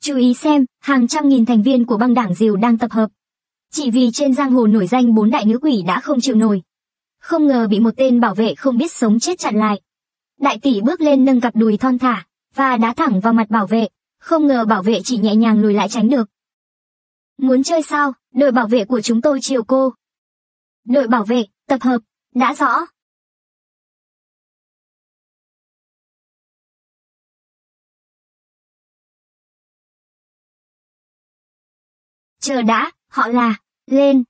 Chú ý xem, hàng trăm nghìn thành viên của băng đảng Diều đang tập hợp. Chỉ vì trên giang hồ nổi danh 4 đại nữ quỷ đã không chịu nổi. Không ngờ bị một tên bảo vệ không biết sống chết chặn lại. Đại tỷ bước lên nâng cặp đùi thon thả, và đá thẳng vào mặt bảo vệ. Không ngờ bảo vệ chỉ nhẹ nhàng lùi lại tránh được. Muốn chơi sao? Đội bảo vệ của chúng tôi chiều cô. Đội bảo vệ, tập hợp, đã rõ. Chờ đã, họ là, lên.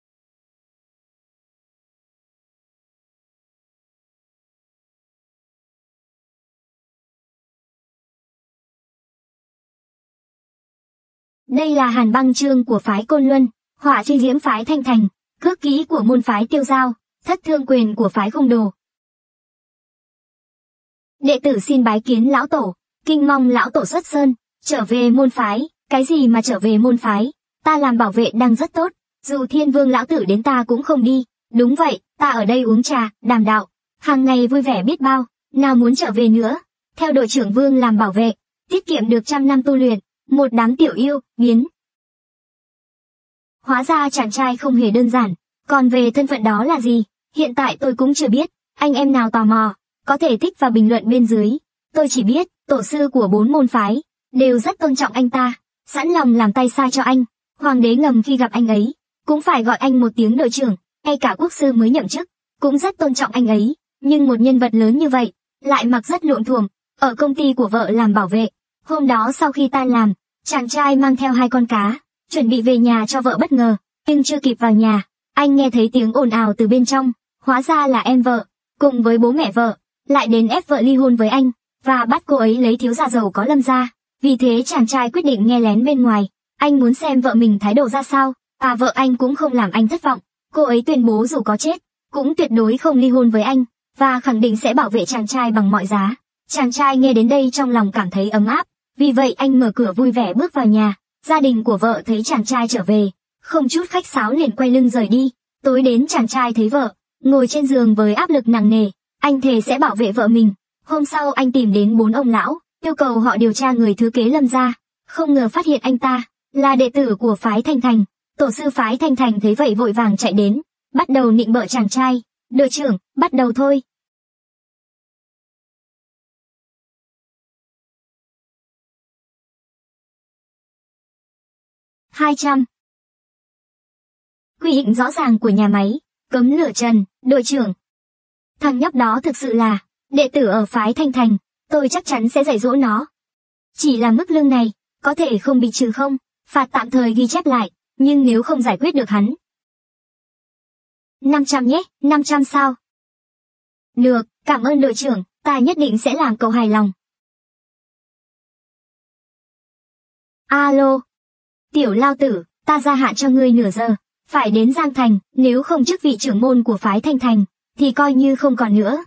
Đây là hàn băng chương của phái Côn Luân, hỏa truy diễm phái Thanh Thành, cước kỹ của môn phái Tiêu Giao, thất thương quyền của phái Không Đồ. Đệ tử xin bái kiến lão tổ, kinh mong lão tổ xuất sơn, trở về môn phái. Cái gì mà trở về môn phái, ta làm bảo vệ đang rất tốt, dù Thiên Vương lão tử đến ta cũng không đi. Đúng vậy, ta ở đây uống trà, đàm đạo, hàng ngày vui vẻ biết bao, nào muốn trở về nữa. Theo đội trưởng Vương làm bảo vệ, tiết kiệm được 100 năm tu luyện, một đám tiểu yêu, biến. Hóa ra chàng trai không hề đơn giản, còn về thân phận đó là gì, hiện tại tôi cũng chưa biết. Anh em nào tò mò, có thể thích vào bình luận bên dưới. Tôi chỉ biết, tổ sư của 4 môn phái, đều rất tôn trọng anh ta, sẵn lòng làm tay sai cho anh. Hoàng đế ngầm khi gặp anh ấy, cũng phải gọi anh một tiếng đội trưởng, ngay cả quốc sư mới nhậm chức, cũng rất tôn trọng anh ấy. Nhưng một nhân vật lớn như vậy, lại mặc rất luộm thuộm, ở công ty của vợ làm bảo vệ. Hôm đó sau khi tan làm, chàng trai mang theo 2 con cá, chuẩn bị về nhà cho vợ bất ngờ, nhưng chưa kịp vào nhà, anh nghe thấy tiếng ồn ào từ bên trong, hóa ra là em vợ, cùng với bố mẹ vợ, lại đến ép vợ ly hôn với anh, và bắt cô ấy lấy thiếu gia giàu có Lâm gia. Vì thế chàng trai quyết định nghe lén bên ngoài, anh muốn xem vợ mình thái độ ra sao, và vợ anh cũng không làm anh thất vọng. Cô ấy tuyên bố dù có chết, cũng tuyệt đối không ly hôn với anh, và khẳng định sẽ bảo vệ chàng trai bằng mọi giá. Chàng trai nghe đến đây trong lòng cảm thấy ấm áp, vì vậy anh mở cửa vui vẻ bước vào nhà. Gia đình của vợ thấy chàng trai trở về, không chút khách sáo liền quay lưng rời đi. Tối đến chàng trai thấy vợ ngồi trên giường với áp lực nặng nề, anh thề sẽ bảo vệ vợ mình. Hôm sau anh tìm đến 4 ông lão, yêu cầu họ điều tra người thứ kế Lâm gia. Không ngờ phát hiện anh ta là đệ tử của phái Thanh Thành. Tổ sư phái Thanh Thành thấy vậy vội vàng chạy đến, bắt đầu nịnh bợ chàng trai. Đội trưởng, bắt đầu thôi. Quy định rõ ràng của nhà máy, cấm lửa trần. Đội trưởng, thằng nhóc đó thực sự là đệ tử ở phái Thanh Thành, tôi chắc chắn sẽ dạy dỗ nó. Chỉ là mức lương này, có thể không bị trừ không? Phạt tạm thời ghi chép lại, nhưng nếu không giải quyết được hắn. 500 nhé, 500 sao? Được, cảm ơn đội trưởng, ta nhất định sẽ làm cậu hài lòng. Alo, tiểu lao tử, ta gia hạn cho ngươi nửa giờ, phải đến Giang Thành, nếu không chức vị trưởng môn của phái Thanh Thành, thì coi như không còn nữa.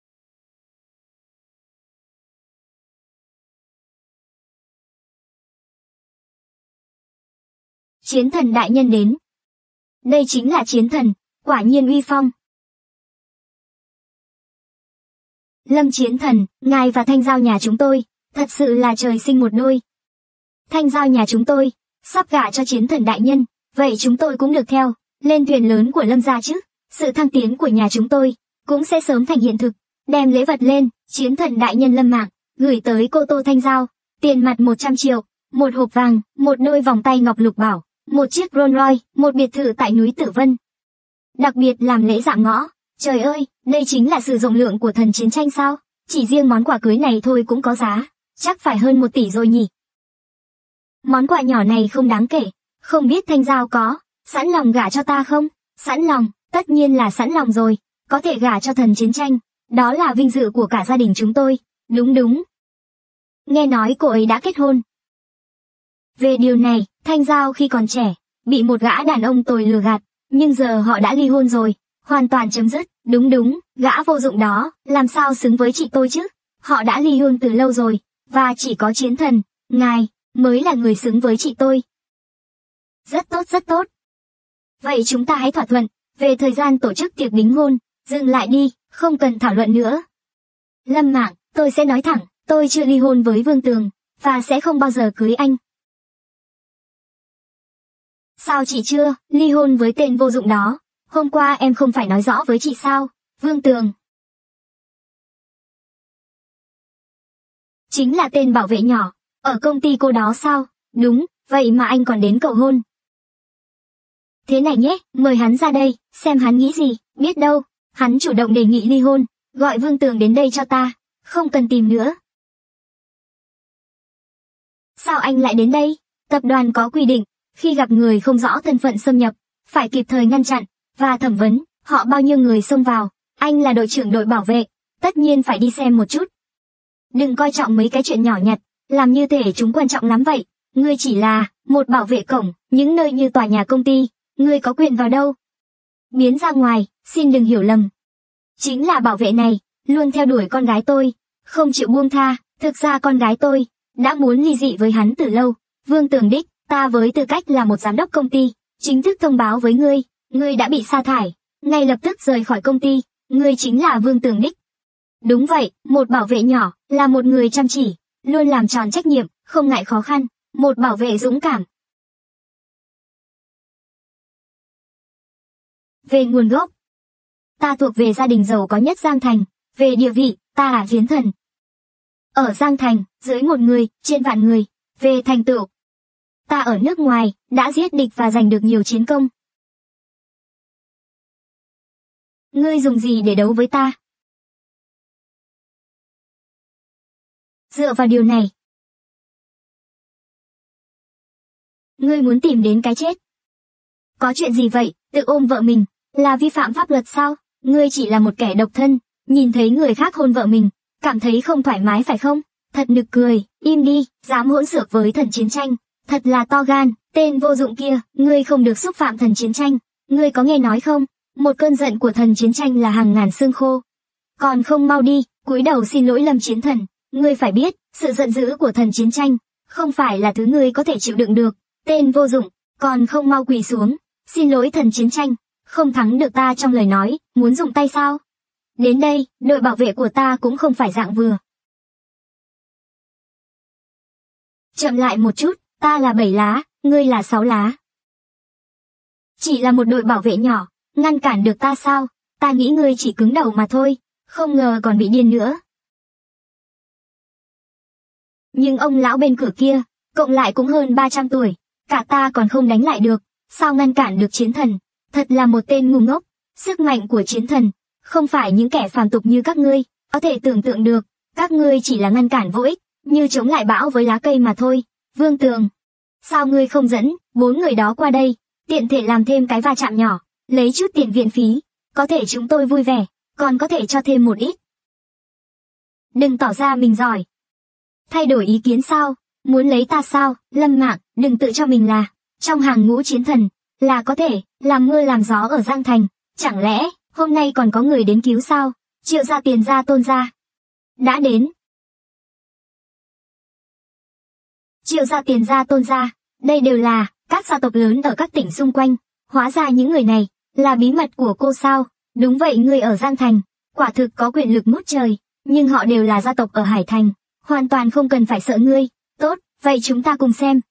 Chiến thần đại nhân đến. Đây chính là chiến thần, quả nhiên uy phong. Lâm chiến thần, ngài và Thanh Giao nhà chúng tôi, thật sự là trời sinh một đôi. Thanh Giao nhà chúng tôi, sắp gả cho chiến thần đại nhân, vậy chúng tôi cũng được theo, lên thuyền lớn của Lâm gia chứ. Sự thăng tiến của nhà chúng tôi, cũng sẽ sớm thành hiện thực. Đem lễ vật lên, chiến thần đại nhân Lâm Mạng, gửi tới cô Tô Thanh Giao, tiền mặt 100 triệu, một hộp vàng, một đôi vòng tay ngọc lục bảo, một chiếc Rolls Royce, một biệt thự tại núi Tử Vân. Đặc biệt làm lễ dạng ngõ. Trời ơi, đây chính là sự rộng lượng của thần chiến tranh sao? Chỉ riêng món quà cưới này thôi cũng có giá, chắc phải hơn 1 tỷ rồi nhỉ. Món quà nhỏ này không đáng kể, không biết Thanh Giao có sẵn lòng gả cho ta không? Sẵn lòng, tất nhiên là sẵn lòng rồi, có thể gả cho thần chiến tranh, đó là vinh dự của cả gia đình chúng tôi. Đúng đúng. Nghe nói cô ấy đã kết hôn. Về điều này, Thanh Giao khi còn trẻ, bị một gã đàn ông tồi lừa gạt, nhưng giờ họ đã ly hôn rồi, hoàn toàn chấm dứt. Đúng đúng, gã vô dụng đó, làm sao xứng với chị tôi chứ? Họ đã ly hôn từ lâu rồi, và chỉ có chiến thần, ngài, mới là người xứng với chị tôi. Rất tốt rất tốt. Vậy chúng ta hãy thỏa thuận, về thời gian tổ chức tiệc đính hôn, dừng lại đi, không cần thảo luận nữa. Lâm Mạng, tôi sẽ nói thẳng, tôi chưa ly hôn với Vương Tường, và sẽ không bao giờ cưới anh. Sao chị chưa ly hôn với tên vô dụng đó? Hôm qua em không phải nói rõ với chị sao? Vương Tường. Chính là tên bảo vệ nhỏ, ở công ty cô đó sao? Đúng, vậy mà anh còn đến cầu hôn. Thế này nhé, mời hắn ra đây, xem hắn nghĩ gì, biết đâu. Hắn chủ động đề nghị ly hôn, gọi Vương Tường đến đây cho ta, không cần tìm nữa. Sao anh lại đến đây? Tập đoàn có quy định, khi gặp người không rõ thân phận xâm nhập, phải kịp thời ngăn chặn và thẩm vấn, họ bao nhiêu người xông vào, anh là đội trưởng đội bảo vệ, tất nhiên phải đi xem một chút. Đừng coi trọng mấy cái chuyện nhỏ nhặt, làm như thể chúng quan trọng lắm vậy. Ngươi chỉ là một bảo vệ cổng, những nơi như tòa nhà công ty, ngươi có quyền vào đâu? Biến ra ngoài, xin đừng hiểu lầm. Chính là bảo vệ này, luôn theo đuổi con gái tôi, không chịu buông tha, thực ra con gái tôi đã muốn ly dị với hắn từ lâu. Vương Tường đích, ta với tư cách là một giám đốc công ty, chính thức thông báo với ngươi đã bị sa thải, ngay lập tức rời khỏi công ty, ngươi chính là Vương Tường đích. Đúng vậy, một bảo vệ nhỏ, là một người chăm chỉ, luôn làm tròn trách nhiệm, không ngại khó khăn, một bảo vệ dũng cảm. Về nguồn gốc, ta thuộc về gia đình giàu có nhất Giang Thành, về địa vị, ta là chiến thần. Ở Giang Thành, dưới 1 người, trên vạn người, về thành tựu. Ta ở nước ngoài, đã giết địch và giành được nhiều chiến công. Ngươi dùng gì để đấu với ta? Dựa vào điều này, ngươi muốn tìm đến cái chết. Có chuyện gì vậy, tự ôm vợ mình, là vi phạm pháp luật sao? Ngươi chỉ là một kẻ độc thân, nhìn thấy người khác hôn vợ mình, cảm thấy không thoải mái phải không? Thật nực cười, im đi, dám hỗn xược với thần chiến tranh, thật là to gan, tên vô dụng kia, ngươi không được xúc phạm thần chiến tranh, ngươi có nghe nói không? Một cơn giận của thần chiến tranh là hàng ngàn xương khô. Còn không mau đi, cúi đầu xin lỗi Lâm Chiến Thần, ngươi phải biết, sự giận dữ của thần chiến tranh, không phải là thứ ngươi có thể chịu đựng được, tên vô dụng, còn không mau quỳ xuống, xin lỗi thần chiến tranh, không thắng được ta trong lời nói, muốn dùng tay sao? Đến đây, đội bảo vệ của ta cũng không phải dạng vừa. Chậm lại một chút, ta là 7 lá, ngươi là 6 lá. Chỉ là một đội bảo vệ nhỏ, ngăn cản được ta sao? Ta nghĩ ngươi chỉ cứng đầu mà thôi, không ngờ còn bị điên nữa. Nhưng ông lão bên cửa kia, cộng lại cũng hơn 300 tuổi, cả ta còn không đánh lại được, sao ngăn cản được chiến thần? Thật là một tên ngu ngốc, sức mạnh của chiến thần, không phải những kẻ phàm tục như các ngươi, có thể tưởng tượng được, các ngươi chỉ là ngăn cản vô ích, như chống lại bão với lá cây mà thôi. Vương Tường, sao ngươi không dẫn 4 người đó qua đây, tiện thể làm thêm cái va chạm nhỏ, lấy chút tiền viện phí, có thể chúng tôi vui vẻ, còn có thể cho thêm một ít. Đừng tỏ ra mình giỏi. Thay đổi ý kiến sao? Muốn lấy ta sao? Lâm Mạc, đừng tự cho mình là trong hàng ngũ chiến thần, là có thể làm mưa làm gió ở Giang Thành. Chẳng lẽ hôm nay còn có người đến cứu sao? Triệu gia Tiền gia Tôn gia đã đến. Triệu gia Tiền gia Tôn gia, đây đều là các gia tộc lớn ở các tỉnh xung quanh. Hóa ra những người này là bí mật của cô sao? Đúng vậy, người ở Giang Thành quả thực có quyền lực ngút trời, nhưng họ đều là gia tộc ở Hải Thành, hoàn toàn không cần phải sợ ngươi. Tốt, vậy chúng ta cùng xem.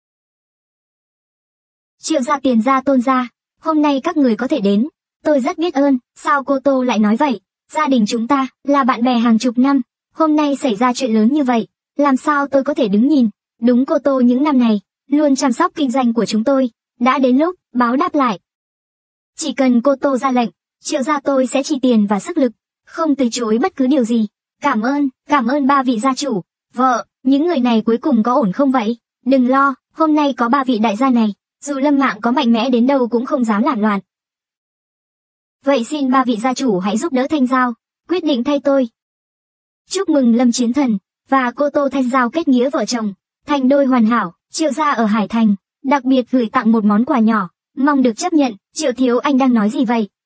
Triệu gia Tiền gia Tôn gia, hôm nay các người có thể đến, tôi rất biết ơn. Sao cô Tô lại nói vậy? Gia đình chúng ta là bạn bè hàng chục năm, hôm nay xảy ra chuyện lớn như vậy, làm sao tôi có thể đứng nhìn? Đúng, cô Tô những năm này luôn chăm sóc kinh doanh của chúng tôi, đã đến lúc báo đáp lại. Chỉ cần cô Tô ra lệnh, Triệu gia tôi sẽ chi tiền và sức lực, không từ chối bất cứ điều gì. Cảm ơn 3 vị gia chủ. Vợ, những người này cuối cùng có ổn không vậy? Đừng lo, hôm nay có 3 vị đại gia này, dù Lâm Mạng có mạnh mẽ đến đâu cũng không dám làm loạn. Vậy xin 3 vị gia chủ hãy giúp đỡ Thanh Giao, quyết định thay tôi. Chúc mừng Lâm Chiến Thần và cô Tô Thanh Giao kết nghĩa vợ chồng, thành đôi hoàn hảo. Triệu gia ở Hải Thành đặc biệt gửi tặng một món quà nhỏ, mong được chấp nhận. Triệu thiếu, anh đang nói gì vậy?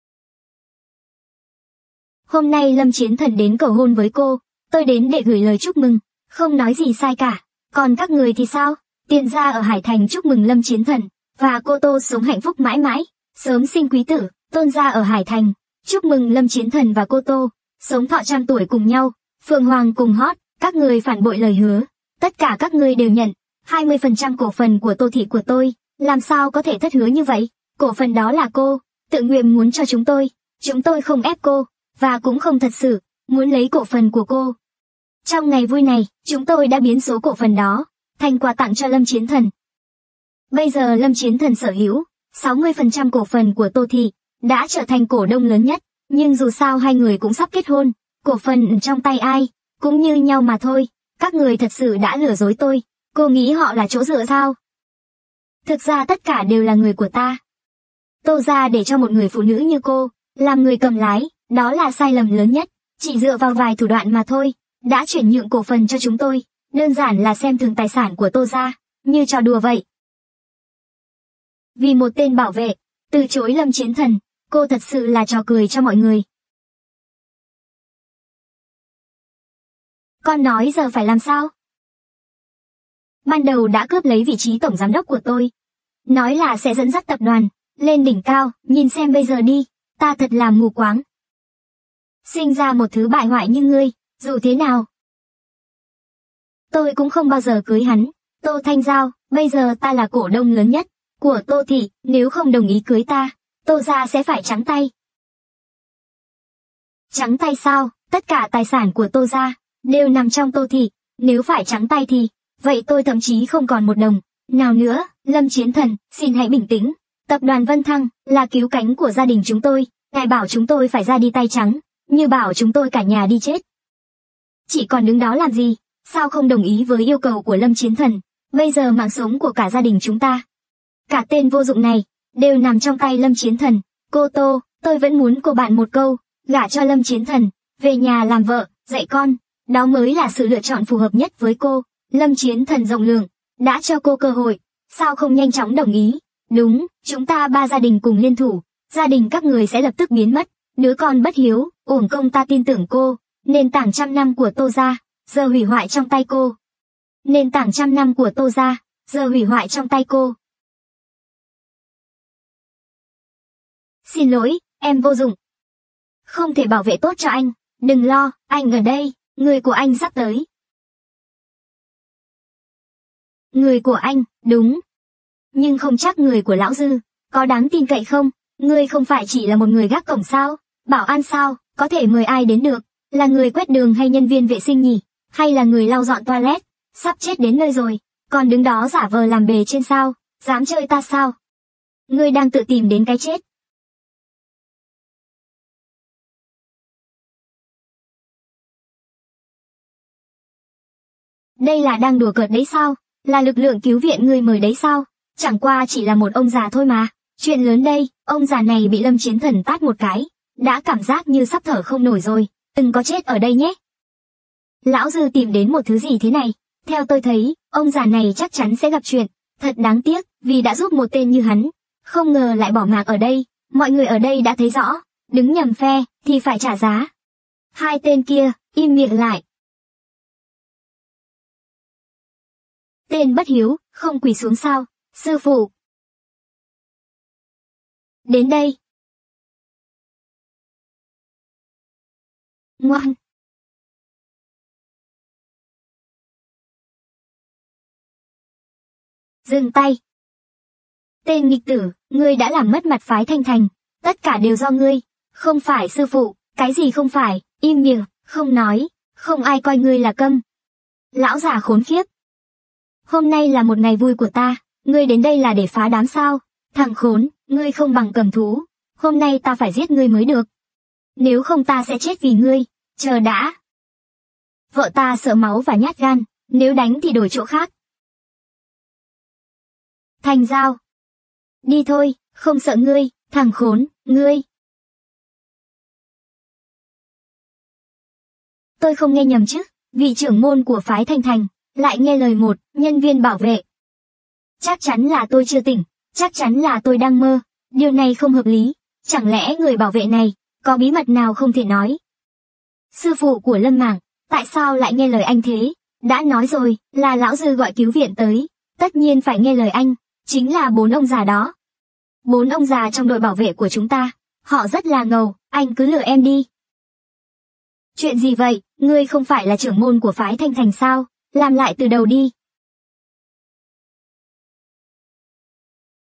Hôm nay Lâm Chiến Thần đến cầu hôn với cô, tôi đến để gửi lời chúc mừng, không nói gì sai cả. Còn các người thì sao? Tiền gia ở Hải Thành chúc mừng Lâm Chiến Thần và cô Tô sống hạnh phúc mãi mãi, sớm sinh quý tử. Tôn gia ở Hải Thành chúc mừng Lâm Chiến Thần và cô Tô sống thọ trăm tuổi cùng nhau, phượng hoàng cùng hót. Các người phản bội lời hứa, tất cả các ngươi đều nhận 20% cổ phần của Tô thị của tôi, làm sao có thể thất hứa như vậy? Cổ phần đó là cô tự nguyện muốn cho chúng tôi không ép cô, và cũng không thật sự muốn lấy cổ phần của cô. Trong ngày vui này, chúng tôi đã biến số cổ phần đó thành quà tặng cho Lâm Chiến Thần. Bây giờ Lâm Chiến Thần sở hữu 60% cổ phần của Tô Thị, đã trở thành cổ đông lớn nhất, nhưng dù sao hai người cũng sắp kết hôn, cổ phần trong tay ai cũng như nhau mà thôi. Các người thật sự đã lừa dối tôi, cô nghĩ họ là chỗ dựa sao? Thực ra tất cả đều là người của ta. Tô gia để cho một người phụ nữ như cô làm người cầm lái, đó là sai lầm lớn nhất. Chỉ dựa vào vài thủ đoạn mà thôi, đã chuyển nhượng cổ phần cho chúng tôi, đơn giản là xem thường tài sản của Tô gia, như trò đùa vậy. Vì một tên bảo vệ, từ chối Lâm Chiến Thần, cô thật sự là trò cười cho mọi người. Con nói giờ phải làm sao? Ban đầu đã cướp lấy vị trí tổng giám đốc của tôi. Nói là sẽ dẫn dắt tập đoàn lên đỉnh cao, nhìn xem bây giờ đi, ta thật là mù quáng. Sinh ra một thứ bại hoại như ngươi, dù thế nào tôi cũng không bao giờ cưới hắn. Tô Thanh Giao, bây giờ ta là cổ đông lớn nhất của Tô Thị, nếu không đồng ý cưới ta, Tô gia sẽ phải trắng tay. Trắng tay sao? Tất cả tài sản của Tô gia đều nằm trong Tô Thị, nếu phải trắng tay thì, vậy tôi thậm chí không còn một đồng nào nữa. Lâm Chiến Thần, xin hãy bình tĩnh. Tập đoàn Vân Thăng là cứu cánh của gia đình chúng tôi, ngài bảo chúng tôi phải ra đi tay trắng, như bảo chúng tôi cả nhà đi chết. Chỉ còn đứng đó làm gì? Sao không đồng ý với yêu cầu của Lâm Chiến Thần? Bây giờ mạng sống của cả gia đình chúng ta, cả tên vô dụng này, đều nằm trong tay Lâm Chiến Thần. Cô Tô, tôi vẫn muốn cô bạn một câu, gả cho Lâm Chiến Thần, về nhà làm vợ, dạy con, đó mới là sự lựa chọn phù hợp nhất với cô. Lâm Chiến Thần rộng lượng, đã cho cô cơ hội, sao không nhanh chóng đồng ý? Đúng, chúng ta ba gia đình cùng liên thủ, gia đình các người sẽ lập tức biến mất. Đứa con bất hiếu, uổng công ta tin tưởng cô. Nền tảng trăm năm của Tô gia, giờ hủy hoại trong tay cô. Nền tảng trăm năm của Tô gia, giờ hủy hoại trong tay cô. Xin lỗi, em vô dụng. Không thể bảo vệ tốt cho anh. Đừng lo, anh ở đây, người của anh sắp tới. Người của anh, đúng. Nhưng không chắc người của lão Dư có đáng tin cậy không? Ngươi không phải chỉ là một người gác cổng sao? Bảo an sao? Có thể mời ai đến được? Là người quét đường hay nhân viên vệ sinh nhỉ? Hay là người lau dọn toilet? Sắp chết đến nơi rồi, còn đứng đó giả vờ làm bề trên sao? Dám chơi ta sao? Ngươi đang tự tìm đến cái chết. Đây là đang đùa cợt đấy sao? Là lực lượng cứu viện ngươi mời đấy sao? Chẳng qua chỉ là một ông già thôi mà. Chuyện lớn đây, ông già này bị Lâm Chiến Thần tát một cái, đã cảm giác như sắp thở không nổi rồi. Đừng có chết ở đây nhé. Lão Dư tìm đến một thứ gì thế này? Theo tôi thấy, ông già này chắc chắn sẽ gặp chuyện. Thật đáng tiếc, vì đã giúp một tên như hắn, không ngờ lại bỏ mạng ở đây. Mọi người ở đây đã thấy rõ, đứng nhầm phe, thì phải trả giá. Hai tên kia, im miệng lại. Tên bất hiếu, không quỳ xuống sao? Sư phụ. Đến đây. Ngoan. Dừng tay. Tên nghịch tử, ngươi đã làm mất mặt phái Thanh Thành. Tất cả đều do ngươi. Không phải sư phụ, cái gì không phải, im miệng, không nói, không ai coi ngươi là câm. Lão già khốn khiếp. Hôm nay là một ngày vui của ta, ngươi đến đây là để phá đám sao? Thằng khốn, ngươi không bằng cầm thú. Hôm nay ta phải giết ngươi mới được. Nếu không ta sẽ chết vì ngươi. Chờ đã. Vợ ta sợ máu và nhát gan, nếu đánh thì đổi chỗ khác. Thành Giao. Đi thôi, không sợ ngươi, thằng khốn, ngươi. Tôi không nghe nhầm chứ, vị trưởng môn của phái Thanh Thành, lại nghe lời một nhân viên bảo vệ. Chắc chắn là tôi chưa tỉnh, chắc chắn là tôi đang mơ, điều này không hợp lý, chẳng lẽ người bảo vệ này có bí mật nào không thể nói? Sư phụ của Lâm Mảng, tại sao lại nghe lời anh thế? Đã nói rồi, là lão Dư gọi cứu viện tới, tất nhiên phải nghe lời anh, chính là 4 ông già đó. 4 ông già trong đội bảo vệ của chúng ta, họ rất là ngầu, anh cứ lừa em đi. Chuyện gì vậy, ngươi không phải là trưởng môn của phái Thanh Thành sao? Làm lại từ đầu đi.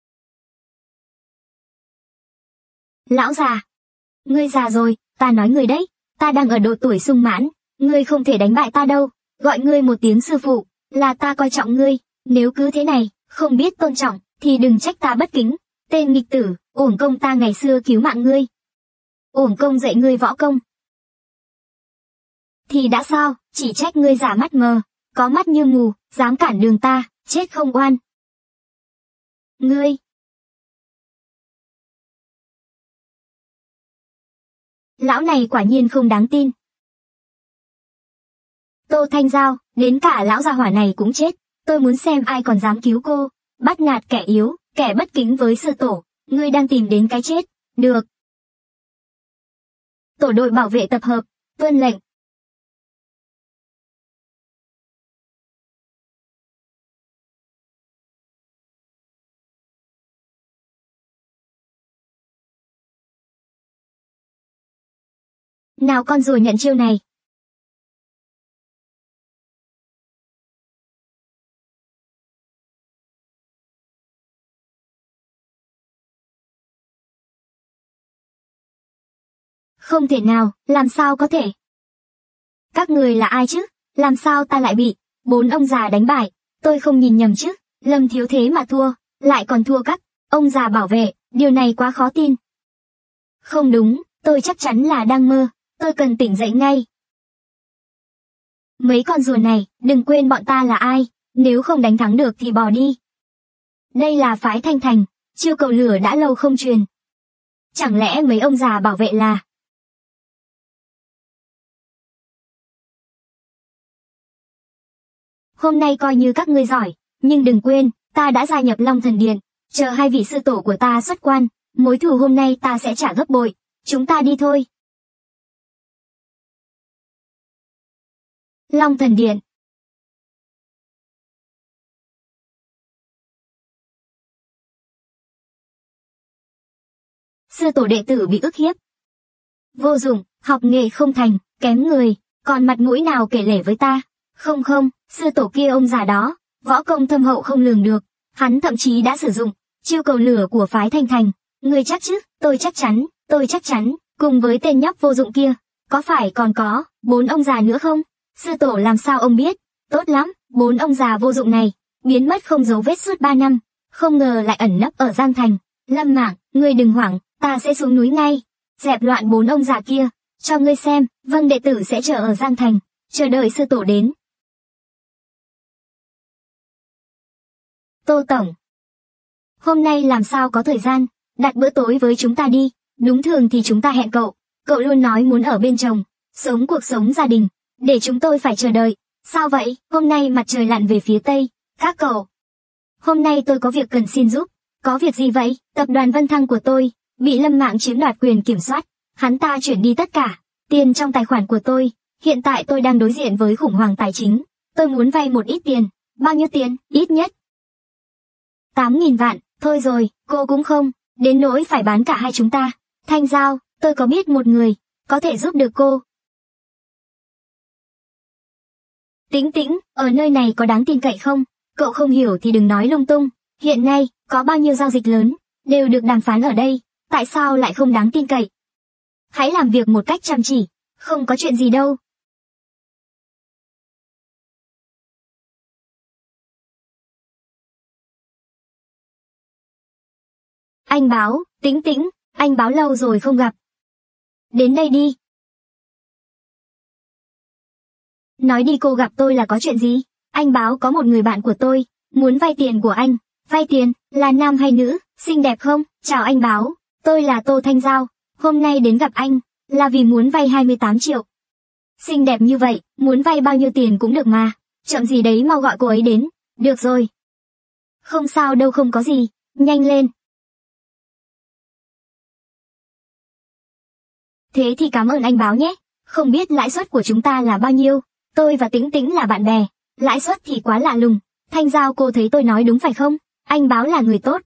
Lão già. Ngươi già rồi, ta nói ngươi đấy, ta đang ở độ tuổi sung mãn, ngươi không thể đánh bại ta đâu, gọi ngươi một tiếng sư phụ, là ta coi trọng ngươi, nếu cứ thế này, không biết tôn trọng, thì đừng trách ta bất kính. Tên nghịch tử, uổng công ta ngày xưa cứu mạng ngươi. Uổng công dạy ngươi võ công. Thì đã sao, chỉ trách ngươi giả mắt mờ, có mắt như mù, dám cản đường ta, chết không oan. Ngươi. Lão này quả nhiên không đáng tin. Tô Thanh Giao, đến cả lão gia hỏa này cũng chết, tôi muốn xem ai còn dám cứu cô, bắt nạt kẻ yếu, kẻ bất kính với sư tổ, ngươi đang tìm đến cái chết, được. Tổ đội bảo vệ tập hợp, tuân lệnh. Nào con rùa nhận chiêu này. Không thể nào, làm sao có thể? Các người là ai chứ? Làm sao ta lại bị 4 ông già đánh bại? Tôi không nhìn nhầm chứ? Lâm Thiếu thế mà thua, lại còn thua các ông già bảo vệ, điều này quá khó tin. Không đúng, tôi chắc chắn là đang mơ, tôi cần tỉnh dậy ngay. Mấy con rùa này, đừng quên bọn ta là ai, nếu không đánh thắng được thì bỏ đi. Đây là phái Thanh Thành, chiêu cầu lửa đã lâu không truyền. Chẳng lẽ mấy ông già bảo vệ là... Hôm nay coi như các ngươi giỏi, nhưng đừng quên, ta đã gia nhập Long Thần Điện, chờ hai vị sư tổ của ta xuất quan, mối thù hôm nay ta sẽ trả gấp bội, chúng ta đi thôi. Long Thần Điện. Sư tổ đệ tử bị ức hiếp. Vô dụng, học nghề không thành, kém người, còn mặt mũi nào kể lể với ta. Không không, sư tổ kia ông già đó, võ công thâm hậu không lường được, hắn thậm chí đã sử dụng chiêu cầu lửa của phái Thanh Thành. Ngươi chắc chứ? Tôi chắc chắn, cùng với tên nhóc vô dụng kia, có phải còn có 4 ông già nữa không? Sư tổ làm sao ông biết? Tốt lắm, 4 ông già vô dụng này, biến mất không dấu vết suốt 3 năm, không ngờ lại ẩn nấp ở Giang Thành. Lâm Mạn, ngươi đừng hoảng, ta sẽ xuống núi ngay, dẹp loạn 4 ông già kia, cho ngươi xem, vâng đệ tử sẽ chờ ở Giang Thành, chờ đợi sư tổ đến. Tô Tổng. Hôm nay làm sao có thời gian, đặt bữa tối với chúng ta đi, đúng thường thì chúng ta hẹn cậu luôn nói muốn ở bên chồng, sống cuộc sống gia đình, để chúng tôi phải chờ đợi. Sao vậy, hôm nay mặt trời lặn về phía tây, các cậu. Hôm nay tôi có việc cần xin giúp. Có việc gì vậy? Tập đoàn Vân Thăng của tôi bị Lâm Mạn chiếm đoạt quyền kiểm soát, hắn ta chuyển đi tất cả tiền trong tài khoản của tôi, hiện tại tôi đang đối diện với khủng hoảng tài chính, tôi muốn vay một ít tiền. Bao nhiêu tiền? Ít nhất 8.000 vạn, thôi rồi, cô cũng không đến nỗi phải bán cả hai chúng ta. Thanh Giao, tôi có biết một người có thể giúp được cô. Tĩnh Tĩnh, ở nơi này có đáng tin cậy không? Cậu không hiểu thì đừng nói lung tung, hiện nay, có bao nhiêu giao dịch lớn, đều được đàm phán ở đây, tại sao lại không đáng tin cậy? Hãy làm việc một cách chăm chỉ, không có chuyện gì đâu. Anh Báo, Tĩnh Tĩnh, anh Báo lâu rồi không gặp. Đến đây đi. Nói đi, cô gặp tôi là có chuyện gì? Anh Báo có một người bạn của tôi, muốn vay tiền của anh. Vay tiền, là nam hay nữ, xinh đẹp không? Chào anh Báo, tôi là Tô Thanh Giao, hôm nay đến gặp anh, là vì muốn vay 28 triệu. Xinh đẹp như vậy, muốn vay bao nhiêu tiền cũng được mà, chậm gì đấy mau gọi cô ấy đến, được rồi. Không sao đâu, không có gì, nhanh lên. Thế thì cảm ơn anh Báo nhé, không biết lãi suất của chúng ta là bao nhiêu, tôi và Tĩnh Tĩnh là bạn bè, lãi suất thì quá lạ lùng. Thanh Giao, cô thấy tôi nói đúng phải không? Anh Báo là người tốt.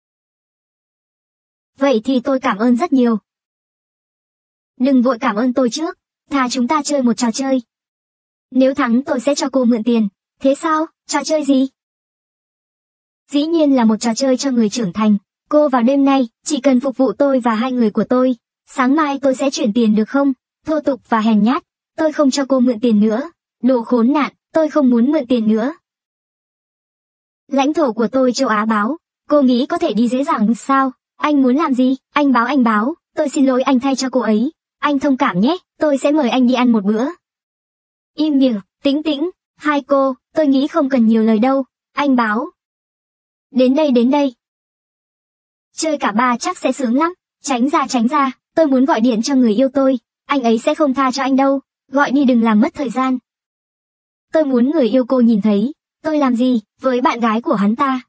Vậy thì tôi cảm ơn rất nhiều. Đừng vội cảm ơn tôi trước, thà chúng ta chơi một trò chơi. Nếu thắng tôi sẽ cho cô mượn tiền. Thế sao? Trò chơi gì? Dĩ nhiên là một trò chơi cho người trưởng thành. Cô vào đêm nay, chỉ cần phục vụ tôi và hai người của tôi. Sáng mai tôi sẽ chuyển tiền được không? Thô tục và hèn nhát. Tôi không cho cô mượn tiền nữa. Đồ khốn nạn, tôi không muốn mượn tiền nữa. Lãnh thổ của tôi châu Á báo. Cô nghĩ có thể đi dễ dàng sao? Anh muốn làm gì? Anh báo. Tôi xin lỗi anh thay cho cô ấy. Anh thông cảm nhé, tôi sẽ mời anh đi ăn một bữa. Im miệng, tĩnh tĩnh. Hai cô, tôi nghĩ không cần nhiều lời đâu. Anh báo. Đến đây. Chơi cả ba chắc sẽ sướng lắm. Tránh ra, tôi muốn gọi điện cho người yêu tôi. Anh ấy sẽ không tha cho anh đâu. Gọi đi đừng làm mất thời gian. Tôi muốn người yêu cô nhìn thấy. Tôi làm gì với bạn gái của hắn ta.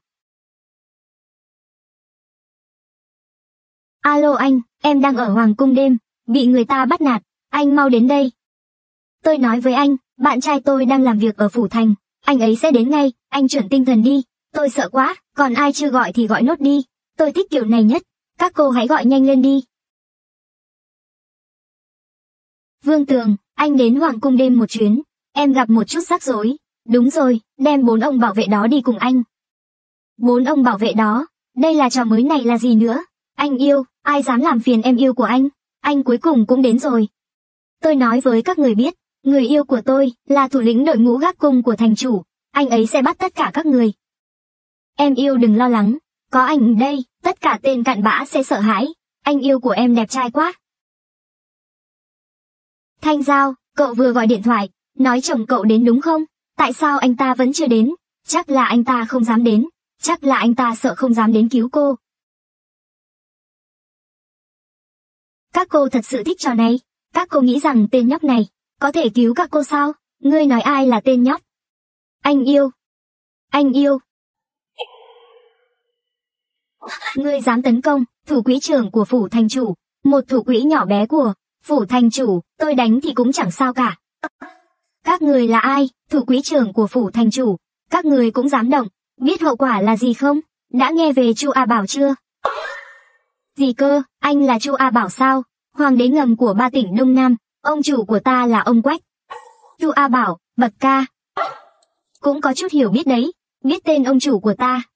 Alo anh, em đang ở Hoàng cung đêm. Bị người ta bắt nạt. Anh mau đến đây. Tôi nói với anh, bạn trai tôi đang làm việc ở phủ thành. Anh ấy sẽ đến ngay, anh chuẩn tinh thần đi. Tôi sợ quá, còn ai chưa gọi thì gọi nốt đi. Tôi thích kiểu này nhất. Các cô hãy gọi nhanh lên đi. Vương Tường, anh đến Hoàng cung đêm một chuyến. Em gặp một chút rắc rối. Đúng rồi, đem 4 ông bảo vệ đó đi cùng anh. 4 ông bảo vệ đó, đây là trò mới này là gì nữa? Anh yêu, ai dám làm phiền em yêu của anh? Anh cuối cùng cũng đến rồi. Tôi nói với các người biết, người yêu của tôi là thủ lĩnh đội ngũ gác cung của thành chủ. Anh ấy sẽ bắt tất cả các người. Em yêu đừng lo lắng, có anh ở đây, tất cả tên cặn bã sẽ sợ hãi. Anh yêu của em đẹp trai quá. Thanh Giao, cậu vừa gọi điện thoại, nói chồng cậu đến đúng không? Tại sao anh ta vẫn chưa đến? Chắc là anh ta không dám đến. Chắc là anh ta sợ không dám đến cứu cô. Các cô thật sự thích trò này. Các cô nghĩ rằng tên nhóc này có thể cứu các cô sao? Ngươi nói ai là tên nhóc? Anh yêu. Anh yêu. Ngươi dám tấn công thủ quỹ trưởng của phủ thành chủ, một thủ quỹ nhỏ bé của phủ thành chủ, tôi đánh thì cũng chẳng sao cả. Các người là ai? Thủ quỹ trưởng của phủ thành chủ. Các người cũng dám động, biết hậu quả là gì không? Đã nghe về Chu A Bảo chưa? Gì cơ, anh là Chu A Bảo sao? Hoàng đế ngầm của 3 tỉnh Đông Nam, ông chủ của ta là ông Quách. Chu A Bảo, bậc ca. Cũng có chút hiểu biết đấy, biết tên ông chủ của ta.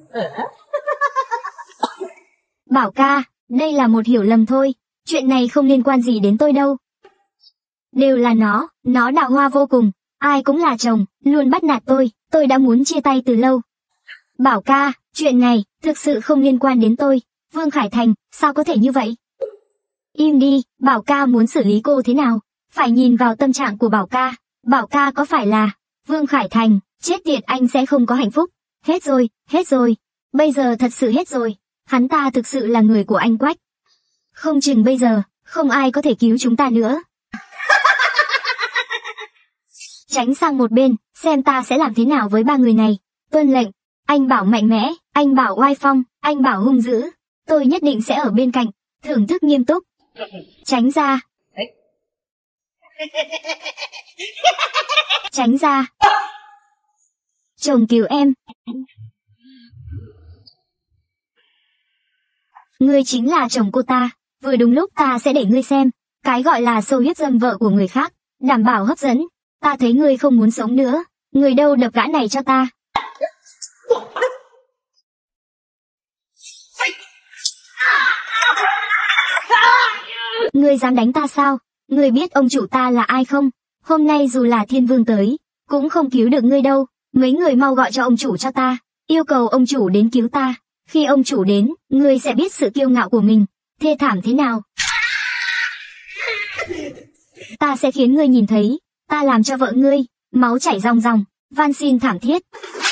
Bảo ca, đây là một hiểu lầm thôi, chuyện này không liên quan gì đến tôi đâu. Đều là nó đào hoa vô cùng, ai cũng là chồng, luôn bắt nạt tôi đã muốn chia tay từ lâu. Bảo ca, chuyện này, thực sự không liên quan đến tôi, Vương Khải Thành, sao có thể như vậy? Im đi, Bảo ca muốn xử lý cô thế nào? Phải nhìn vào tâm trạng của Bảo ca có phải là Vương Khải Thành, chết tiệt anh sẽ không có hạnh phúc. Hết rồi, bây giờ thật sự hết rồi, hắn ta thực sự là người của anh Quách. Không chừng bây giờ, không ai có thể cứu chúng ta nữa. Tránh sang một bên, xem ta sẽ làm thế nào với 3 người này. Tuân lệnh, anh Bảo mạnh mẽ, anh Bảo oai phong, anh Bảo hung dữ. Tôi nhất định sẽ ở bên cạnh, thưởng thức nghiêm túc. Tránh ra. Tránh ra. Chồng cứu em. Ngươi chính là chồng cô ta, vừa đúng lúc ta sẽ để ngươi xem, cái gọi là sâu hiếp dâm vợ của người khác, đảm bảo hấp dẫn. Ta thấy ngươi không muốn sống nữa, người đâu đập gã này cho ta. Ngươi dám đánh ta sao? Ngươi biết ông chủ ta là ai không? Hôm nay dù là thiên vương tới, cũng không cứu được ngươi đâu. Mấy người mau gọi cho ông chủ cho ta, yêu cầu ông chủ đến cứu ta. Khi ông chủ đến, ngươi sẽ biết sự kiêu ngạo của mình, thê thảm thế nào. Ta sẽ khiến ngươi nhìn thấy, ta làm cho vợ ngươi, máu chảy ròng ròng, van xin thảm thiết.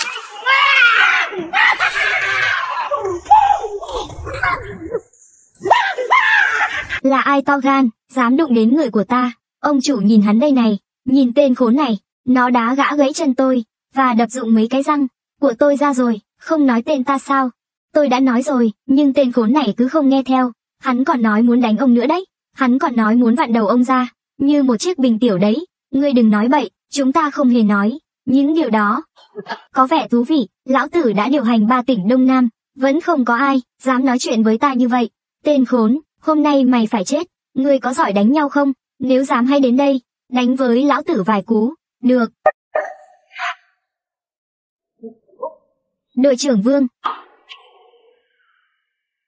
Là ai to gan, dám đụng đến người của ta? Ông chủ nhìn hắn đây này, nhìn tên khốn này, nó đá gã gãy chân tôi, và đập dụng mấy cái răng của tôi ra rồi, không nói tên ta sao? Tôi đã nói rồi, nhưng tên khốn này cứ không nghe theo, hắn còn nói muốn đánh ông nữa đấy, hắn còn nói muốn vặn đầu ông ra, như một chiếc bình tiểu đấy. Ngươi đừng nói bậy, chúng ta không hề nói những điều đó. Có vẻ thú vị, lão tử đã điều hành 3 tỉnh Đông Nam, vẫn không có ai dám nói chuyện với ta như vậy. Tên khốn, hôm nay mày phải chết, ngươi có giỏi đánh nhau không? Nếu dám hãy đến đây, đánh với lão tử vài cú. Được. Đội trưởng Vương.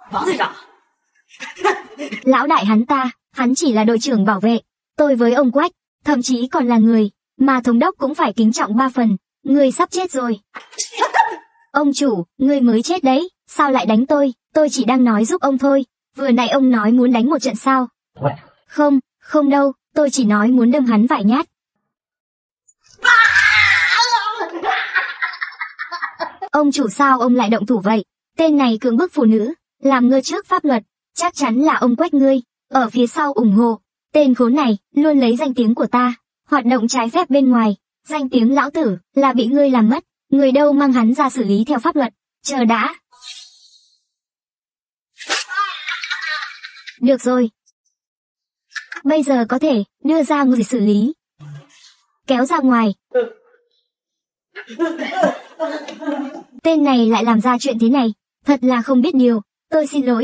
Lão đại hắn chỉ là đội trưởng bảo vệ. Tôi với ông Quách, thậm chí còn là người mà thống đốc cũng phải kính trọng 3 phần. Người sắp chết rồi. Ông chủ, người mới chết đấy, sao lại đánh tôi? Tôi chỉ đang nói giúp ông thôi. Vừa nãy ông nói muốn đánh một trận sao? Không, không đâu, tôi chỉ nói muốn đâm hắn vài nhát. Ông chủ sao ông lại động thủ vậy? Tên này cưỡng bức phụ nữ, làm ngơ trước pháp luật, chắc chắn là ông Quách ngươi, ở phía sau ủng hộ. Tên khốn này, luôn lấy danh tiếng của ta, hoạt động trái phép bên ngoài, danh tiếng lão tử, là bị ngươi làm mất, người đâu mang hắn ra xử lý theo pháp luật, chờ đã. Được rồi. Bây giờ có thể, đưa ra người xử lý. Kéo ra ngoài. Tên này lại làm ra chuyện thế này, thật là không biết điều, tôi xin lỗi.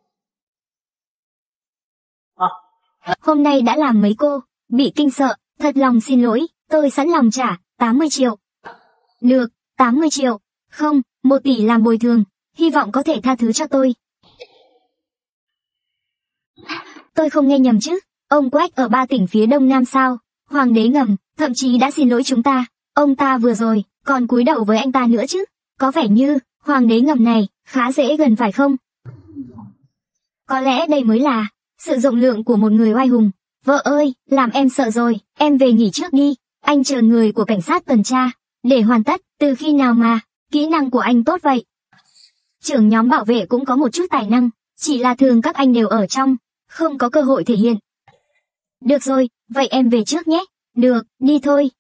Hôm nay đã làm mấy cô bị kinh sợ, thật lòng xin lỗi, tôi sẵn lòng trả 80 triệu. Được, 80 triệu. Không, 1 tỷ làm bồi thường, hy vọng có thể tha thứ cho tôi. Tôi không nghe nhầm chứ, ông Quách ở 3 tỉnh phía đông nam sao? Hoàng đế ngầm, thậm chí đã xin lỗi chúng ta, ông ta vừa rồi, còn cúi đầu với anh ta nữa chứ. Có vẻ như, hoàng đế ngầm này, khá dễ gần phải không? Có lẽ đây mới là sự rộng lượng của một người oai hùng. Vợ ơi, làm em sợ rồi, em về nghỉ trước đi, anh chờ người của cảnh sát tuần tra, để hoàn tất. Từ khi nào mà, kỹ năng của anh tốt vậy? Trưởng nhóm bảo vệ cũng có một chút tài năng, chỉ là thường các anh đều ở trong, không có cơ hội thể hiện. Được rồi, vậy em về trước nhé. Được, đi thôi.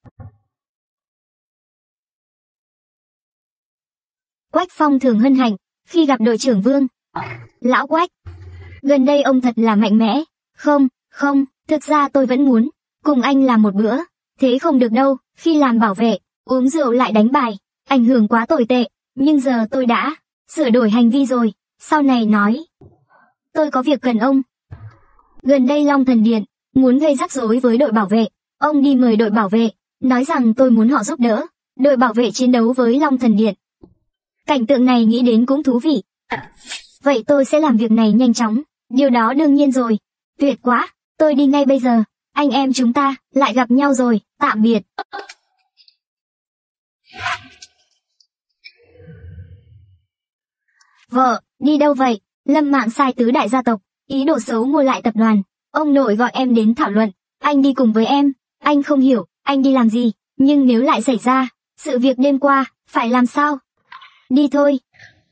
Quách Phong thường hân hạnh khi gặp đội trưởng Vương. Lão Quách, gần đây ông thật là mạnh mẽ. Không, thực ra tôi vẫn muốn cùng anh làm một bữa. Thế không được đâu, khi làm bảo vệ, uống rượu lại đánh bài, ảnh hưởng quá tồi tệ. Nhưng giờ tôi đã sửa đổi hành vi rồi, sau này nói. Tôi có việc cần ông. Gần đây Long Thần Điện muốn gây rắc rối với đội bảo vệ. Ông đi mời đội bảo vệ, nói rằng tôi muốn họ giúp đỡ đội bảo vệ chiến đấu với Long Thần Điện. Cảnh tượng này nghĩ đến cũng thú vị. Vậy tôi sẽ làm việc này nhanh chóng, điều đó đương nhiên rồi. Tuyệt quá, tôi đi ngay bây giờ, anh em chúng ta lại gặp nhau rồi, tạm biệt. Vợ, đi đâu vậy? Lâm Mạng sai tứ đại gia tộc, ý đồ xấu mua lại tập đoàn. Ông nội gọi em đến thảo luận, anh đi cùng với em. Anh không hiểu, anh đi làm gì, nhưng nếu lại xảy ra sự việc đêm qua, phải làm sao? Đi thôi.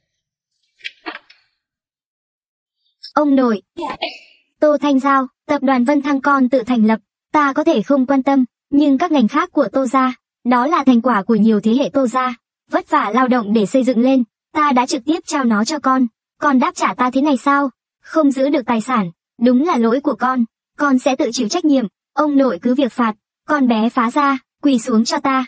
Ông nội. Tô Thanh Giao, tập đoàn Vân Thăng con tự thành lập, ta có thể không quan tâm, nhưng các ngành khác của Tô gia, đó là thành quả của nhiều thế hệ Tô gia, vất vả lao động để xây dựng lên, ta đã trực tiếp trao nó cho con đáp trả ta thế này sao? Không giữ được tài sản, đúng là lỗi của con sẽ tự chịu trách nhiệm, ông nội cứ việc phạt, con bé phá ra, quỳ xuống cho ta.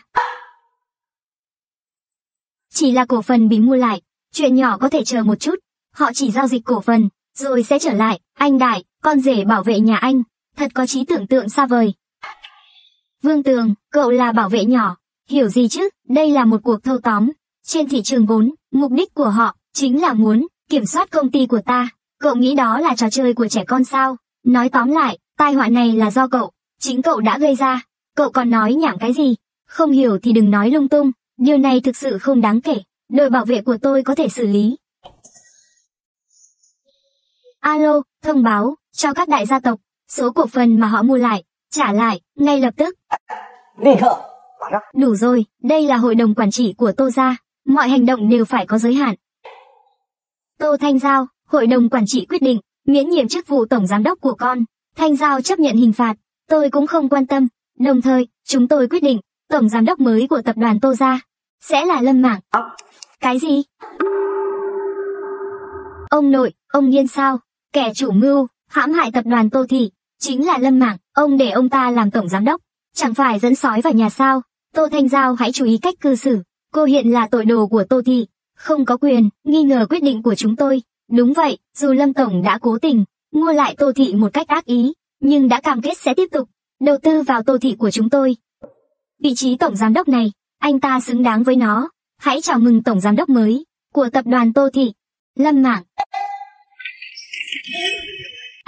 Chỉ là cổ phần bị mua lại, chuyện nhỏ có thể chờ một chút, họ chỉ giao dịch cổ phần, rồi sẽ trở lại. Anh Đại, con rể bảo vệ nhà anh, thật có trí tưởng tượng xa vời. Vương Tường, cậu là bảo vệ nhỏ, hiểu gì chứ, đây là một cuộc thâu tóm trên thị trường vốn, mục đích của họ chính là muốn kiểm soát công ty của ta. Cậu nghĩ đó là trò chơi của trẻ con sao? Nói tóm lại, tai họa này là do cậu, chính cậu đã gây ra. Cậu còn nói nhảm cái gì? Không hiểu thì đừng nói lung tung, điều này thực sự không đáng kể, đội bảo vệ của tôi có thể xử lý. Alo, thông báo cho các đại gia tộc, số cổ phần mà họ mua lại, trả lại, ngay lập tức. Đủ rồi, đây là hội đồng quản trị của Tô gia, mọi hành động đều phải có giới hạn. Tô Thanh Giao, hội đồng quản trị quyết định, miễn nhiệm chức vụ tổng giám đốc của con. Thanh Giao chấp nhận hình phạt, tôi cũng không quan tâm. Đồng thời, chúng tôi quyết định, tổng giám đốc mới của tập đoàn Tô gia sẽ là Lâm Mảng. Cái gì? Ông nội, ông điên sao? Kẻ chủ mưu hãm hại tập đoàn Tô thị chính là Lâm Mảng, ông để ông ta làm tổng giám đốc, chẳng phải dẫn sói vào nhà sao? Tô Thanh Giao hãy chú ý cách cư xử, cô hiện là tội đồ của Tô thị, không có quyền nghi ngờ quyết định của chúng tôi. Đúng vậy, dù Lâm tổng đã cố tình mua lại Tô thị một cách ác ý, nhưng đã cam kết sẽ tiếp tục đầu tư vào Tô thị của chúng tôi. Vị trí tổng giám đốc này, anh ta xứng đáng với nó. Hãy chào mừng tổng giám đốc mới của tập đoàn Tô thị, Lâm Mảng.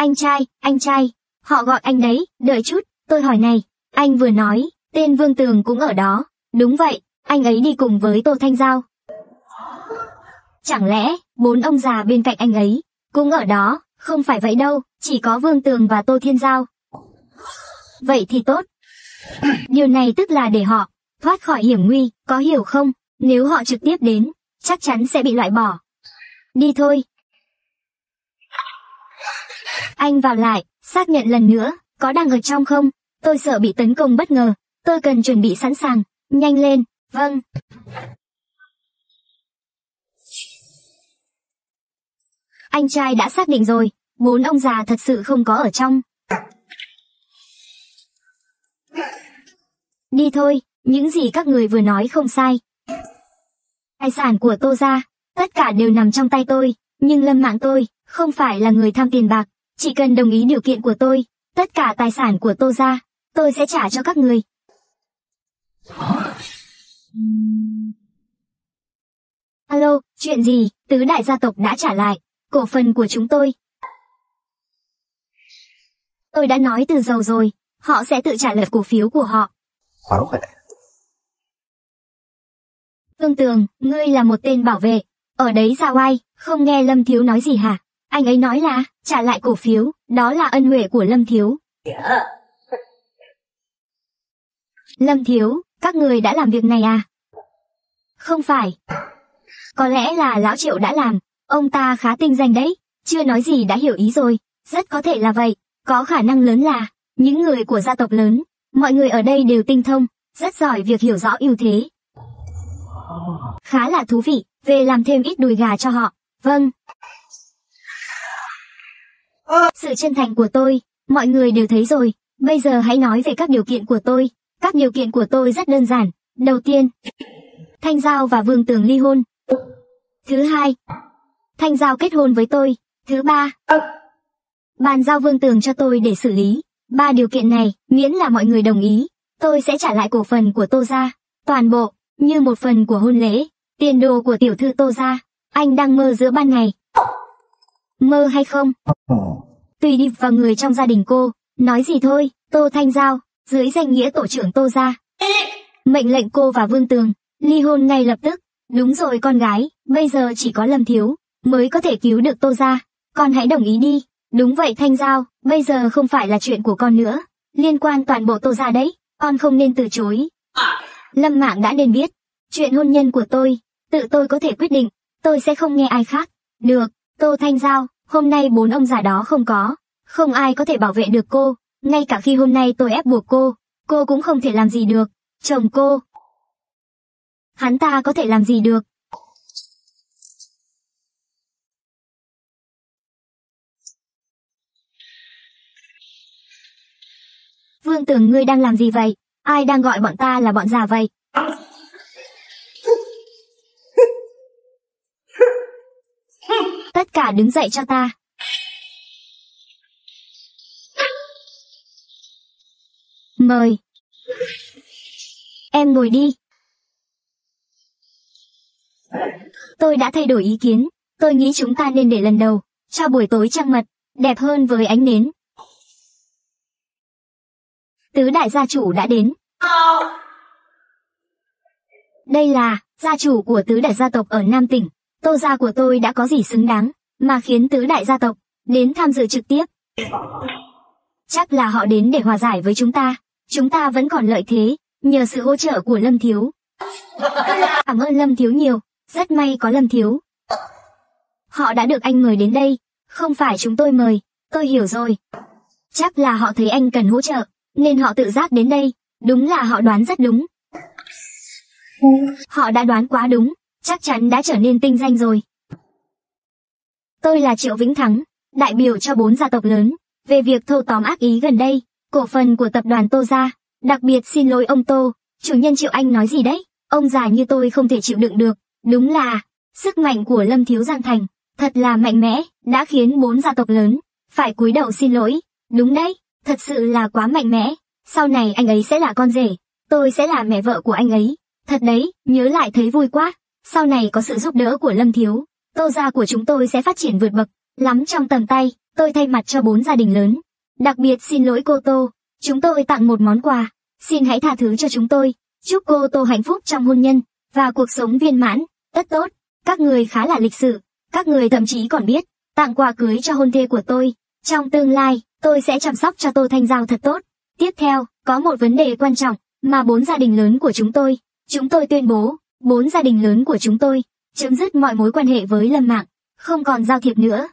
Anh trai, họ gọi anh đấy, đợi chút, tôi hỏi này, anh vừa nói, tên Vương Tường cũng ở đó, đúng vậy, anh ấy đi cùng với Tô Thanh Giao. Chẳng lẽ, 4 ông già bên cạnh anh ấy, cũng ở đó, không phải vậy đâu, chỉ có Vương Tường và Tô Thiên Giao. Vậy thì tốt. Điều này tức là để họ thoát khỏi hiểm nguy, có hiểu không? Nếu họ trực tiếp đến, chắc chắn sẽ bị loại bỏ. Đi thôi. Anh vào lại, xác nhận lần nữa, có đang ở trong không? Tôi sợ bị tấn công bất ngờ, tôi cần chuẩn bị sẵn sàng. Nhanh lên, vâng. Anh trai đã xác định rồi, 4 ông già thật sự không có ở trong. Đi thôi, những gì các người vừa nói không sai. Tài sản của Tô gia, tất cả đều nằm trong tay tôi, nhưng Lâm Mạn tôi, không phải là người tham tiền bạc, chỉ cần đồng ý điều kiện của tôi, tất cả tài sản của Tô gia, tôi sẽ trả cho các người. Alo, chuyện gì? Tứ đại gia tộc đã trả lại cổ phần của chúng tôi. Tôi đã nói từ đầu rồi, họ sẽ tự trả lại cổ phiếu của họ. Vương Tường, ngươi là một tên bảo vệ, ở đấy ra oai, không nghe Lâm Thiếu nói gì hả? Anh ấy nói là, trả lại cổ phiếu, đó là ân huệ của Lâm Thiếu. Lâm Thiếu, các người đã làm việc này à? Không phải. Có lẽ là Lão Triệu đã làm, ông ta khá tinh danh đấy, chưa nói gì đã hiểu ý rồi, rất có thể là vậy, có khả năng lớn là, những người của gia tộc lớn, mọi người ở đây đều tinh thông, rất giỏi việc hiểu rõ ưu thế. Khá là thú vị, về làm thêm ít đùi gà cho họ, vâng. Sự chân thành của tôi, mọi người đều thấy rồi, bây giờ hãy nói về các điều kiện của tôi. Các điều kiện của tôi rất đơn giản, đầu tiên, Thanh Giao và Vương Tường ly hôn. Thứ hai, Thanh Giao kết hôn với tôi. Thứ ba, bàn giao Vương Tường cho tôi để xử lý. 3 điều kiện này, miễn là mọi người đồng ý, tôi sẽ trả lại cổ phần của Tô gia, toàn bộ, như một phần của hôn lễ, tiền đồ của tiểu thư Tô gia. Anh đang mơ giữa ban ngày. Mơ hay không? Tùy đi vào người trong gia đình cô, nói gì thôi, Tô Thanh Giao, dưới danh nghĩa tổ trưởng Tô gia. Mệnh lệnh cô và Vương Tường, ly hôn ngay lập tức. Đúng rồi con gái, bây giờ chỉ có Lâm Thiếu, mới có thể cứu được Tô gia. Con hãy đồng ý đi. Đúng vậy Thanh Giao, bây giờ không phải là chuyện của con nữa, liên quan toàn bộ Tô gia đấy, con không nên từ chối. Lâm Mạn đã nên biết, chuyện hôn nhân của tôi, tự tôi có thể quyết định, tôi sẽ không nghe ai khác. Được, Tô Thanh Giao, hôm nay 4 ông già đó không có, không ai có thể bảo vệ được cô, ngay cả khi hôm nay tôi ép buộc cô cũng không thể làm gì được. Chồng cô, hắn ta có thể làm gì được? Vương Tường ngươi đang làm gì vậy? Ai đang gọi bọn ta là bọn già vậy? Tất cả đứng dậy cho ta. Mời. Em ngồi đi. Tôi đã thay đổi ý kiến, tôi nghĩ chúng ta nên để lần đầu, cho buổi tối trăng mật, đẹp hơn với ánh nến. Tứ đại gia chủ đã đến. Đây là gia chủ của tứ đại gia tộc ở Nam tỉnh. Tô gia của tôi đã có gì xứng đáng mà khiến tứ đại gia tộc đến tham dự trực tiếp. Chắc là họ đến để hòa giải với chúng ta vẫn còn lợi thế, nhờ sự hỗ trợ của Lâm Thiếu. Cảm ơn Lâm Thiếu nhiều, rất may có Lâm Thiếu. Họ đã được anh mời đến đây, không phải chúng tôi mời, tôi hiểu rồi. Chắc là họ thấy anh cần hỗ trợ, nên họ tự giác đến đây, đúng là họ đoán rất đúng. Họ đã đoán quá đúng, chắc chắn đã trở nên tinh danh rồi. Tôi là Triệu Vĩnh Thắng, đại biểu cho 4 gia tộc lớn, về việc thâu tóm ác ý gần đây, cổ phần của tập đoàn Tô gia. Đặc biệt xin lỗi ông Tô, chủ nhân Triệu Anh nói gì đấy, ông già như tôi không thể chịu đựng được. Đúng là, sức mạnh của Lâm Thiếu Giang Thành, thật là mạnh mẽ, đã khiến 4 gia tộc lớn phải cúi đầu xin lỗi. Đúng đấy, thật sự là quá mạnh mẽ, sau này anh ấy sẽ là con rể, tôi sẽ là mẹ vợ của anh ấy. Thật đấy, nhớ lại thấy vui quá, sau này có sự giúp đỡ của Lâm Thiếu, Tô gia của chúng tôi sẽ phát triển vượt bậc, lắm trong tầm tay. tôi thay mặt cho 4 gia đình lớn. Đặc biệt xin lỗi cô Tô, chúng tôi tặng một món quà. Xin hãy tha thứ cho chúng tôi. Chúc cô Tô hạnh phúc trong hôn nhân và cuộc sống viên mãn, tất tốt. Các người khá là lịch sự. Các người thậm chí còn biết tặng quà cưới cho hôn thê của tôi. Trong tương lai, tôi sẽ chăm sóc cho Tô Thanh Giao thật tốt. Tiếp theo, có một vấn đề quan trọng mà 4 gia đình lớn của chúng tôi tuyên bố, 4 gia đình lớn của chúng tôi chấm dứt mọi mối quan hệ với Lâm Mạn, không còn giao thiệp nữa.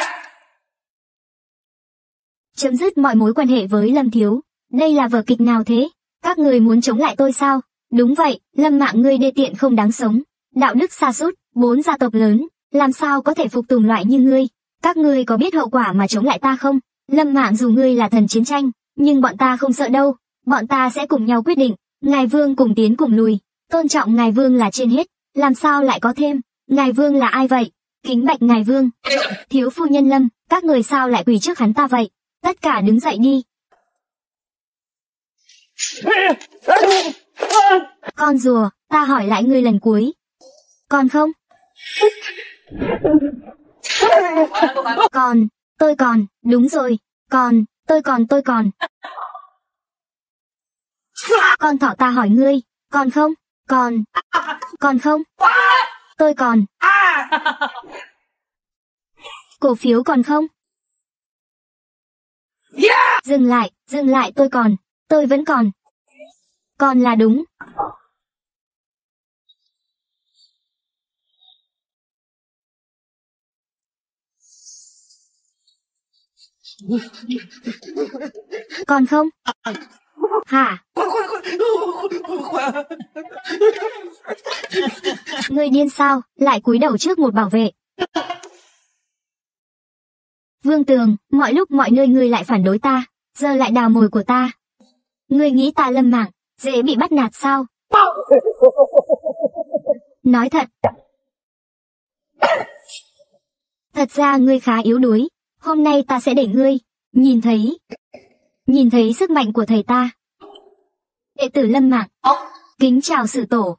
Chấm dứt mọi mối quan hệ với Lâm Thiếu. Đây là vở kịch nào thế? Các người muốn chống lại tôi sao? Đúng vậy, Lâm Mạn ngươi đê tiện không đáng sống. Đạo đức sa sút, 4 gia tộc lớn, làm sao có thể phục tùng loại như ngươi? Các ngươi có biết hậu quả mà chống lại ta không? Lâm Mạn dù ngươi là thần chiến tranh, nhưng bọn ta không sợ đâu. Bọn ta sẽ cùng nhau quyết định, ngài vương cùng tiến cùng lùi. Tôn trọng ngài vương là trên hết, làm sao lại có thêm? Ngài vương là ai vậy? Kính bạch ngài vương. Thiếu phu nhân Lâm, các người sao lại quỳ trước hắn ta vậy? Tất cả đứng dậy đi. Con rùa, ta hỏi lại ngươi lần cuối. Còn không? Còn, tôi còn, đúng rồi, còn, tôi còn. Con thỏ ta hỏi ngươi, còn không? Còn không? Tôi còn. Cổ phiếu còn không? Dừng lại, tôi vẫn còn. Còn là đúng. Còn không? Hả? Ngươi điên sao, lại cúi đầu trước một bảo vệ. Vương Tường, mọi lúc mọi nơi ngươi lại phản đối ta, giờ lại đào mồi của ta. Ngươi nghĩ ta Lâm Mạn dễ bị bắt nạt sao? Nói thật. Thật ra ngươi khá yếu đuối. Hôm nay ta sẽ để ngươi nhìn thấy sức mạnh của thầy ta. Đệ tử Lâm Mạn, kính chào sử tổ.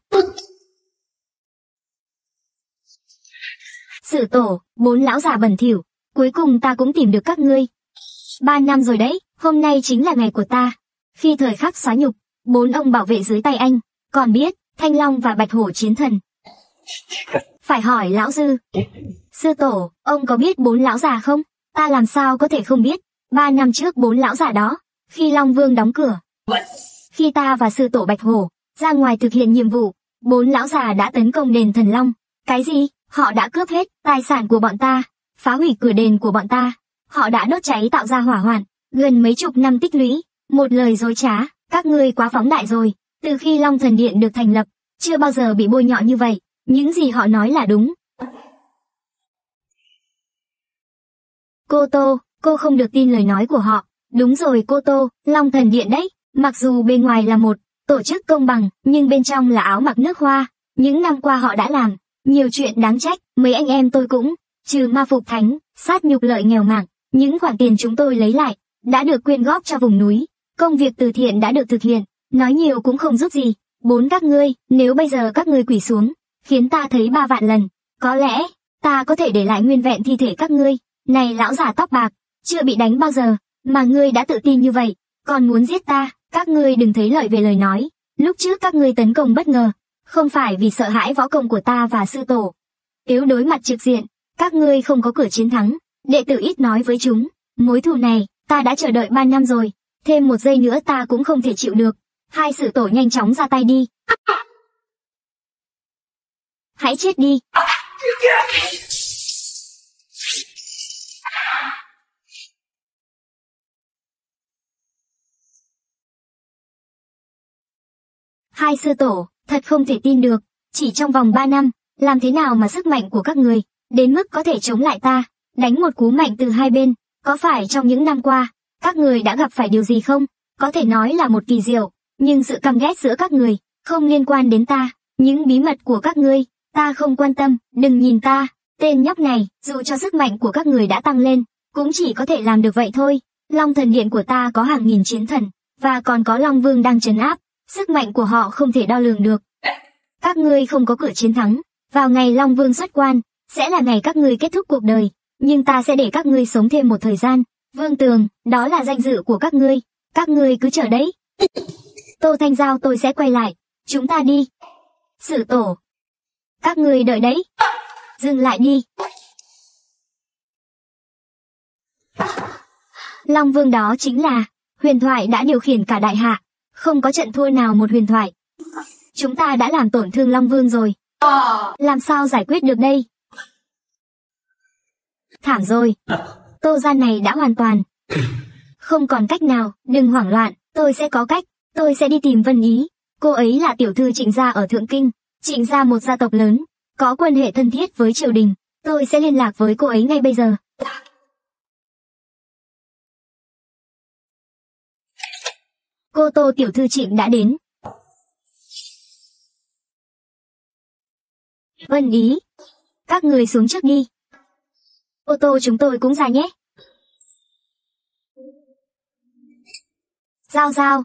Sử tổ, 4 lão già bẩn thỉu, cuối cùng ta cũng tìm được các ngươi. 3 năm rồi đấy, hôm nay chính là ngày của ta. Khi thời khắc xóa nhục, 4 ông bảo vệ dưới tay anh, còn biết Thanh Long và Bạch Hổ chiến thần. Phải hỏi lão Dư. Sư tổ, ông có biết 4 lão già không? Ta làm sao có thể không biết. 3 năm trước 4 lão già đó, khi Long Vương đóng cửa, khi ta và sư tổ Bạch Hổ ra ngoài thực hiện nhiệm vụ, 4 lão già đã tấn công đền Thần Long. Cái gì? Họ đã cướp hết tài sản của bọn ta, phá hủy cửa đền của bọn ta. Họ đã đốt cháy tạo ra hỏa hoạn, gần mấy chục năm tích lũy. Một lời dối trá, các ngươi quá phóng đại rồi. Từ khi Long Thần Điện được thành lập, chưa bao giờ bị bôi nhọ như vậy. Những gì họ nói là đúng. Cô Tô, cô không được tin lời nói của họ. Đúng rồi cô Tô, Long Thần Điện đấy. Mặc dù bên ngoài là một tổ chức công bằng, nhưng bên trong là áo mặc nước hoa. Những năm qua họ đã làm nhiều chuyện đáng trách. Mấy anh em tôi cũng, trừ ma phục thánh, sát nhục lợi nghèo mảng, những khoản tiền chúng tôi lấy lại đã được quyên góp cho vùng núi. Công việc từ thiện đã được thực hiện, nói nhiều cũng không giúp gì. 4 các ngươi, nếu bây giờ các ngươi quỳ xuống, khiến ta thấy 3 vạn lần, có lẽ ta có thể để lại nguyên vẹn thi thể các ngươi. Này lão già tóc bạc, chưa bị đánh bao giờ, mà ngươi đã tự tin như vậy, còn muốn giết ta. Các ngươi đừng thấy lợi về lời nói. Lúc trước các ngươi tấn công bất ngờ, không phải vì sợ hãi võ công của ta và sư tổ. Nếu đối mặt trực diện, các ngươi không có cửa chiến thắng. Đệ tử ít nói với chúng. Mối thù này, ta đã chờ đợi 3 năm rồi. Thêm 1 giây nữa ta cũng không thể chịu được. Hai sử tổ nhanh chóng ra tay đi. Hãy chết đi. Hai sư tổ, thật không thể tin được. Chỉ trong vòng 3 năm, làm thế nào mà sức mạnh của các người đến mức có thể chống lại ta, đánh một cú mạnh từ hai bên. Có phải trong những năm qua, các người đã gặp phải điều gì không? Có thể nói là một kỳ diệu, nhưng sự căm ghét giữa các người không liên quan đến ta. Những bí mật của các ngươi, ta không quan tâm. Đừng nhìn ta, tên nhóc này, dù cho sức mạnh của các người đã tăng lên, cũng chỉ có thể làm được vậy thôi. Long Thần Điện của ta có hàng nghìn chiến thần, và còn có Long Vương đang trấn áp. Sức mạnh của họ không thể đo lường được. Các ngươi không có cửa chiến thắng. Vào ngày Long Vương xuất quan, sẽ là ngày các ngươi kết thúc cuộc đời. nhưng ta sẽ để các ngươi sống thêm một thời gian. Vương Tường, đó là danh dự của các ngươi cứ chờ đấy. Tô Thanh Giao, tôi sẽ quay lại, chúng ta đi. Sử Tổ, các ngươi đợi đấy. Dừng lại đi. Long Vương đó chính là huyền thoại đã điều khiển cả đại hạ, không có trận thua nào một huyền thoại. Chúng ta đã làm tổn thương Long Vương rồi. Làm sao giải quyết được đây? Thảm rồi. Tô gia này đã hoàn toàn không còn cách nào. Đừng hoảng loạn, tôi sẽ có cách. Tôi sẽ đi tìm Vân Ý. Cô ấy là tiểu thư Trịnh gia ở Thượng Kinh. Trịnh gia một gia tộc lớn, có quan hệ thân thiết với triều đình. Tôi sẽ liên lạc với cô ấy ngay bây giờ. Cô Tô tiểu thư Trịnh đã đến. Vân Ý, các người xuống trước đi. Ô tô chúng tôi cũng ra nhé. Giao Giao.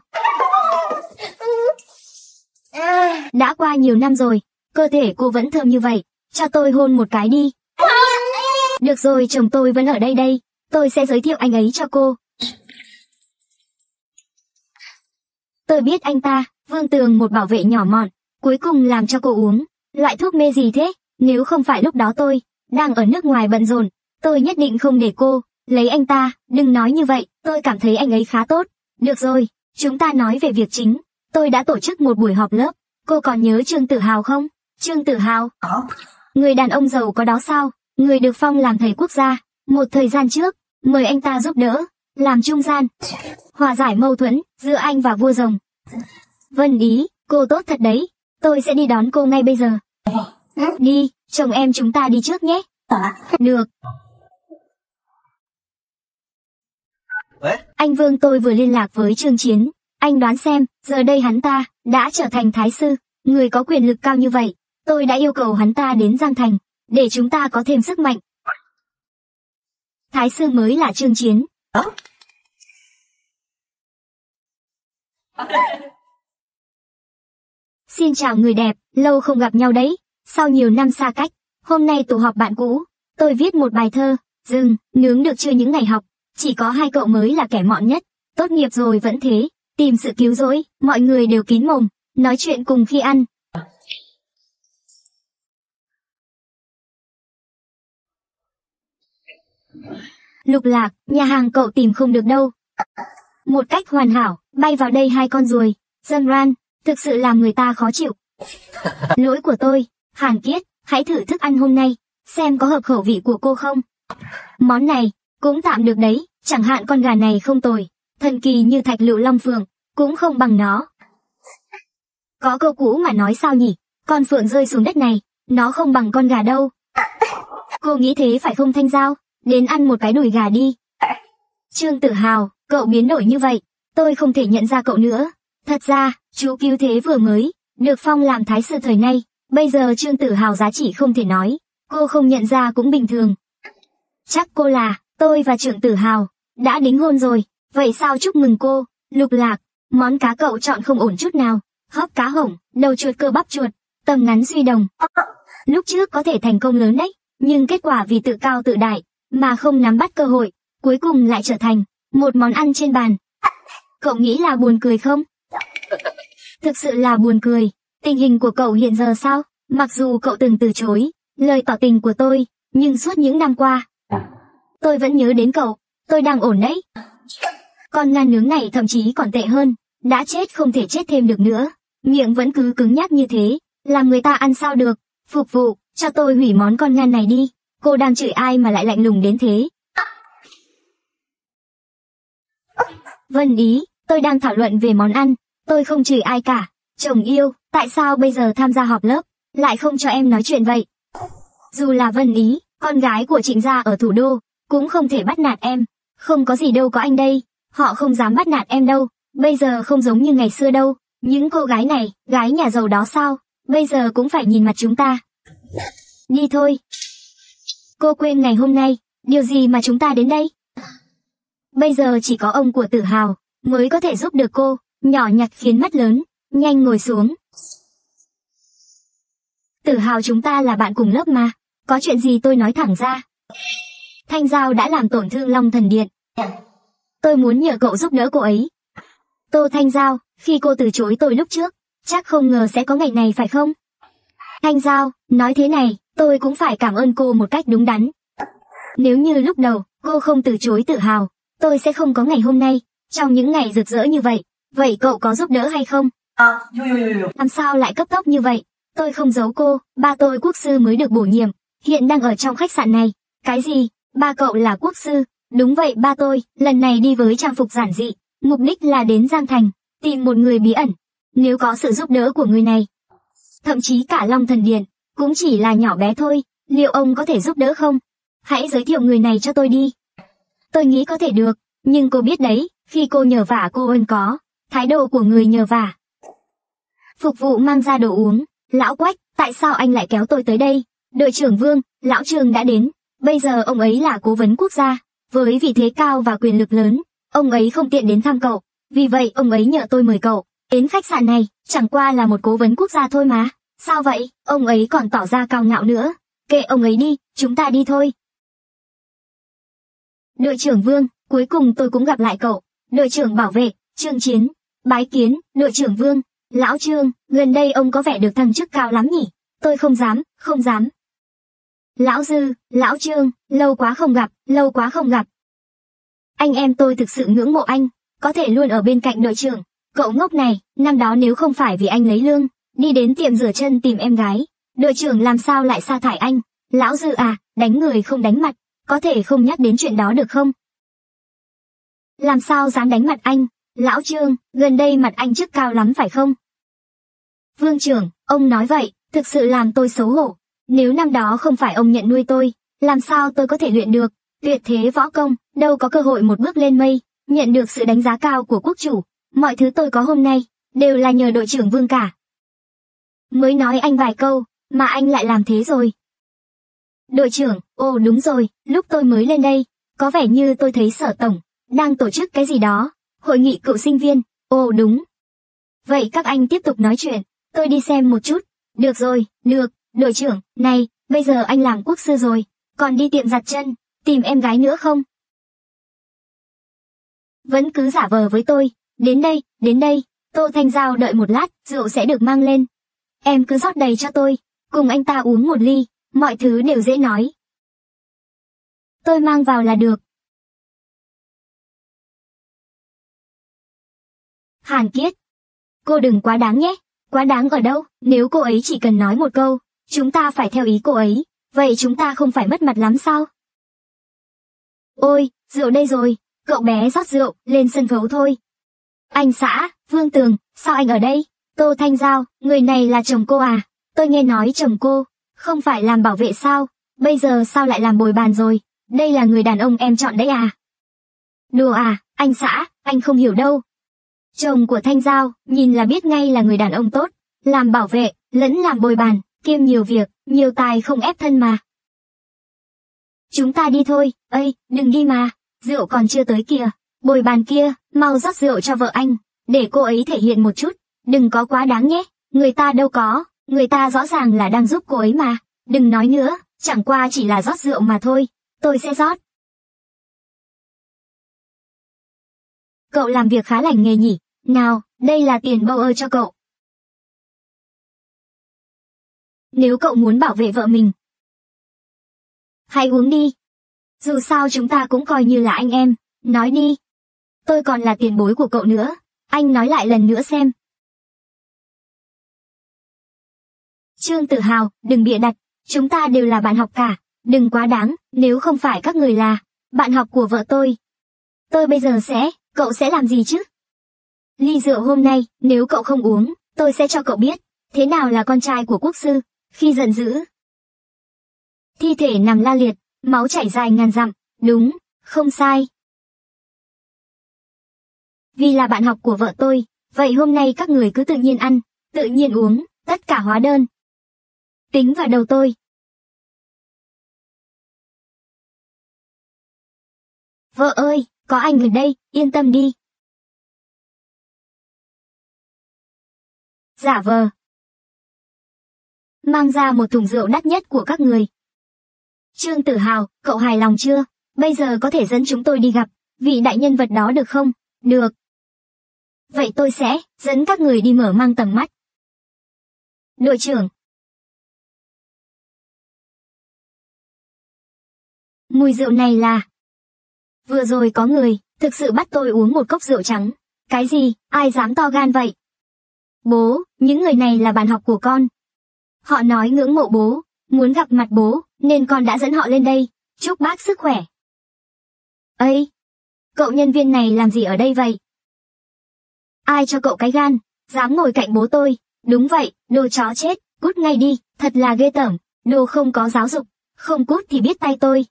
Đã qua nhiều năm rồi, cơ thể cô vẫn thơm như vậy, cho tôi hôn một cái đi. Được rồi, chồng tôi vẫn ở đây đây, tôi sẽ giới thiệu anh ấy cho cô. Tôi biết anh ta, Vương Tường, một bảo vệ nhỏ mọn, cuối cùng làm cho cô uống. Loại thuốc mê gì thế? Nếu không phải lúc đó tôi đang ở nước ngoài bận rộn, tôi nhất định không để cô lấy anh ta. Đừng nói như vậy, tôi cảm thấy anh ấy khá tốt. Được rồi, chúng ta nói về việc chính. Tôi đã tổ chức một buổi họp lớp. Cô còn nhớ Trương Tử Hào không? Trương Tử Hào? Người đàn ông giàu có đó sao? Người được phong làm thầy quốc gia. Một thời gian trước, mời anh ta giúp đỡ, làm trung gian, hòa giải mâu thuẫn giữa anh và vua rồng. Vân Ý, cô tốt thật đấy. Tôi sẽ đi đón cô ngay bây giờ. Đi, chồng em chúng ta đi trước nhé. Được. Anh Vương, tôi vừa liên lạc với Trương Chiến. Anh đoán xem, giờ đây hắn ta đã trở thành thái sư, người có quyền lực cao như vậy. Tôi đã yêu cầu hắn ta đến Giang Thành, để chúng ta có thêm sức mạnh. Thái sư mới là Trương Chiến. Xin chào người đẹp, lâu không gặp nhau đấy. Sau nhiều năm xa cách, hôm nay tụ họp bạn cũ, tôi viết một bài thơ. Rừng, nướng được chưa những ngày học, chỉ có hai cậu mới là kẻ mọn nhất. Tốt nghiệp rồi vẫn thế, tìm sự cứu rỗi, mọi người đều kín mồm, nói chuyện cùng khi ăn. Lục Lạc, nhà hàng cậu tìm không được đâu. Một cách hoàn hảo, bay vào đây hai con ruồi. Dân Ran, thực sự làm người ta khó chịu. Lỗi của tôi. Hàn Kiết, hãy thử thức ăn hôm nay, xem có hợp khẩu vị của cô không. Món này, cũng tạm được đấy, chẳng hạn con gà này không tồi. Thần kỳ như Thạch Lựu Long Phượng, cũng không bằng nó. Có câu cũ mà nói sao nhỉ, con phượng rơi xuống đất này, nó không bằng con gà đâu. Cô nghĩ thế phải không Thanh Giao? Đến ăn một cái đùi gà đi. Trương Tử Hào, cậu biến đổi như vậy, tôi không thể nhận ra cậu nữa. Thật ra, chú Cứu Thế vừa mới được phong làm thái sư thời nay, bây giờ Trương Tử Hào giá trị không thể nói, cô không nhận ra cũng bình thường. Chắc cô là, tôi và Trương Tử Hào đã đính hôn rồi, vậy sao chúc mừng cô. Lục Lạc, món cá cậu chọn không ổn chút nào, hấp cá hổng, đầu chuột cơ bắp chuột, tầm ngắn suy đồng. Lúc trước có thể thành công lớn đấy, nhưng kết quả vì tự cao tự đại, mà không nắm bắt cơ hội, cuối cùng lại trở thành một món ăn trên bàn. Cậu nghĩ là buồn cười không? Thực sự là buồn cười. Tình hình của cậu hiện giờ sao? Mặc dù cậu từng từ chối lời tỏ tình của tôi, nhưng suốt những năm qua, tôi vẫn nhớ đến cậu. Tôi đang ổn đấy. Con ngan nướng này thậm chí còn tệ hơn, đã chết không thể chết thêm được nữa. Miệng vẫn cứ cứng nhắc như thế, làm người ta ăn sao được. Phục vụ, cho tôi hủy món con ngan này đi. Cô đang chửi ai mà lại lạnh lùng đến thế? Vân Ý, tôi đang thảo luận về món ăn, tôi không chửi ai cả. Chồng yêu, tại sao bây giờ tham gia họp lớp, lại không cho em nói chuyện vậy? Dù là Vân Ý, con gái của Trịnh gia ở thủ đô, cũng không thể bắt nạt em. Không có gì đâu, có anh đây, họ không dám bắt nạt em đâu. Bây giờ không giống như ngày xưa đâu. Những cô gái này, gái nhà giàu đó sao, bây giờ cũng phải nhìn mặt chúng ta. Đi thôi. Cô quên ngày hôm nay, điều gì mà chúng ta đến đây? Bây giờ chỉ có ông của Tử Hào mới có thể giúp được cô. Nhỏ nhặt khiến mắt lớn, nhanh ngồi xuống. Tử Hào, chúng ta là bạn cùng lớp mà, có chuyện gì tôi nói thẳng ra. Thanh Giao đã làm tổn thương Long Thần Điện. Tôi muốn nhờ cậu giúp đỡ cô ấy. Tô Thanh Giao, khi cô từ chối tôi lúc trước, chắc không ngờ sẽ có ngày này phải không? Thanh Giao, nói thế này, tôi cũng phải cảm ơn cô một cách đúng đắn. Nếu như lúc đầu, cô không từ chối Tự Hào, tôi sẽ không có ngày hôm nay, trong những ngày rực rỡ như vậy. Vậy cậu có giúp đỡ hay không? Làm sao lại cấp tốc như vậy? Tôi không giấu cô, ba tôi quốc sư mới được bổ nhiệm, hiện đang ở trong khách sạn này. Cái gì? Ba cậu là quốc sư? Đúng vậy ba tôi, lần này đi với trang phục giản dị, mục đích là đến Giang Thành, tìm một người bí ẩn. Nếu có sự giúp đỡ của người này, thậm chí cả Long Thần Điện, cũng chỉ là nhỏ bé thôi, liệu ông có thể giúp đỡ không? Hãy giới thiệu người này cho tôi đi. Tôi nghĩ có thể được, nhưng cô biết đấy, khi cô nhờ vả cô ơn có thái độ của người nhờ vả. Phục vụ mang ra đồ uống. Lão Quách, tại sao anh lại kéo tôi tới đây? Đội trưởng Vương, lão Trương đã đến. Bây giờ ông ấy là cố vấn quốc gia, với vị thế cao và quyền lực lớn, ông ấy không tiện đến thăm cậu. Vì vậy ông ấy nhờ tôi mời cậu đến khách sạn này, chẳng qua là một cố vấn quốc gia thôi mà. Sao vậy? Ông ấy còn tỏ ra cao ngạo nữa. Kệ ông ấy đi, chúng ta đi thôi. Đội trưởng Vương, cuối cùng tôi cũng gặp lại cậu. Đội trưởng bảo vệ, Trương Chiến. Bái kiến, đội trưởng Vương. Lão Trương, gần đây ông có vẻ được thăng chức cao lắm nhỉ? Tôi không dám, không dám. Lão Dư, lão Trương, lâu quá không gặp, lâu quá không gặp. Anh em tôi thực sự ngưỡng mộ anh, có thể luôn ở bên cạnh đội trưởng. Cậu ngốc này, năm đó nếu không phải vì anh lấy lương, đi đến tiệm rửa chân tìm em gái, đội trưởng làm sao lại sa thải anh? Lão Dư à, đánh người không đánh mặt, có thể không nhắc đến chuyện đó được không? Làm sao dám đánh mặt anh? Lão Trương, gần đây mặt anh chức cao lắm phải không? Vương trưởng, ông nói vậy, thực sự làm tôi xấu hổ. Nếu năm đó không phải ông nhận nuôi tôi, làm sao tôi có thể luyện được tuyệt thế võ công, đâu có cơ hội một bước lên mây, nhận được sự đánh giá cao của quốc chủ. Mọi thứ tôi có hôm nay, đều là nhờ đội trưởng Vương cả. Mới nói anh vài câu, mà anh lại làm thế rồi. Đội trưởng, ồ đúng rồi, lúc tôi mới lên đây, có vẻ như tôi thấy Sở Tổng đang tổ chức cái gì đó, hội nghị cựu sinh viên, ồ đúng. Vậy các anh tiếp tục nói chuyện, tôi đi xem một chút. Được rồi, được, đội trưởng, này, bây giờ anh làm quốc sư rồi, còn đi tiệm giặt chân, tìm em gái nữa không? Vẫn cứ giả vờ với tôi, đến đây, Tô Thanh Giao đợi một lát, rượu sẽ được mang lên. Em cứ rót đầy cho tôi, cùng anh ta uống một ly, mọi thứ đều dễ nói. Tôi mang vào là được. Hàn Kiết, cô đừng quá đáng nhé, quá đáng ở đâu, nếu cô ấy chỉ cần nói một câu, chúng ta phải theo ý cô ấy, vậy chúng ta không phải mất mặt lắm sao? Ôi, rượu đây rồi, cậu bé rót rượu, lên sân khấu thôi. Anh xã, Vương Tường, sao anh ở đây? Tô Thanh Giao, người này là chồng cô à? Tôi nghe nói chồng cô, không phải làm bảo vệ sao? Bây giờ sao lại làm bồi bàn rồi? Đây là người đàn ông em chọn đấy à? Đùa à, anh xã, anh không hiểu đâu. Chồng của Thanh Giao, nhìn là biết ngay là người đàn ông tốt, làm bảo vệ, lẫn làm bồi bàn, kiêm nhiều việc, nhiều tài không ép thân mà. Chúng ta đi thôi, ây, đừng đi mà, rượu còn chưa tới kìa, bồi bàn kia, mau rót rượu cho vợ anh, để cô ấy thể hiện một chút, đừng có quá đáng nhé, người ta đâu có, người ta rõ ràng là đang giúp cô ấy mà, đừng nói nữa, chẳng qua chỉ là rót rượu mà thôi, tôi sẽ rót. Cậu làm việc khá lành nghề nhỉ, nào, đây là tiền bầu ơ cho cậu. Nếu cậu muốn bảo vệ vợ mình, hãy uống đi. Dù sao chúng ta cũng coi như là anh em, nói đi. Tôi còn là tiền bối của cậu nữa, anh nói lại lần nữa xem. Trương Tự Hào, đừng bịa đặt, chúng ta đều là bạn học cả, đừng quá đáng, nếu không phải các người là bạn học của vợ tôi bây giờ cậu sẽ làm gì chứ? Ly rượu hôm nay, nếu cậu không uống, tôi sẽ cho cậu biết, thế nào là con trai của quốc sư, khi giận dữ. Thi thể nằm la liệt, máu chảy dài ngàn dặm, đúng, không sai. Vì là bạn học của vợ tôi, vậy hôm nay các người cứ tự nhiên ăn, tự nhiên uống, tất cả hóa đơn. Tính vào đầu tôi. Vợ ơi, có anh ở đây, yên tâm đi. Giả vờ. Mang ra một thùng rượu đắt nhất của các người. Trương Tự Hào, cậu hài lòng chưa? bây giờ có thể dẫn chúng tôi đi gặp vị đại nhân vật đó được không? Được. Vậy tôi sẽ dẫn các người đi mở mang tầm mắt. Đội trưởng. Mùi rượu này là... Vừa rồi có người, thực sự bắt tôi uống một cốc rượu trắng. Cái gì, ai dám to gan vậy? Bố, những người này là bạn học của con. Họ nói ngưỡng mộ bố, muốn gặp mặt bố, nên con đã dẫn họ lên đây. Chúc bác sức khỏe. Ây! Cậu nhân viên này làm gì ở đây vậy? Ai cho cậu cái gan, dám ngồi cạnh bố tôi? Đúng vậy, đồ chó chết, cút ngay đi, thật là ghê tởm, đồ không có giáo dục, không cút thì biết tay tôi.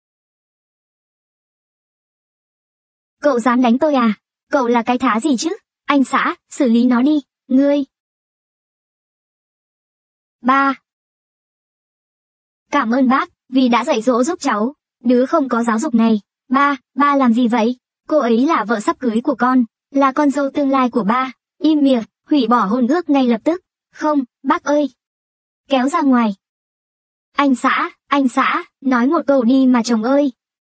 Cậu dám đánh tôi à? Cậu là cái thá gì chứ? Anh xã, xử lý nó đi, ngươi. Ba. Cảm ơn bác, vì đã dạy dỗ giúp cháu, đứa không có giáo dục này. Ba làm gì vậy? Cô ấy là vợ sắp cưới của con, là con dâu tương lai của ba. Im miệng, hủy bỏ hôn ước ngay lập tức. Không, bác ơi. Kéo ra ngoài. Anh xã, nói một câu đi mà chồng ơi.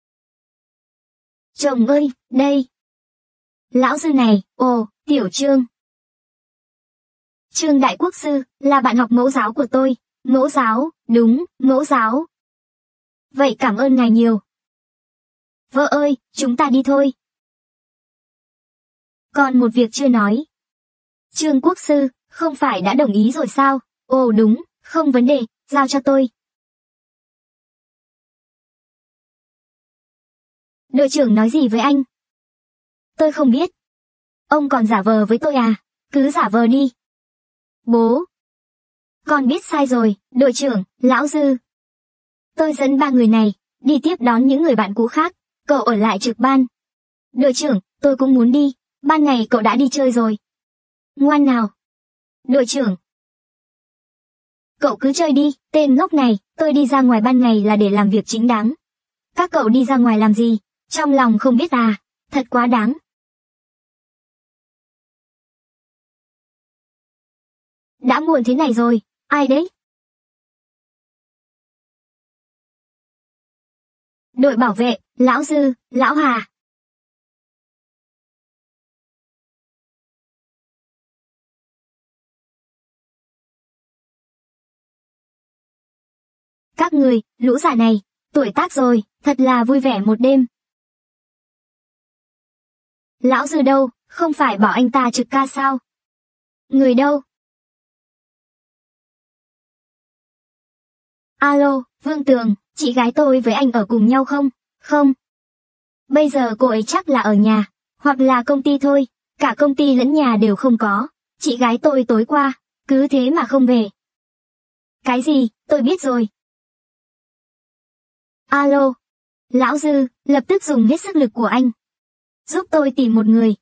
Chồng ơi, đây. Lão sư này, ồ, Tiểu Trương. Trương Đại Quốc Sư, là bạn học mẫu giáo của tôi. Mẫu giáo, đúng, mẫu giáo. Vậy cảm ơn ngài nhiều. Vợ ơi, chúng ta đi thôi. Còn một việc chưa nói. Trương Quốc Sư, không phải đã đồng ý rồi sao? Ồ đúng, không vấn đề, giao cho tôi. Đội trưởng nói gì với anh? Tôi không biết. Ông còn giả vờ với tôi à? Cứ giả vờ đi. Bố. Con biết sai rồi, đội trưởng, lão Dư. Tôi dẫn ba người này, đi tiếp đón những người bạn cũ khác, cậu ở lại trực ban. Đội trưởng, tôi cũng muốn đi, ban ngày cậu đã đi chơi rồi. Ngoan nào. Đội trưởng. Cậu cứ chơi đi, tên ngốc này, tôi đi ra ngoài ban ngày là để làm việc chính đáng. Các cậu đi ra ngoài làm gì? Trong lòng không biết à, thật quá đáng. Đã muộn thế này rồi, ai đấy? Đội bảo vệ, lão Dư, lão Hà. Các người, lũ già này, tuổi tác rồi, thật là vui vẻ một đêm. Lão Dư đâu, không phải bảo anh ta trực ca sao? Người đâu? Alo, Vương Tường, chị gái tôi với anh ở cùng nhau không? Không. Bây giờ cô ấy chắc là ở nhà, hoặc là công ty thôi, cả công ty lẫn nhà đều không có. Chị gái tôi tối qua, cứ thế mà không về. Cái gì, tôi biết rồi. Alo. Lão Dư, lập tức dùng hết sức lực của anh. Giúp tôi tìm một người.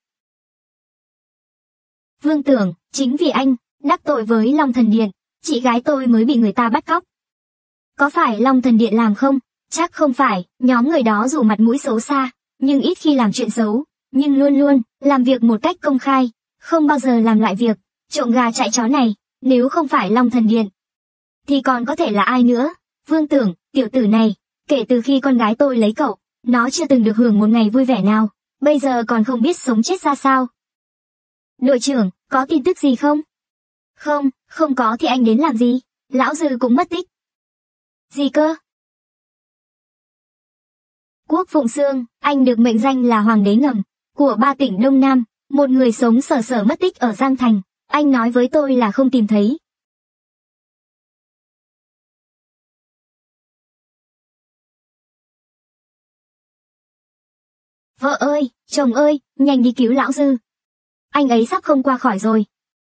Vương Tưởng, chính vì anh, đắc tội với Long Thần Điện, chị gái tôi mới bị người ta bắt cóc. Có phải Long Thần Điện làm không? Chắc không phải, nhóm người đó dù mặt mũi xấu xa, nhưng ít khi làm chuyện xấu, nhưng luôn luôn làm việc một cách công khai, không bao giờ làm lại việc trộm gà chạy chó này, nếu không phải Long Thần Điện. Thì còn có thể là ai nữa? Vương Tưởng, tiểu tử này, kể từ khi con gái tôi lấy cậu, nó chưa từng được hưởng một ngày vui vẻ nào, bây giờ còn không biết sống chết ra sao. Đội trưởng, có tin tức gì không? Không, không có thì anh đến làm gì? Lão Dư cũng mất tích. Gì cơ? Quốc Phụng Xương, anh được mệnh danh là Hoàng đế ngầm của 3 tỉnh Đông Nam, một người sống sờ sờ mất tích ở Giang Thành. Anh nói với tôi là không tìm thấy. Vợ ơi, chồng ơi, nhanh đi cứu lão Dư. Anh ấy sắp không qua khỏi rồi.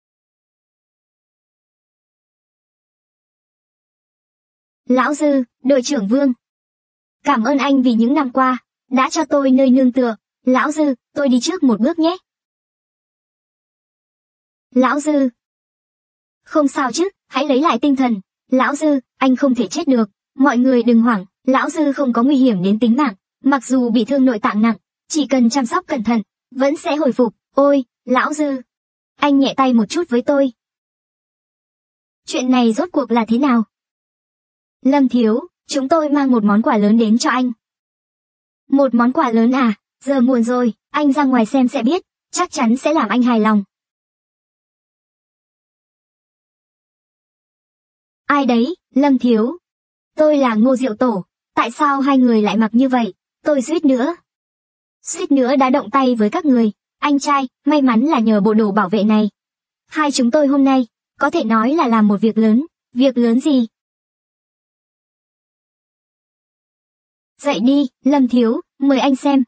Lão Dư, đội trưởng Vương. Cảm ơn anh vì những năm qua, đã cho tôi nơi nương tựa. Lão Dư, tôi đi trước một bước nhé. Lão Dư. Không sao chứ, hãy lấy lại tinh thần. Lão Dư, anh không thể chết được. Mọi người đừng hoảng, Lão Dư không có nguy hiểm đến tính mạng. Mặc dù bị thương nội tạng nặng, chỉ cần chăm sóc cẩn thận, vẫn sẽ hồi phục. Ôi, Lão Dư. Anh nhẹ tay một chút với tôi. Chuyện này rốt cuộc là thế nào? Lâm Thiếu, chúng tôi mang một món quà lớn đến cho anh. Một món quà lớn à? Giờ muộn rồi, anh ra ngoài xem sẽ biết, chắc chắn sẽ làm anh hài lòng. Ai đấy, Lâm Thiếu? Tôi là Ngô Diệu Tổ, tại sao hai người lại mặc như vậy? Tôi suýt nữa đã động tay với các người. Anh trai, may mắn là nhờ bộ đồ bảo vệ này. Hai chúng tôi hôm nay, có thể nói là làm một việc lớn. Việc lớn gì? Dậy đi, Lâm Thiếu, mời anh xem.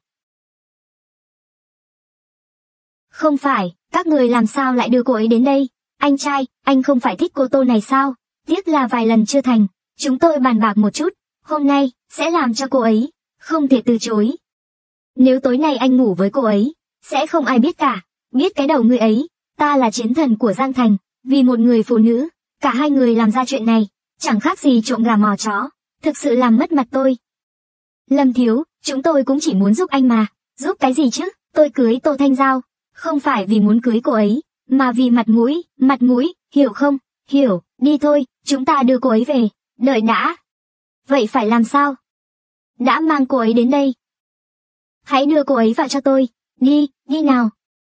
Không phải, các người làm sao lại đưa cô ấy đến đây? Anh trai, anh không phải thích cô Tô này sao? Tiếc là vài lần chưa thành. Chúng tôi bàn bạc một chút, hôm nay, sẽ làm cho cô ấy, không thể từ chối. Nếu tối nay anh ngủ với cô ấy, sẽ không ai biết cả. Biết cái đầu người ấy, ta là chiến thần của Giang Thành, vì một người phụ nữ, cả hai người làm ra chuyện này, chẳng khác gì trộm gà mò chó, thực sự làm mất mặt tôi. Lâm Thiếu, chúng tôi cũng chỉ muốn giúp anh mà, giúp cái gì chứ? Tôi cưới Tô Thanh Giao, không phải vì muốn cưới cô ấy, mà vì mặt mũi, hiểu không? Hiểu, đi thôi, chúng ta đưa cô ấy về, đợi đã. Vậy phải làm sao? Đã mang cô ấy đến đây. Hãy đưa cô ấy vào cho tôi, đi nào.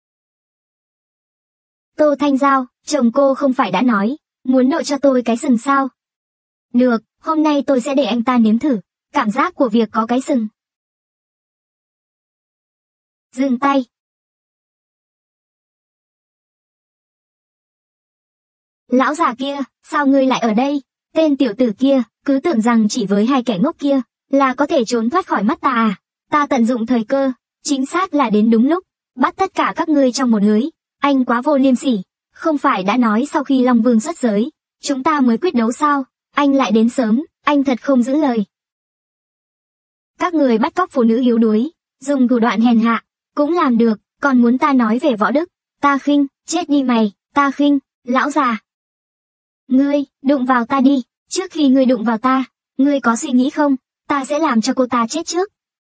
Tô Thanh Giao, chồng cô không phải đã nói, muốn đội cho tôi cái sừng sao? Được, hôm nay tôi sẽ để anh ta nếm thử, cảm giác của việc có cái sừng. Dừng tay. Lão già kia, sao ngươi lại ở đây? Tên tiểu tử kia, cứ tưởng rằng chỉ với hai kẻ ngốc kia, là có thể trốn thoát khỏi mắt ta à? Ta tận dụng thời cơ, chính xác là đến đúng lúc, bắt tất cả các ngươi trong một lưới. Anh quá vô liêm sỉ, không phải đã nói sau khi Long Vương xuất giới, chúng ta mới quyết đấu sao? Anh lại đến sớm, anh thật không giữ lời. Các người bắt cóc phụ nữ yếu đuối, dùng thủ đoạn hèn hạ, cũng làm được, còn muốn ta nói về võ đức, ta khinh, chết đi mày, ta khinh, lão già. Ngươi, đụng vào ta đi, trước khi ngươi đụng vào ta, ngươi có suy nghĩ không, ta sẽ làm cho cô ta chết trước.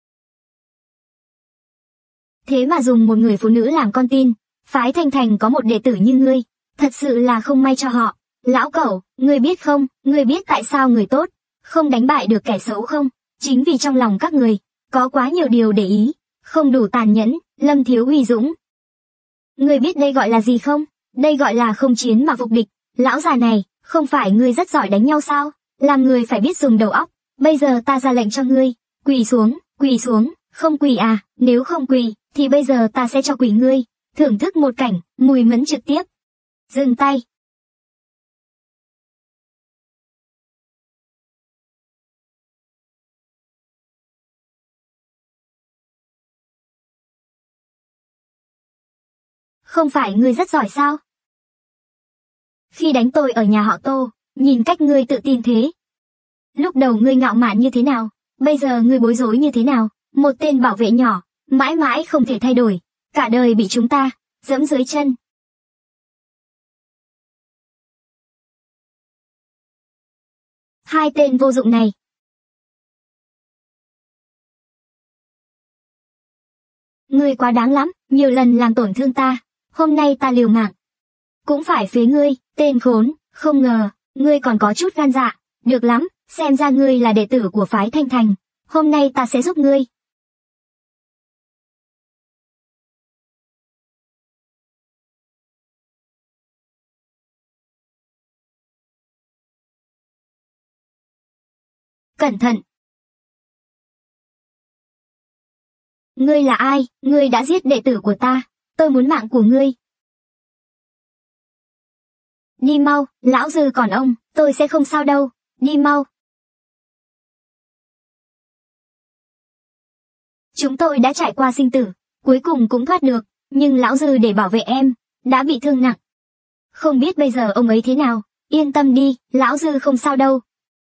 Thế mà dùng một người phụ nữ làm con tin, phái Thanh Thành có một đệ tử như ngươi, thật sự là không may cho họ. Lão cẩu, ngươi biết không, ngươi biết tại sao người tốt không đánh bại được kẻ xấu không? Chính vì trong lòng các người có quá nhiều điều để ý, không đủ tàn nhẫn. Lâm Thiếu uy dũng. Ngươi biết đây gọi là gì không? Đây gọi là không chiến mà phục địch. Lão già này, không phải ngươi rất giỏi đánh nhau sao? Làm người phải biết dùng đầu óc. Bây giờ ta ra lệnh cho ngươi, quỳ xuống, không quỳ à? Nếu không quỳ, thì bây giờ ta sẽ cho quỳ ngươi. Thưởng thức một cảnh, mùi mẫn trực tiếp. Dừng tay. Không phải ngươi rất giỏi sao? Khi đánh tôi ở nhà họ Tô, nhìn cách ngươi tự tin thế. Lúc đầu ngươi ngạo mạn như thế nào, bây giờ ngươi bối rối như thế nào? Một tên bảo vệ nhỏ, mãi mãi không thể thay đổi, cả đời bị chúng ta giẫm dưới chân. Hai tên vô dụng này. Ngươi quá đáng lắm, nhiều lần làm tổn thương ta, hôm nay ta liều mạng. Cũng phải phế ngươi, tên khốn, không ngờ, ngươi còn có chút gan dạ, được lắm, xem ra ngươi là đệ tử của phái Thanh Thành, hôm nay ta sẽ giúp ngươi. Cẩn thận. Ngươi là ai? Ngươi đã giết đệ tử của ta, tôi muốn mạng của ngươi. Đi mau, lão dư còn ông, tôi sẽ không sao đâu, đi mau. Chúng tôi đã trải qua sinh tử, cuối cùng cũng thoát được, nhưng lão dư để bảo vệ em, đã bị thương nặng. Không biết bây giờ ông ấy thế nào, yên tâm đi, lão dư không sao đâu.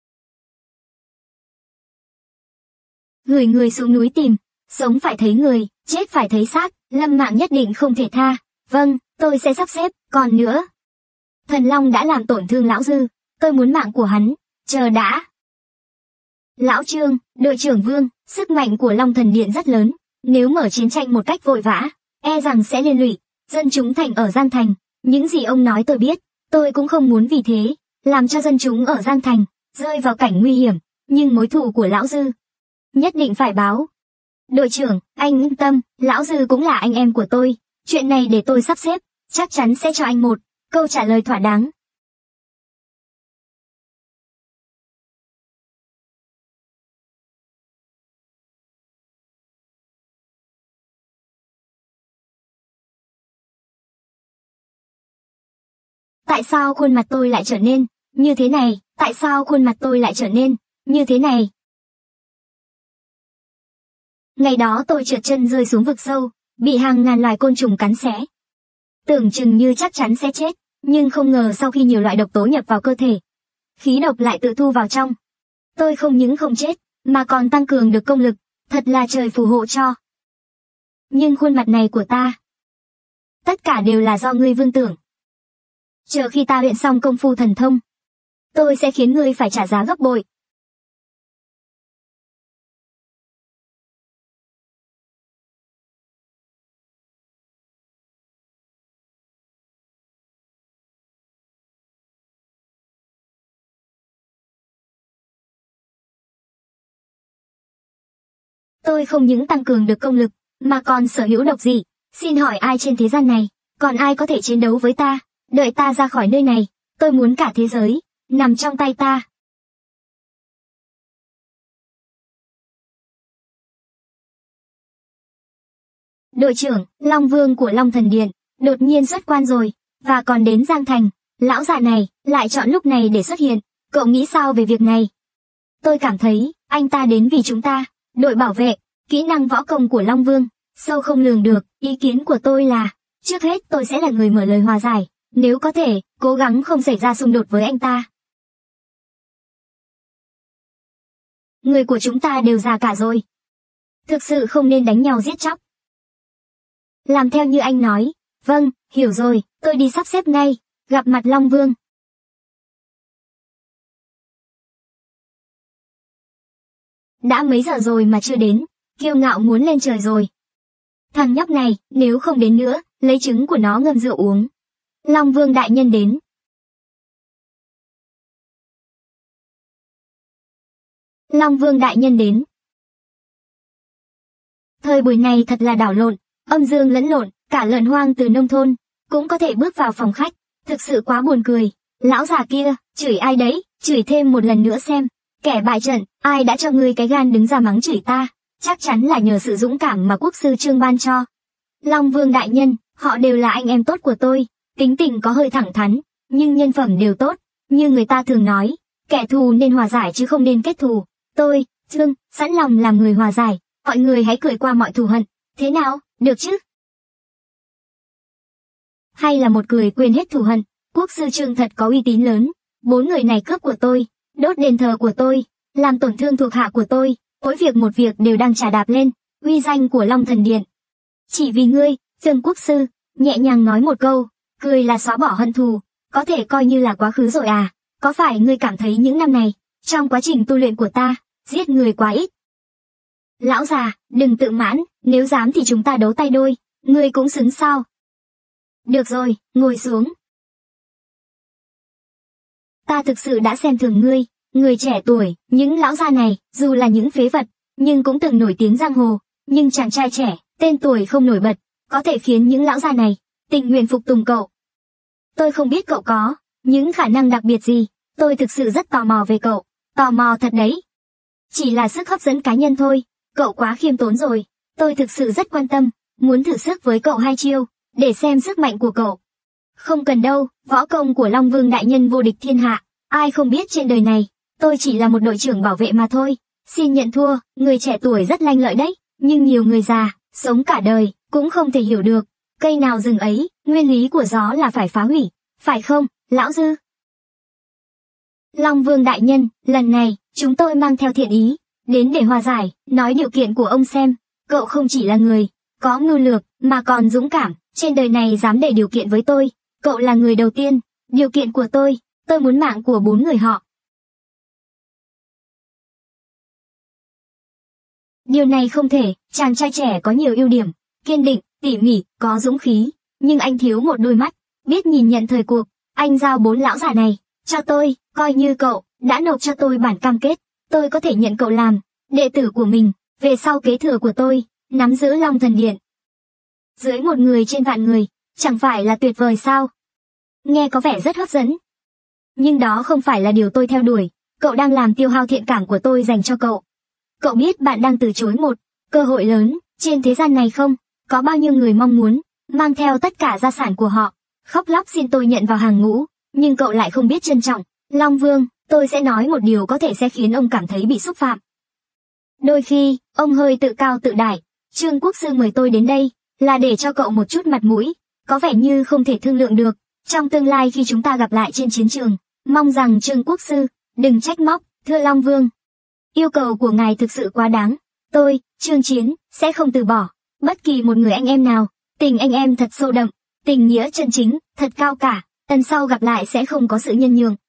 Gửi người xuống núi tìm, sống phải thấy người, chết phải thấy xác, Lâm Mạng nhất định không thể tha. Vâng, tôi sẽ sắp xếp, còn nữa. Thần Long đã làm tổn thương lão dư, tôi muốn mạng của hắn, chờ đã. Lão Trương, đội trưởng Vương, sức mạnh của Long Thần Điện rất lớn, nếu mở chiến tranh một cách vội vã, e rằng sẽ liên lụy dân chúng thành ở Giang Thành. Những gì ông nói tôi biết, tôi cũng không muốn vì thế làm cho dân chúng ở Giang Thành rơi vào cảnh nguy hiểm, nhưng mối thù của lão dư nhất định phải báo. Đội trưởng, anh yên tâm, lão Dư cũng là anh em của tôi. Chuyện này để tôi sắp xếp, chắc chắn sẽ cho anh một câu trả lời thỏa đáng. Tại sao khuôn mặt tôi lại trở nên như thế này? Tại sao khuôn mặt tôi lại trở nên như thế này? Ngày đó tôi trượt chân rơi xuống vực sâu, bị hàng ngàn loài côn trùng cắn xé. Tưởng chừng như chắc chắn sẽ chết, nhưng không ngờ sau khi nhiều loại độc tố nhập vào cơ thể, khí độc lại tự thu vào trong. Tôi không những không chết, mà còn tăng cường được công lực, thật là trời phù hộ cho. Nhưng khuôn mặt này của ta, tất cả đều là do ngươi vương tưởng. Chờ khi ta luyện xong công phu thần thông, tôi sẽ khiến ngươi phải trả giá gấp bội. Tôi không những tăng cường được công lực, mà còn sở hữu độc dị. Xin hỏi ai trên thế gian này, còn ai có thể chiến đấu với ta? Đợi ta ra khỏi nơi này, tôi muốn cả thế giới nằm trong tay ta. Đội trưởng, Long Vương của Long Thần Điện, đột nhiên xuất quan rồi, và còn đến Giang Thành. Lão già này, lại chọn lúc này để xuất hiện. Cậu nghĩ sao về việc này? Tôi cảm thấy, anh ta đến vì chúng ta. Đội bảo vệ, kỹ năng võ công của Long Vương, sâu không lường được. Ý kiến của tôi là, trước hết tôi sẽ là người mở lời hòa giải. Nếu có thể, cố gắng không xảy ra xung đột với anh ta. Người của chúng ta đều già cả rồi. Thực sự không nên đánh nhau giết chóc. Làm theo như anh nói. Vâng, hiểu rồi, tôi đi sắp xếp ngay. Gặp mặt Long Vương. Đã mấy giờ rồi mà chưa đến, kiêu ngạo muốn lên trời rồi. Thằng nhóc này, nếu không đến nữa, lấy trứng của nó ngâm rượu uống. Long Vương đại nhân đến. Long Vương đại nhân đến. Thời buổi này thật là đảo lộn, âm dương lẫn lộn, cả lợn hoang từ nông thôn cũng có thể bước vào phòng khách, thực sự quá buồn cười. Lão già kia, chửi ai đấy, chửi thêm một lần nữa xem. Kẻ bại trận, ai đã cho ngươi cái gan đứng ra mắng chửi ta? Chắc chắn là nhờ sự dũng cảm mà quốc sư Trương ban cho. Long Vương đại nhân, họ đều là anh em tốt của tôi, tính tình có hơi thẳng thắn, nhưng nhân phẩm đều tốt. Như người ta thường nói, kẻ thù nên hòa giải chứ không nên kết thù. Tôi, Trương, sẵn lòng làm người hòa giải, mọi người hãy cười qua mọi thù hận. Thế nào, được chứ? Hay là một cười quên hết thù hận? Quốc sư Trương thật có uy tín lớn. 4 người này cướp của tôi, đốt đền thờ của tôi, làm tổn thương thuộc hạ của tôi, mỗi việc một việc đều đang chà đạp lên uy danh của Long Thần Điện. Chỉ vì ngươi, Trương quốc sư, nhẹ nhàng nói một câu, cười là xóa bỏ hận thù, có thể coi như là quá khứ rồi à? Có phải ngươi cảm thấy những năm này, trong quá trình tu luyện của ta, giết người quá ít? Lão già, đừng tự mãn, nếu dám thì chúng ta đấu tay đôi, ngươi cũng xứng sao? Được rồi, ngồi xuống. Ta thực sự đã xem thường ngươi, người trẻ tuổi, những lão già này, dù là những phế vật, nhưng cũng từng nổi tiếng giang hồ, nhưng chàng trai trẻ, tên tuổi không nổi bật, có thể khiến những lão già này tình nguyện phục tùng cậu. Tôi không biết cậu có những khả năng đặc biệt gì, tôi thực sự rất tò mò về cậu, tò mò thật đấy. Chỉ là sức hấp dẫn cá nhân thôi, cậu quá khiêm tốn rồi, tôi thực sự rất quan tâm, muốn thử sức với cậu 2 chiêu, để xem sức mạnh của cậu. Không cần đâu, võ công của Long Vương đại nhân vô địch thiên hạ, ai không biết trên đời này, tôi chỉ là một đội trưởng bảo vệ mà thôi. Xin nhận thua, người trẻ tuổi rất lanh lợi đấy, nhưng nhiều người già, sống cả đời, cũng không thể hiểu được. Cây nào rừng ấy, nguyên lý của gió là phải phá hủy, phải không, lão Dư? Long Vương đại nhân, lần này, chúng tôi mang theo thiện ý, đến để hòa giải, nói điều kiện của ông xem. Cậu không chỉ là người có mưu lược, mà còn dũng cảm, trên đời này dám để điều kiện với tôi. Cậu là người đầu tiên, điều kiện của tôi muốn mạng của 4 người họ. Điều này không thể, chàng trai trẻ có nhiều ưu điểm, kiên định, tỉ mỉ, có dũng khí, nhưng anh thiếu một đôi mắt, biết nhìn nhận thời cuộc. Anh giao 4 lão già này cho tôi, coi như cậu đã nộp cho tôi bản cam kết, tôi có thể nhận cậu làm đệ tử của mình, về sau kế thừa của tôi, nắm giữ Long Thần Điện. Dưới một người trên vạn người, chẳng phải là tuyệt vời sao? Nghe có vẻ rất hấp dẫn. Nhưng đó không phải là điều tôi theo đuổi, cậu đang làm tiêu hao thiện cảm của tôi dành cho cậu. Cậu biết bạn đang từ chối một cơ hội lớn trên thế gian này không? Có bao nhiêu người mong muốn mang theo tất cả gia sản của họ, khóc lóc xin tôi nhận vào hàng ngũ, nhưng cậu lại không biết trân trọng. Long Vương, tôi sẽ nói một điều có thể sẽ khiến ông cảm thấy bị xúc phạm. Đôi khi, ông hơi tự cao tự đại. Trương Quốc Sư mời tôi đến đây, là để cho cậu một chút mặt mũi, có vẻ như không thể thương lượng được. Trong tương lai khi chúng ta gặp lại trên chiến trường, mong rằng Trương Quốc Sư, đừng trách móc, thưa Long Vương. Yêu cầu của ngài thực sự quá đáng. Tôi, Trương Chiến, sẽ không từ bỏ bất kỳ một người anh em nào. Tình anh em thật sâu đậm, tình nghĩa chân chính, thật cao cả. Lần sau gặp lại sẽ không có sự nhân nhượng.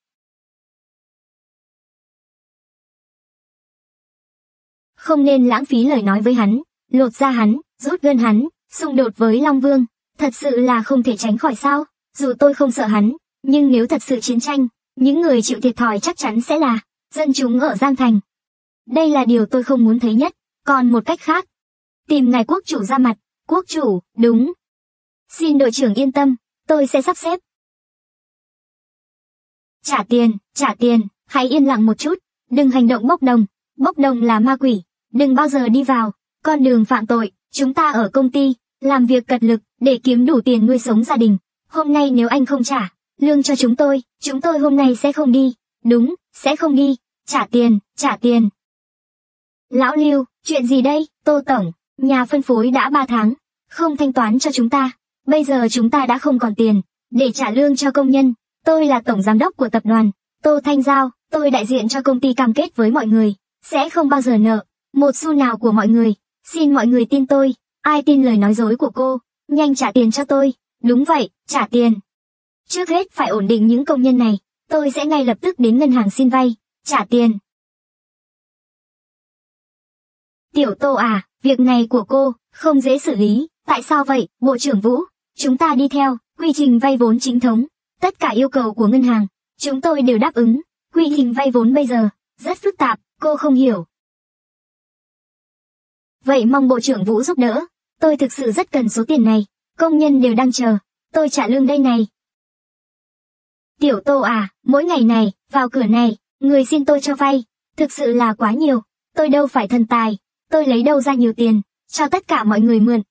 Không nên lãng phí lời nói với hắn, lột da hắn, rút gân hắn, xung đột với Long Vương. Thật sự là không thể tránh khỏi sao? Dù tôi không sợ hắn, nhưng nếu thật sự chiến tranh, những người chịu thiệt thòi chắc chắn sẽ là dân chúng ở Giang Thành. Đây là điều tôi không muốn thấy nhất. Còn một cách khác, tìm ngài quốc chủ ra mặt. Quốc chủ, đúng. Xin đội trưởng yên tâm, tôi sẽ sắp xếp. Trả tiền, hãy yên lặng một chút, đừng hành động bốc đồng. Bốc đồng là ma quỷ, đừng bao giờ đi vào con đường phạm tội. Chúng ta ở công ty, làm việc cật lực để kiếm đủ tiền nuôi sống gia đình. Hôm nay nếu anh không trả lương cho chúng tôi hôm nay sẽ không đi. Đúng, sẽ không đi. Trả tiền. Lão Lưu, chuyện gì đây? Tô Tổng, nhà phân phối đã 3 tháng, không thanh toán cho chúng ta. Bây giờ chúng ta đã không còn tiền để trả lương cho công nhân. Tôi là tổng giám đốc của tập đoàn Tô Thanh Giao, tôi đại diện cho công ty cam kết với mọi người, sẽ không bao giờ nợ một xu nào của mọi người. Xin mọi người tin tôi, ai tin lời nói dối của cô, nhanh trả tiền cho tôi. Đúng vậy, trả tiền. Trước hết phải ổn định những công nhân này, tôi sẽ ngay lập tức đến ngân hàng xin vay, trả tiền. Tiểu Tô à, việc này của cô, không dễ xử lý, tại sao vậy, Bộ trưởng Vũ? Chúng ta đi theo quy trình vay vốn chính thống, tất cả yêu cầu của ngân hàng, chúng tôi đều đáp ứng. Quy trình vay vốn bây giờ, rất phức tạp, cô không hiểu. Vậy mong Bộ trưởng Vũ giúp đỡ, tôi thực sự rất cần số tiền này, công nhân đều đang chờ, tôi trả lương đây này. Tiểu Tô à, mỗi ngày này, vào cửa này, người xin tôi cho vay, thực sự là quá nhiều, tôi đâu phải thần tài, tôi lấy đâu ra nhiều tiền, cho tất cả mọi người mượn.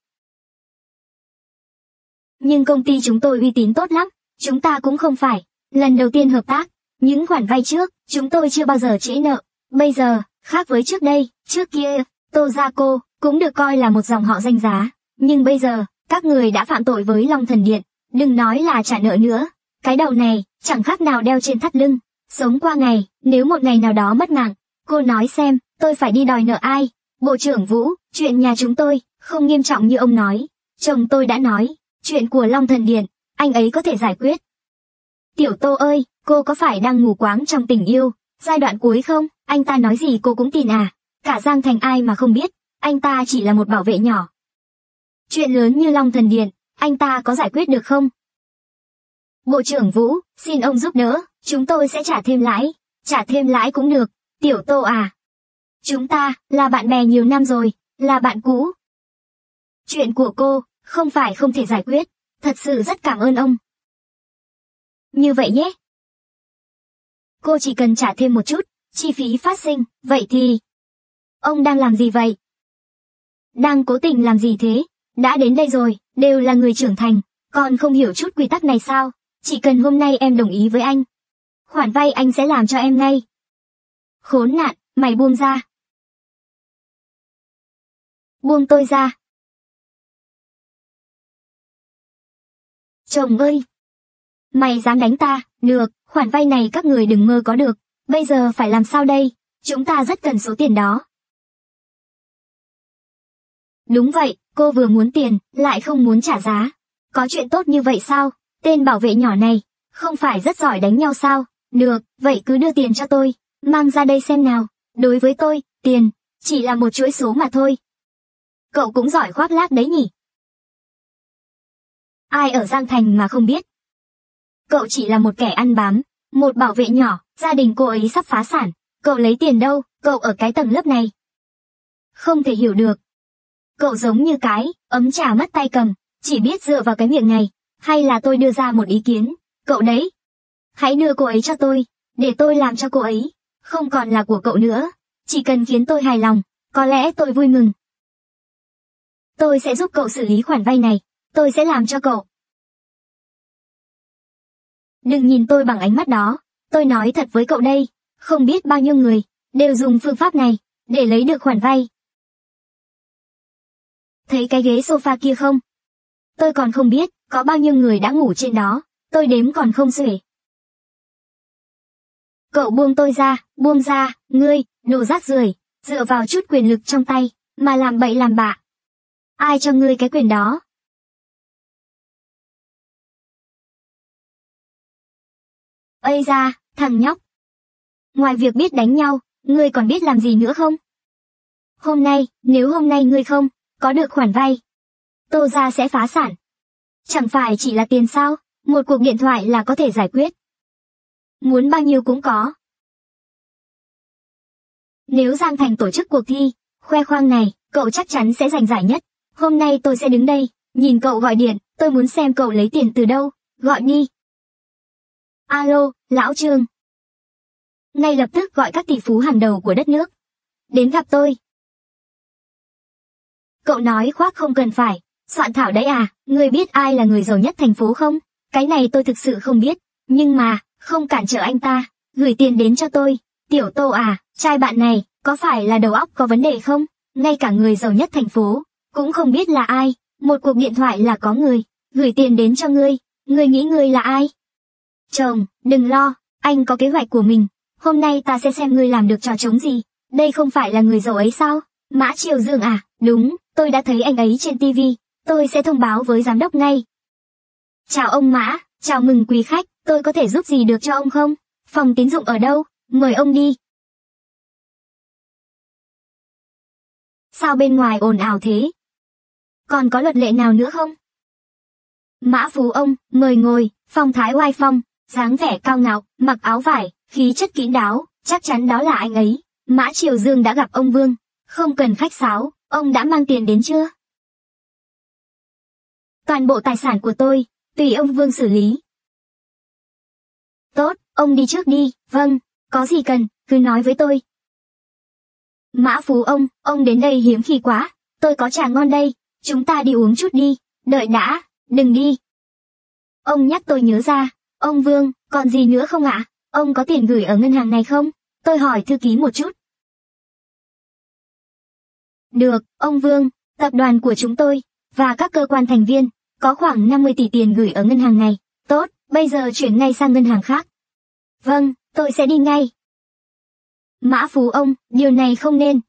Nhưng công ty chúng tôi uy tín tốt lắm, chúng ta cũng không phải lần đầu tiên hợp tác, những khoản vay trước, chúng tôi chưa bao giờ trễ nợ. Bây giờ, khác với trước đây, trước kia, Tô gia cô cũng được coi là một dòng họ danh giá, nhưng bây giờ, các người đã phạm tội với Long Thần Điện, đừng nói là trả nợ nữa. Cái đầu này, chẳng khác nào đeo trên thắt lưng, sống qua ngày, nếu một ngày nào đó mất mạng, cô nói xem, tôi phải đi đòi nợ ai? Bộ trưởng Vũ, chuyện nhà chúng tôi, không nghiêm trọng như ông nói. Chồng tôi đã nói, chuyện của Long Thần Điện, anh ấy có thể giải quyết. Tiểu Tô ơi, cô có phải đang mù quáng trong tình yêu, giai đoạn cuối không? Anh ta nói gì cô cũng tin à? Cả Giang Thành ai mà không biết, anh ta chỉ là một bảo vệ nhỏ. Chuyện lớn như Long Thần Điện, anh ta có giải quyết được không? Bộ trưởng Vũ, xin ông giúp đỡ, chúng tôi sẽ trả thêm lãi cũng được. Tiểu Tô à, chúng ta là bạn bè nhiều năm rồi, là bạn cũ. Chuyện của cô, không phải không thể giải quyết, thật sự rất cảm ơn ông. Như vậy nhé. Cô chỉ cần trả thêm một chút, chi phí phát sinh, vậy thì... Ông đang làm gì vậy? Đang cố tình làm gì thế? Đã đến đây rồi, đều là người trưởng thành, còn không hiểu chút quy tắc này sao? Chỉ cần hôm nay em đồng ý với anh, khoản vay anh sẽ làm cho em ngay. Khốn nạn, mày buông ra. Buông tôi ra. Chồng ơi! Mày dám đánh ta, được, khoản vay này các người đừng mơ có được. Bây giờ phải làm sao đây? Chúng ta rất cần số tiền đó. Đúng vậy, cô vừa muốn tiền, lại không muốn trả giá. Có chuyện tốt như vậy sao? Tên bảo vệ nhỏ này, không phải rất giỏi đánh nhau sao? Được, vậy cứ đưa tiền cho tôi, mang ra đây xem nào. Đối với tôi, tiền, chỉ là một chuỗi số mà thôi. Cậu cũng giỏi khoác lác đấy nhỉ? Ai ở Giang Thành mà không biết? Cậu chỉ là một kẻ ăn bám, một bảo vệ nhỏ, gia đình cô ấy sắp phá sản. Cậu lấy tiền đâu, cậu ở cái tầng lớp này. không thể hiểu được. Cậu giống như cái ấm trà mất tay cầm, chỉ biết dựa vào cái miệng này, hay là tôi đưa ra một ý kiến, cậu đấy. Hãy đưa cô ấy cho tôi, để tôi làm cho cô ấy, không còn là của cậu nữa, chỉ cần khiến tôi hài lòng, có lẽ tôi vui mừng. Tôi sẽ giúp cậu xử lý khoản vay này, tôi sẽ làm cho cậu. Đừng nhìn tôi bằng ánh mắt đó, tôi nói thật với cậu đây, không biết bao nhiêu người đều dùng phương pháp này để lấy được khoản vay. Thấy cái ghế sofa kia không? Tôi còn không biết có bao nhiêu người đã ngủ trên đó, tôi đếm còn không xuể. Cậu buông ra, ngươi, đồ rác rưởi, dựa vào chút quyền lực trong tay, mà làm bậy làm bạ. Ai cho ngươi cái quyền đó? Ây da, thằng nhóc. Ngoài việc biết đánh nhau, ngươi còn biết làm gì nữa không? Nếu hôm nay ngươi không có được khoản vay, Tô gia sẽ phá sản. Chẳng phải chỉ là tiền sao, một cuộc điện thoại là có thể giải quyết. Muốn bao nhiêu cũng có. Nếu Giang Thành tổ chức cuộc thi, khoe khoang này, cậu chắc chắn sẽ giành giải nhất. Hôm nay tôi sẽ đứng đây, nhìn cậu gọi điện, tôi muốn xem cậu lấy tiền từ đâu, gọi đi. Alo, lão Trương. Ngay lập tức gọi các tỷ phú hàng đầu của đất nước. Đến gặp tôi. Cậu nói khoác không cần phải, soạn thảo đấy à, ngươi biết ai là người giàu nhất thành phố không? Cái này tôi thực sự không biết, nhưng mà, không cản trở anh ta, gửi tiền đến cho tôi. Tiểu Tô à, trai bạn này, có phải là đầu óc có vấn đề không? Ngay cả người giàu nhất thành phố, cũng không biết là ai, một cuộc điện thoại là có người, gửi tiền đến cho ngươi nghĩ ngươi là ai? Chồng, đừng lo, anh có kế hoạch của mình, hôm nay ta sẽ xem ngươi làm được trò trống gì, đây không phải là người giàu ấy sao? Mã Triều Dương à, đúng, tôi đã thấy anh ấy trên TV, tôi sẽ thông báo với giám đốc ngay. Chào ông Mã, chào mừng quý khách, tôi có thể giúp gì được cho ông không? Phòng tín dụng ở đâu? Mời ông đi. Sao bên ngoài ồn ào thế? Còn có luật lệ nào nữa không? Mã Phú ông, mời ngồi, phong thái oai phong, dáng vẻ cao ngạo, mặc áo vải, khí chất kín đáo, chắc chắn đó là anh ấy. Mã Triều Dương đã gặp ông Vương, không cần khách sáo, ông đã mang tiền đến chưa? Toàn bộ tài sản của tôi, tùy ông Vương xử lý. Tốt, ông đi trước đi, vâng, có gì cần, cứ nói với tôi. Mã Phú ông đến đây hiếm khi quá, tôi có trà ngon đây, chúng ta đi uống chút đi, đợi đã, đừng đi. Ông nhắc tôi nhớ ra, ông Vương, còn gì nữa không ạ? Ông có tiền gửi ở ngân hàng này không? Tôi hỏi thư ký một chút. Được, ông Vương, tập đoàn của chúng tôi, và các cơ quan thành viên, có khoảng 50 tỷ tiền gửi ở ngân hàng này. Tốt, bây giờ chuyển ngay sang ngân hàng khác. Vâng, tôi sẽ đi ngay. Mã Phú ông, điều này không nên.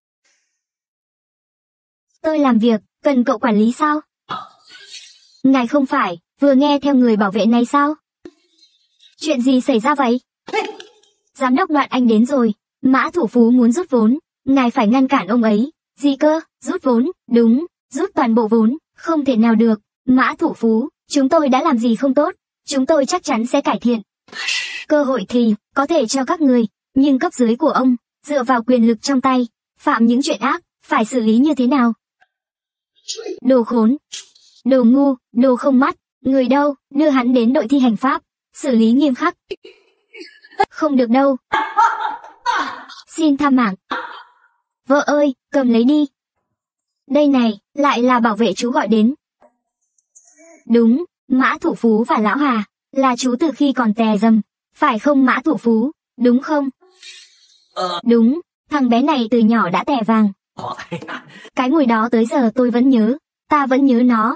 Tôi làm việc, cần cậu quản lý sao? Ngài không phải, vừa nghe theo người bảo vệ này sao? Chuyện gì xảy ra vậy? Giám đốc Đoạn Anh đến rồi, Mã Thủ Phú muốn rút vốn, ngài phải ngăn cản ông ấy. Gì cơ, rút vốn, đúng, rút toàn bộ vốn, không thể nào được. Mã Thủ Phú, chúng tôi đã làm gì không tốt, chúng tôi chắc chắn sẽ cải thiện. Cơ hội thì, có thể cho các người, nhưng cấp dưới của ông, dựa vào quyền lực trong tay, phạm những chuyện ác, phải xử lý như thế nào? Đồ khốn, đồ ngu, đồ không mắt, người đâu, đưa hắn đến đội thi hành pháp, xử lý nghiêm khắc. Không được đâu. Xin tha mạng. Vợ ơi, cầm lấy đi. Đây này, lại là bảo vệ chú gọi đến. Đúng, Mã Thủ Phú và Lão Hà, là chú từ khi còn tè dầm, phải không Mã Thủ Phú, đúng không? Đúng, thằng bé này từ nhỏ đã tè vàng. Cái mùi đó tới giờ tôi vẫn nhớ, ta vẫn nhớ nó.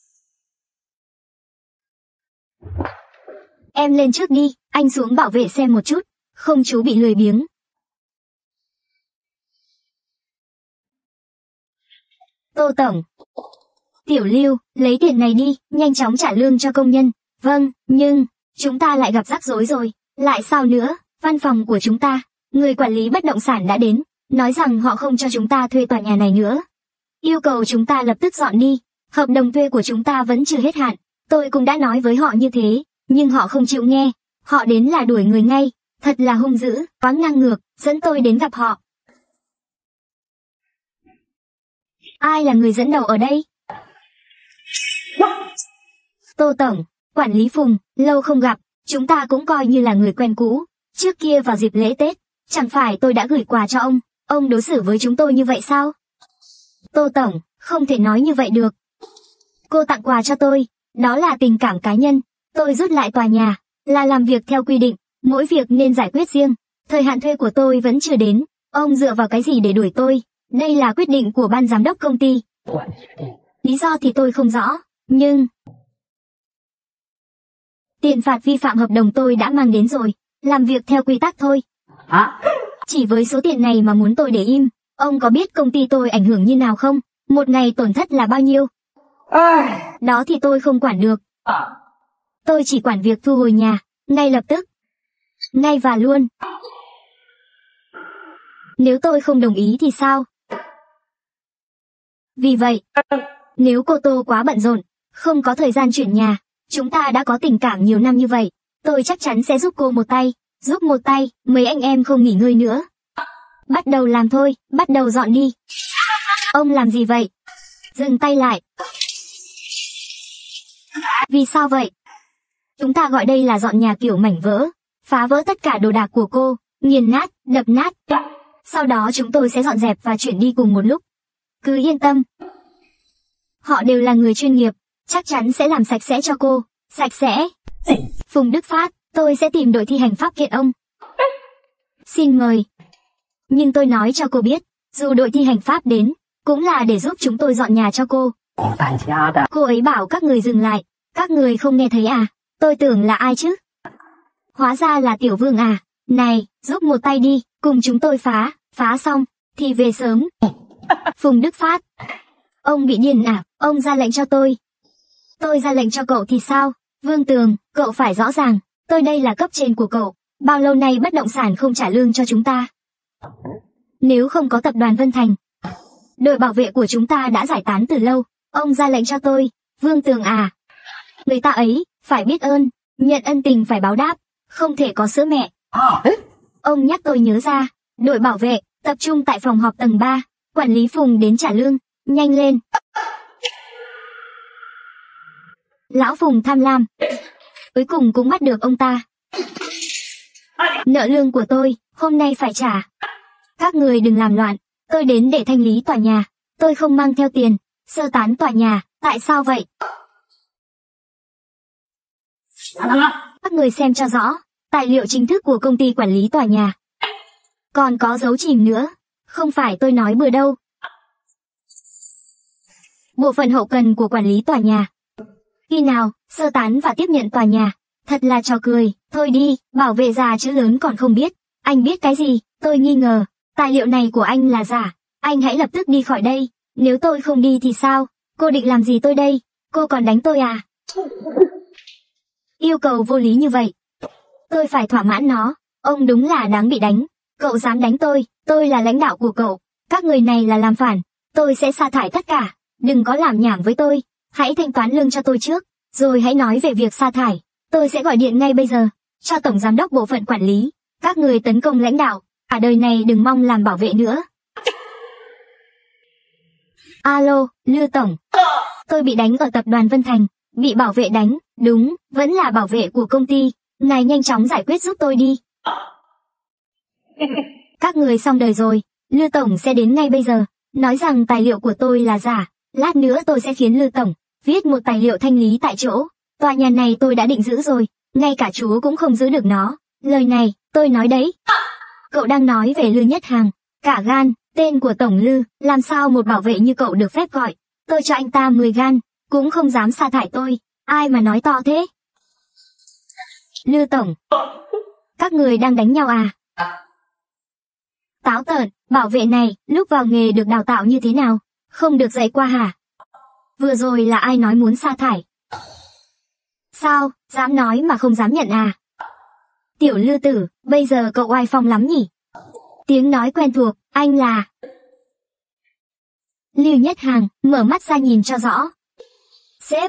Em lên trước đi, anh xuống bảo vệ xem một chút, không chú bị lười biếng. Tô Tổng. Tiểu Lưu, lấy tiền này đi, nhanh chóng trả lương cho công nhân. Vâng, nhưng, chúng ta lại gặp rắc rối rồi. Lại sao nữa, văn phòng của chúng ta, người quản lý bất động sản đã đến, nói rằng họ không cho chúng ta thuê tòa nhà này nữa. Yêu cầu chúng ta lập tức dọn đi, hợp đồng thuê của chúng ta vẫn chưa hết hạn. Tôi cũng đã nói với họ như thế, nhưng họ không chịu nghe. Họ đến là đuổi người ngay, thật là hung dữ, quá ngang ngược, dẫn tôi đến gặp họ. Ai là người dẫn đầu ở đây? Tô Tổng, quản lý Phùng, lâu không gặp, chúng ta cũng coi như là người quen cũ. Trước kia vào dịp lễ Tết, chẳng phải tôi đã gửi quà cho ông đối xử với chúng tôi như vậy sao? Tô Tổng, không thể nói như vậy được. Cô tặng quà cho tôi, đó là tình cảm cá nhân. Tôi rút lại tòa nhà, là làm việc theo quy định, mỗi việc nên giải quyết riêng. Thời hạn thuê của tôi vẫn chưa đến, ông dựa vào cái gì để đuổi tôi? Đây là quyết định của ban giám đốc công ty. Lý do thì tôi không rõ, nhưng tiền phạt vi phạm hợp đồng tôi đã mang đến rồi, làm việc theo quy tắc thôi. Chỉ với số tiền này mà muốn tôi để im, ông có biết công ty tôi ảnh hưởng như nào không? Một ngày tổn thất là bao nhiêu? Đó thì tôi không quản được. Tôi chỉ quản việc thu hồi nhà, ngay lập tức. Ngay và luôn. Nếu tôi không đồng ý thì sao? Vì vậy, nếu cô Tô quá bận rộn, không có thời gian chuyển nhà, chúng ta đã có tình cảm nhiều năm như vậy, tôi chắc chắn sẽ giúp cô một tay. Giúp một tay, mấy anh em không nghỉ ngơi nữa. Bắt đầu làm thôi, bắt đầu dọn đi. Ông làm gì vậy? Dừng tay lại. Vì sao vậy? Chúng ta gọi đây là dọn nhà kiểu mảnh vỡ, phá vỡ tất cả đồ đạc của cô, nghiền nát, đập nát. Sau đó chúng tôi sẽ dọn dẹp và chuyển đi cùng một lúc. Cứ yên tâm. Họ đều là người chuyên nghiệp, chắc chắn sẽ làm sạch sẽ cho cô. Sạch sẽ. Phùng Đức Phát, tôi sẽ tìm đội thi hành pháp kiện ông. Xin mời. Nhưng tôi nói cho cô biết, dù đội thi hành pháp đến, cũng là để giúp chúng tôi dọn nhà cho cô. Cô ấy bảo các người dừng lại, các người không nghe thấy à? Tôi tưởng là ai chứ? Hóa ra là Tiểu Vương à? Này, giúp một tay đi, cùng chúng tôi phá xong, thì về sớm. Phùng Đức Phát. Ông bị điên à? Ông ra lệnh cho tôi. Tôi ra lệnh cho cậu thì sao? Vương Tường, cậu phải rõ ràng, tôi đây là cấp trên của cậu, bao lâu nay bất động sản không trả lương cho chúng ta. Nếu không có tập đoàn Vân Thành, đội bảo vệ của chúng ta đã giải tán từ lâu, ông ra lệnh cho tôi, Vương Tường à. Người ta ấy, phải biết ơn, nhận ân tình phải báo đáp, không thể có sữa mẹ. Ông nhắc tôi nhớ ra, đội bảo vệ, tập trung tại phòng họp tầng 3, quản lý Phùng đến trả lương, nhanh lên. Lão Phùng tham lam, cuối cùng cũng bắt được ông ta. Nợ lương của tôi, hôm nay phải trả. Các người đừng làm loạn, tôi đến để thanh lý tòa nhà, tôi không mang theo tiền, sơ tán tòa nhà, tại sao vậy? Các người xem cho rõ, tài liệu chính thức của công ty quản lý tòa nhà. Còn có dấu chìm nữa, không phải tôi nói bừa đâu. Bộ phận hậu cần của quản lý tòa nhà. Khi nào, sơ tán và tiếp nhận tòa nhà. Thật là trò cười, thôi đi, bảo vệ già chữ lớn còn không biết. Anh biết cái gì, tôi nghi ngờ, tài liệu này của anh là giả. Anh hãy lập tức đi khỏi đây, nếu tôi không đi thì sao? Cô định làm gì tôi đây? Cô còn đánh tôi à? Yêu cầu vô lý như vậy, tôi phải thỏa mãn nó. Ông đúng là đáng bị đánh. Cậu dám đánh tôi là lãnh đạo của cậu. Các người này là làm phản, tôi sẽ sa thải tất cả. Đừng có làm nhảm với tôi, hãy thanh toán lương cho tôi trước, rồi hãy nói về việc sa thải. Tôi sẽ gọi điện ngay bây giờ, cho tổng giám đốc bộ phận quản lý. Các người tấn công lãnh đạo, cả đời này đừng mong làm bảo vệ nữa. Alo, Lư Tổng. Tôi bị đánh ở tập đoàn Vân Thành, bị bảo vệ đánh, đúng, vẫn là bảo vệ của công ty. Ngài nhanh chóng giải quyết giúp tôi đi. Các người xong đời rồi, Lư Tổng sẽ đến ngay bây giờ, nói rằng tài liệu của tôi là giả. Lát nữa tôi sẽ khiến Lư Tổng viết một tài liệu thanh lý tại chỗ. Tòa nhà này tôi đã định giữ rồi, ngay cả chúa cũng không giữ được nó. Lời này, tôi nói đấy. Cậu đang nói về Lư Nhất Hàng, cả gan, tên của Tổng Lư, làm sao một bảo vệ như cậu được phép gọi. Tôi cho anh ta 10 gan, cũng không dám sa thải tôi, ai mà nói to thế. Lư Tổng, các người đang đánh nhau à? Táo tợn, bảo vệ này, lúc vào nghề được đào tạo như thế nào? Không được dạy qua hả? Vừa rồi là ai nói muốn sa thải? Sao, dám nói mà không dám nhận à? Tiểu Lư tử, bây giờ cậu oai phong lắm nhỉ? Tiếng nói quen thuộc, anh là... Lưu Nhất Hàng, mở mắt ra nhìn cho rõ. Sếp.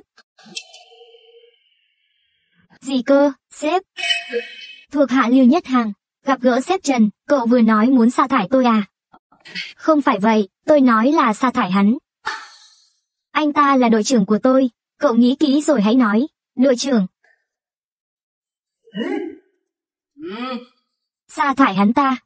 Gì cơ, sếp? Thuộc hạ Lưu Nhất Hàng, gặp gỡ sếp Trần, cậu vừa nói muốn sa thải tôi à? Không phải vậy, tôi nói là sa thải hắn, Anh ta là đội trưởng của tôi, cậu nghĩ kỹ rồi hãy nói. Đội trưởng. Sa thải hắn ta.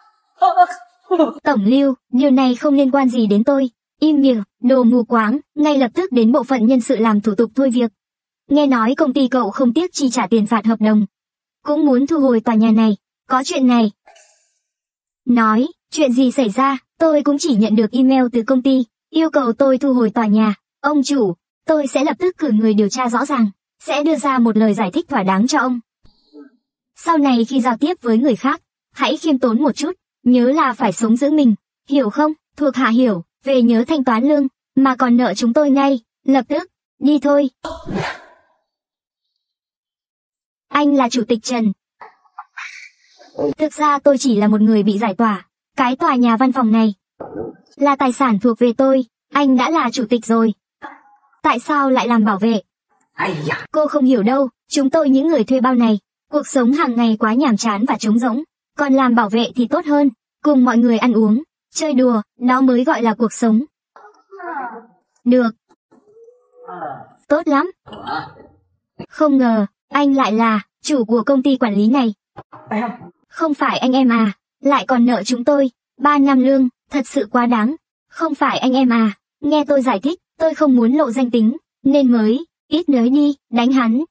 Tổng Lưu, điều này không liên quan gì đến tôi. Im miệng, đồ mù quáng, ngay lập tức đến bộ phận nhân sự làm thủ tục thôi việc. Nghe nói công ty cậu không tiếc chi trả tiền phạt hợp đồng. Cũng muốn thu hồi tòa nhà này, có chuyện này. Nói, chuyện gì xảy ra, tôi cũng chỉ nhận được email từ công ty, yêu cầu tôi thu hồi tòa nhà. Ông chủ, tôi sẽ lập tức cử người điều tra rõ ràng, sẽ đưa ra một lời giải thích thỏa đáng cho ông. Sau này khi giao tiếp với người khác, hãy khiêm tốn một chút, nhớ là phải sống giữ mình, hiểu không? Thuộc hạ hiểu, về nhớ thanh toán lương, mà còn nợ chúng tôi ngay, lập tức, đi thôi. Anh là chủ tịch Trần. Thực ra tôi chỉ là một người bị giải tỏa, cái tòa nhà văn phòng này là tài sản thuộc về tôi, anh đã là chủ tịch rồi. Tại sao lại làm bảo vệ? Cô không hiểu đâu, chúng tôi những người thuê bao này, cuộc sống hàng ngày quá nhàm chán và trống rỗng, còn làm bảo vệ thì tốt hơn, cùng mọi người ăn uống, chơi đùa, đó mới gọi là cuộc sống. Được. Tốt lắm. Không ngờ, anh lại là chủ của công ty quản lý này. Không phải anh em à, lại còn nợ chúng tôi 3 năm lương, thật sự quá đáng. Không phải anh em à, nghe tôi giải thích, tôi không muốn lộ danh tính, nên mới, ít nói đi, đánh hắn.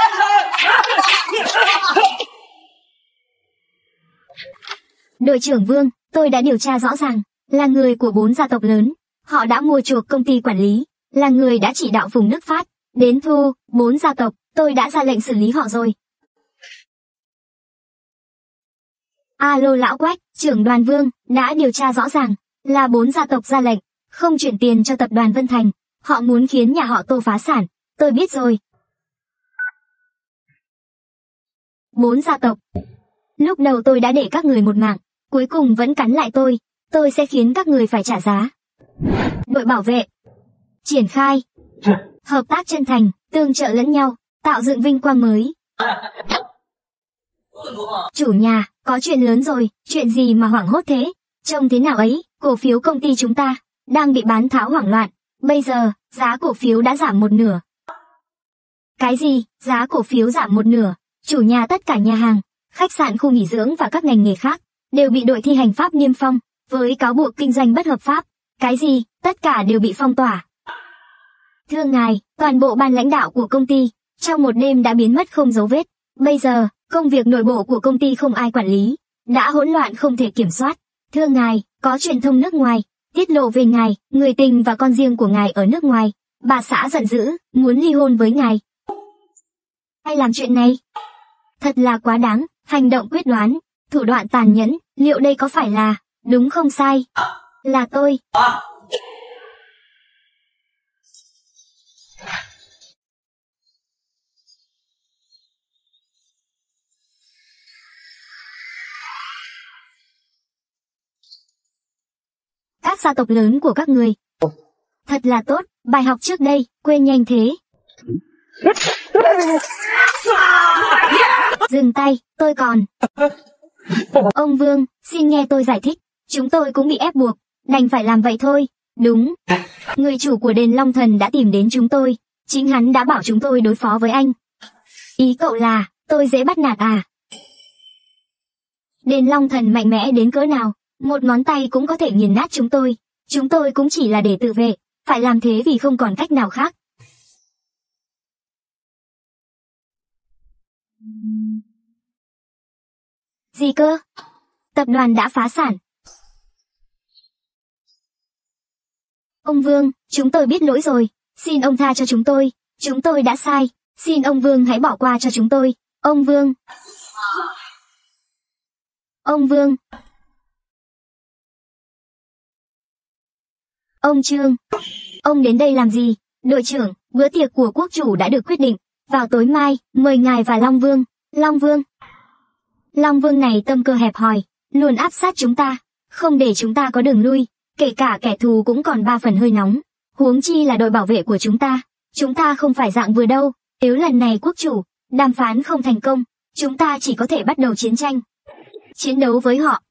Đội trưởng Vương, tôi đã điều tra rõ ràng, là người của 4 gia tộc lớn, họ đã mua chuộc công ty quản lý, là người đã chỉ đạo Phùng Đức Phát, đến thu 4 gia tộc, tôi đã ra lệnh xử lý họ rồi. Alo lão Quách, trưởng đoàn Vương, đã điều tra rõ ràng, là 4 gia tộc ra lệnh, không chuyển tiền cho tập đoàn Vân Thành, họ muốn khiến nhà họ Tô phá sản, tôi biết rồi. 4 gia tộc. Lúc đầu tôi đã để các người một mạng, cuối cùng vẫn cắn lại tôi sẽ khiến các người phải trả giá. Đội bảo vệ. Triển khai. Hợp tác chân thành, tương trợ lẫn nhau, tạo dựng vinh quang mới. Chủ nhà, có chuyện lớn rồi, chuyện gì mà hoảng hốt thế? Trông thế nào ấy, cổ phiếu công ty chúng ta đang bị bán tháo hoảng loạn, bây giờ, giá cổ phiếu đã giảm 1/2. Cái gì, giá cổ phiếu giảm 1/2? Chủ nhà tất cả nhà hàng, khách sạn khu nghỉ dưỡng và các ngành nghề khác đều bị đội thi hành pháp niêm phong với cáo buộc kinh doanh bất hợp pháp. Cái gì, tất cả đều bị phong tỏa. Thưa ngài, toàn bộ ban lãnh đạo của công ty trong một đêm đã biến mất không dấu vết. Bây giờ, công việc nội bộ của công ty không ai quản lý, đã hỗn loạn không thể kiểm soát. Thưa ngài, có truyền thông nước ngoài tiết lộ về ngài, người tình và con riêng của ngài ở nước ngoài. Bà xã giận dữ, muốn ly hôn với ngài. Ai làm chuyện này? Thật là quá đáng, hành động quyết đoán, thủ đoạn tàn nhẫn, liệu đây có phải là đúng không sai? Là tôi. Các gia tộc lớn của các người. Thật là tốt, bài học trước đây, quên nhanh thế. Dừng tay, tôi còn. Ông Vương, xin nghe tôi giải thích, chúng tôi cũng bị ép buộc, đành phải làm vậy thôi. Đúng. Người chủ của đền Long Thần đã tìm đến chúng tôi, chính hắn đã bảo chúng tôi đối phó với anh. Ý cậu là, tôi dễ bắt nạt à? Đền Long Thần mạnh mẽ đến cỡ nào, một ngón tay cũng có thể nghiền nát chúng tôi. Chúng tôi cũng chỉ là để tự vệ, phải làm thế vì không còn cách nào khác. Gì cơ? Tập đoàn đã phá sản. Ông Vương, chúng tôi biết lỗi rồi, xin ông tha cho chúng tôi đã sai, xin ông Vương hãy bỏ qua cho chúng tôi, ông Vương. Ông Vương. Ông Trương. Ông đến đây làm gì? Đội trưởng, bữa tiệc của quốc chủ đã được quyết định, vào tối mai, mời ngài và Long Vương. Long Vương. Long Vương này tâm cơ hẹp hòi, luôn áp sát chúng ta, không để chúng ta có đường lui, kể cả kẻ thù cũng còn 3 phần hơi nóng, huống chi là đội bảo vệ của chúng ta không phải dạng vừa đâu, nếu lần này quốc chủ, đàm phán không thành công, chúng ta chỉ có thể bắt đầu chiến tranh, chiến đấu với họ.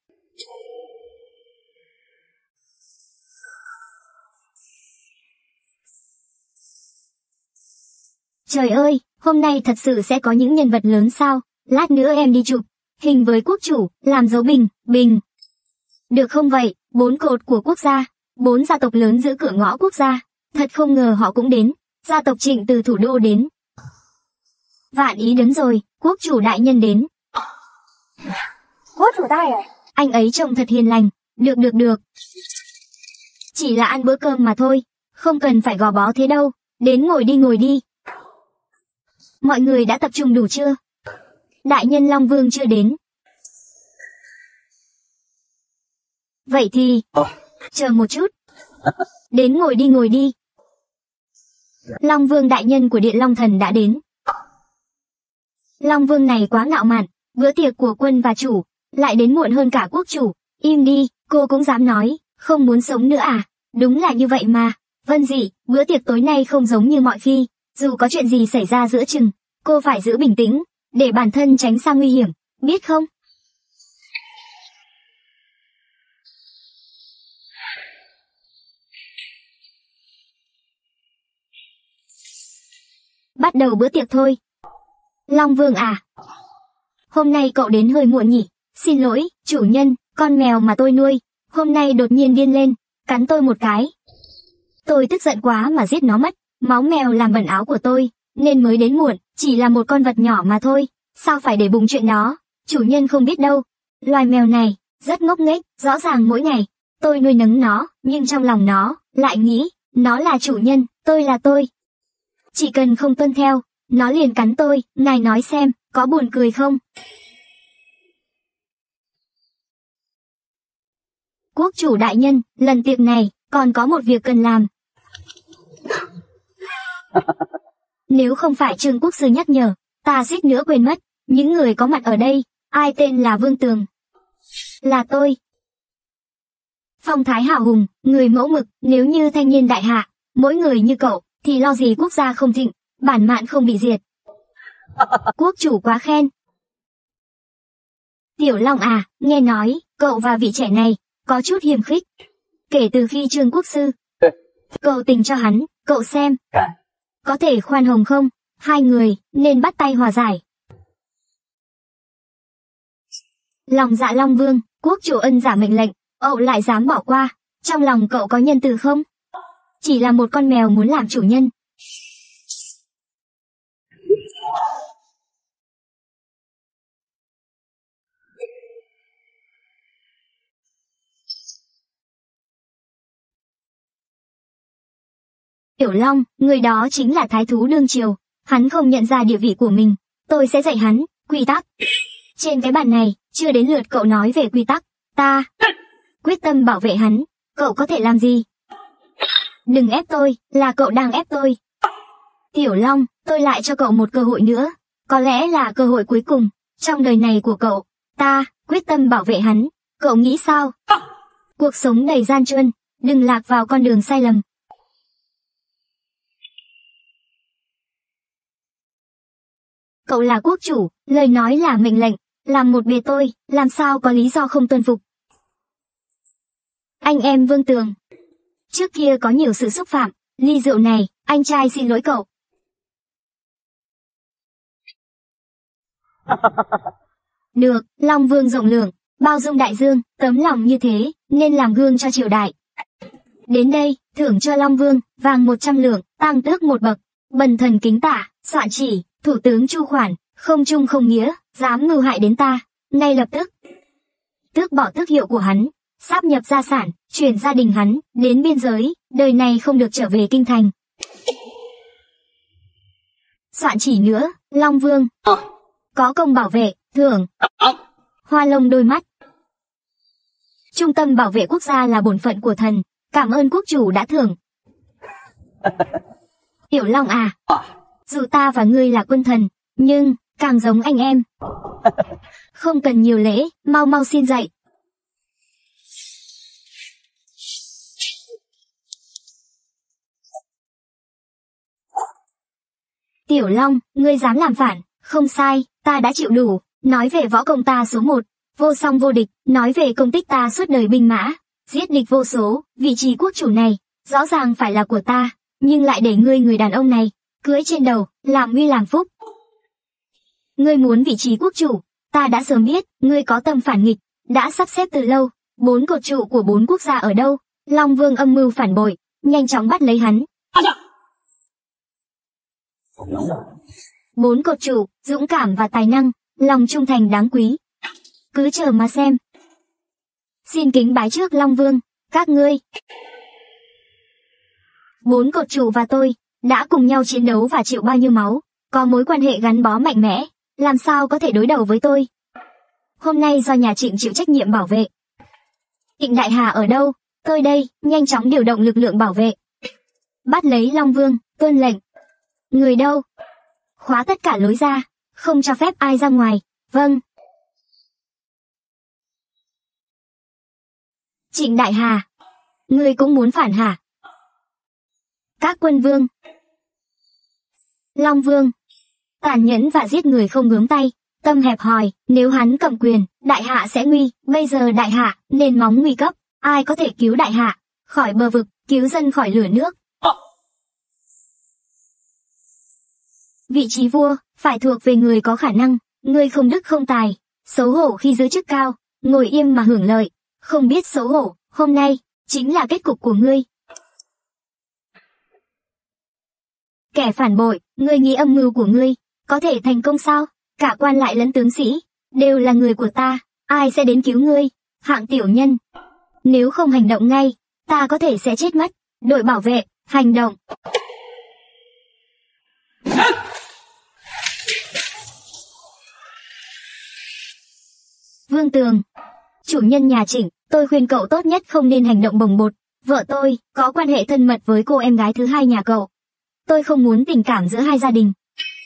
Trời ơi, hôm nay thật sự sẽ có những nhân vật lớn sao? Lát nữa em đi chụp hình với quốc chủ, làm dấu bình. Được không vậy? 4 cột của quốc gia, 4 gia tộc lớn giữ cửa ngõ quốc gia. Thật không ngờ họ cũng đến. Gia tộc Trịnh từ thủ đô đến. Vạn ý đến rồi, quốc chủ đại nhân đến. Quốc chủ đại à? Anh ấy trông thật hiền lành. Được. Chỉ là ăn bữa cơm mà thôi. Không cần phải gò bó thế đâu. Đến ngồi đi. Mọi người đã tập trung đủ chưa? Đại nhân Long Vương chưa đến. Vậy thì... chờ một chút. Đến ngồi đi. Long Vương đại nhân của Điện Long Thần đã đến. Long Vương này quá ngạo mạn, bữa tiệc của quân và chủ, lại đến muộn hơn cả quốc chủ. Im đi, cô cũng dám nói, không muốn sống nữa à? Đúng là như vậy mà. Vân Dị, bữa tiệc tối nay không giống như mọi khi, dù có chuyện gì xảy ra giữa chừng, cô phải giữ bình tĩnh, để bản thân tránh xa nguy hiểm, biết không? Bắt đầu bữa tiệc thôi. Long Vương à? Hôm nay cậu đến hơi muộn nhỉ? Xin lỗi, chủ nhân, con mèo mà tôi nuôi, hôm nay đột nhiên điên lên, cắn tôi một cái. Tôi tức giận quá mà giết nó mất, máu mèo làm bẩn áo của tôi, nên mới đến muộn, chỉ là một con vật nhỏ mà thôi, sao phải để bụng chuyện đó, chủ nhân không biết đâu. Loài mèo này, rất ngốc nghếch, rõ ràng mỗi ngày, tôi nuôi nấng nó, nhưng trong lòng nó, lại nghĩ, nó là chủ nhân, tôi là tôi. Chỉ cần không tuân theo, nó liền cắn tôi, ngài nói xem, có buồn cười không? Quốc chủ đại nhân, lần tiệc này, còn có một việc cần làm. Nếu không phải Trương Quốc sư nhắc nhở, ta suýt nữa quên mất, những người có mặt ở đây, ai tên là Vương Tường? Là tôi. Phong thái hào hùng, người mẫu mực, nếu như thanh niên đại hạ, mỗi người như cậu, thì lo gì quốc gia không thịnh, bản mạn không bị diệt. Quốc chủ quá khen. Tiểu Long à, nghe nói, cậu và vị trẻ này, có chút hiềm khích. Kể từ khi Trương Quốc sư, cậu tình cho hắn, cậu xem. Có thể khoan hồng không? Hai người, nên bắt tay hòa giải. Lòng dạ Long Vương, quốc chủ ân giả mệnh lệnh, cậu lại dám bỏ qua. Trong lòng cậu có nhân từ không? Chỉ là một con mèo muốn làm chủ nhân. Tiểu Long, người đó chính là thái thú đương triều, hắn không nhận ra địa vị của mình, tôi sẽ dạy hắn, quy tắc. Trên cái bàn này, chưa đến lượt cậu nói về quy tắc, ta quyết tâm bảo vệ hắn, cậu có thể làm gì? Đừng ép tôi, là cậu đang ép tôi. Tiểu Long, tôi lại cho cậu một cơ hội nữa, có lẽ là cơ hội cuối cùng, trong đời này của cậu, ta quyết tâm bảo vệ hắn, cậu nghĩ sao? Cuộc sống đầy gian truân, đừng lạc vào con đường sai lầm. Cậu là quốc chủ, lời nói là mệnh lệnh, làm một bề tôi, làm sao có lý do không tuân phục. Anh em Vương Tường, trước kia có nhiều sự xúc phạm, ly rượu này, anh trai xin lỗi cậu. Được, Long Vương rộng lượng, bao dung đại dương, tấm lòng như thế, nên làm gương cho triều đại. Đến đây, thưởng cho Long Vương, vàng 100 lượng, tăng tước một bậc, bần thần kính tả, soạn chỉ, thủ tướng Chu Khoản, không trung không nghĩa, dám mưu hại đến ta, ngay lập tức. Tước bỏ tước hiệu của hắn, sáp nhập gia sản, chuyển gia đình hắn, đến biên giới, đời này không được trở về kinh thành. Soạn chỉ nữa, Long Vương. Có công bảo vệ, thưởng. Hoa lông đôi mắt. Trung tâm bảo vệ quốc gia là bổn phận của thần, cảm ơn quốc chủ đã thưởng. Tiểu Long à, dù ta và ngươi là quân thần, nhưng, càng giống anh em. Không cần nhiều lễ, mau mau xin dạy. Tiểu Long, ngươi dám làm phản, không sai, ta đã chịu đủ, nói về võ công ta số 1, vô song vô địch, nói về công tích ta suốt đời binh mã, giết địch vô số, vị trí quốc chủ này, rõ ràng phải là của ta, nhưng lại để ngươi người đàn ông này, cưỡi trên đầu, làm nguy làm phúc. Ngươi muốn vị trí quốc chủ, ta đã sớm biết, ngươi có tâm phản nghịch, đã sắp xếp từ lâu, 4 cột trụ của 4 quốc gia ở đâu? Long Vương âm mưu phản bội, nhanh chóng bắt lấy hắn. 4 cột trụ, dũng cảm và tài năng, lòng trung thành đáng quý. Cứ chờ mà xem. Xin kính bái trước Long Vương, các ngươi. 4 cột trụ và tôi đã cùng nhau chiến đấu và chịu bao nhiêu máu, có mối quan hệ gắn bó mạnh mẽ, làm sao có thể đối đầu với tôi. Hôm nay do nhà Trịnh chịu trách nhiệm bảo vệ. Trịnh Đại Hà ở đâu? Tôi đây, nhanh chóng điều động lực lượng bảo vệ. Bắt lấy Long Vương, tuân lệnh. Người đâu? Khóa tất cả lối ra, không cho phép ai ra ngoài. Vâng. Trịnh Đại Hà, ngươi cũng muốn phản hả? Các quân vương. Long Vương, tàn nhẫn và giết người không ngướng tay, tâm hẹp hòi, nếu hắn cầm quyền, đại hạ sẽ nguy, bây giờ đại hạ, nền móng nguy cấp, ai có thể cứu đại hạ, khỏi bờ vực, cứu dân khỏi lửa nước. Vị trí vua, phải thuộc về người có khả năng, ngươi không đức không tài, xấu hổ khi giữ chức cao, ngồi im mà hưởng lợi, không biết xấu hổ, hôm nay, chính là kết cục của ngươi. Kẻ phản bội, ngươi nghĩ âm mưu của ngươi, có thể thành công sao? Cả quan lại lẫn tướng sĩ, đều là người của ta, ai sẽ đến cứu ngươi? Hạng tiểu nhân. Nếu không hành động ngay, ta có thể sẽ chết mất. Đội bảo vệ, hành động. Vương Tường. Chủ nhân nhà Trịnh, tôi khuyên cậu tốt nhất không nên hành động bồng bột. Vợ tôi có quan hệ thân mật với cô em gái thứ hai nhà cậu. Tôi không muốn tình cảm giữa hai gia đình.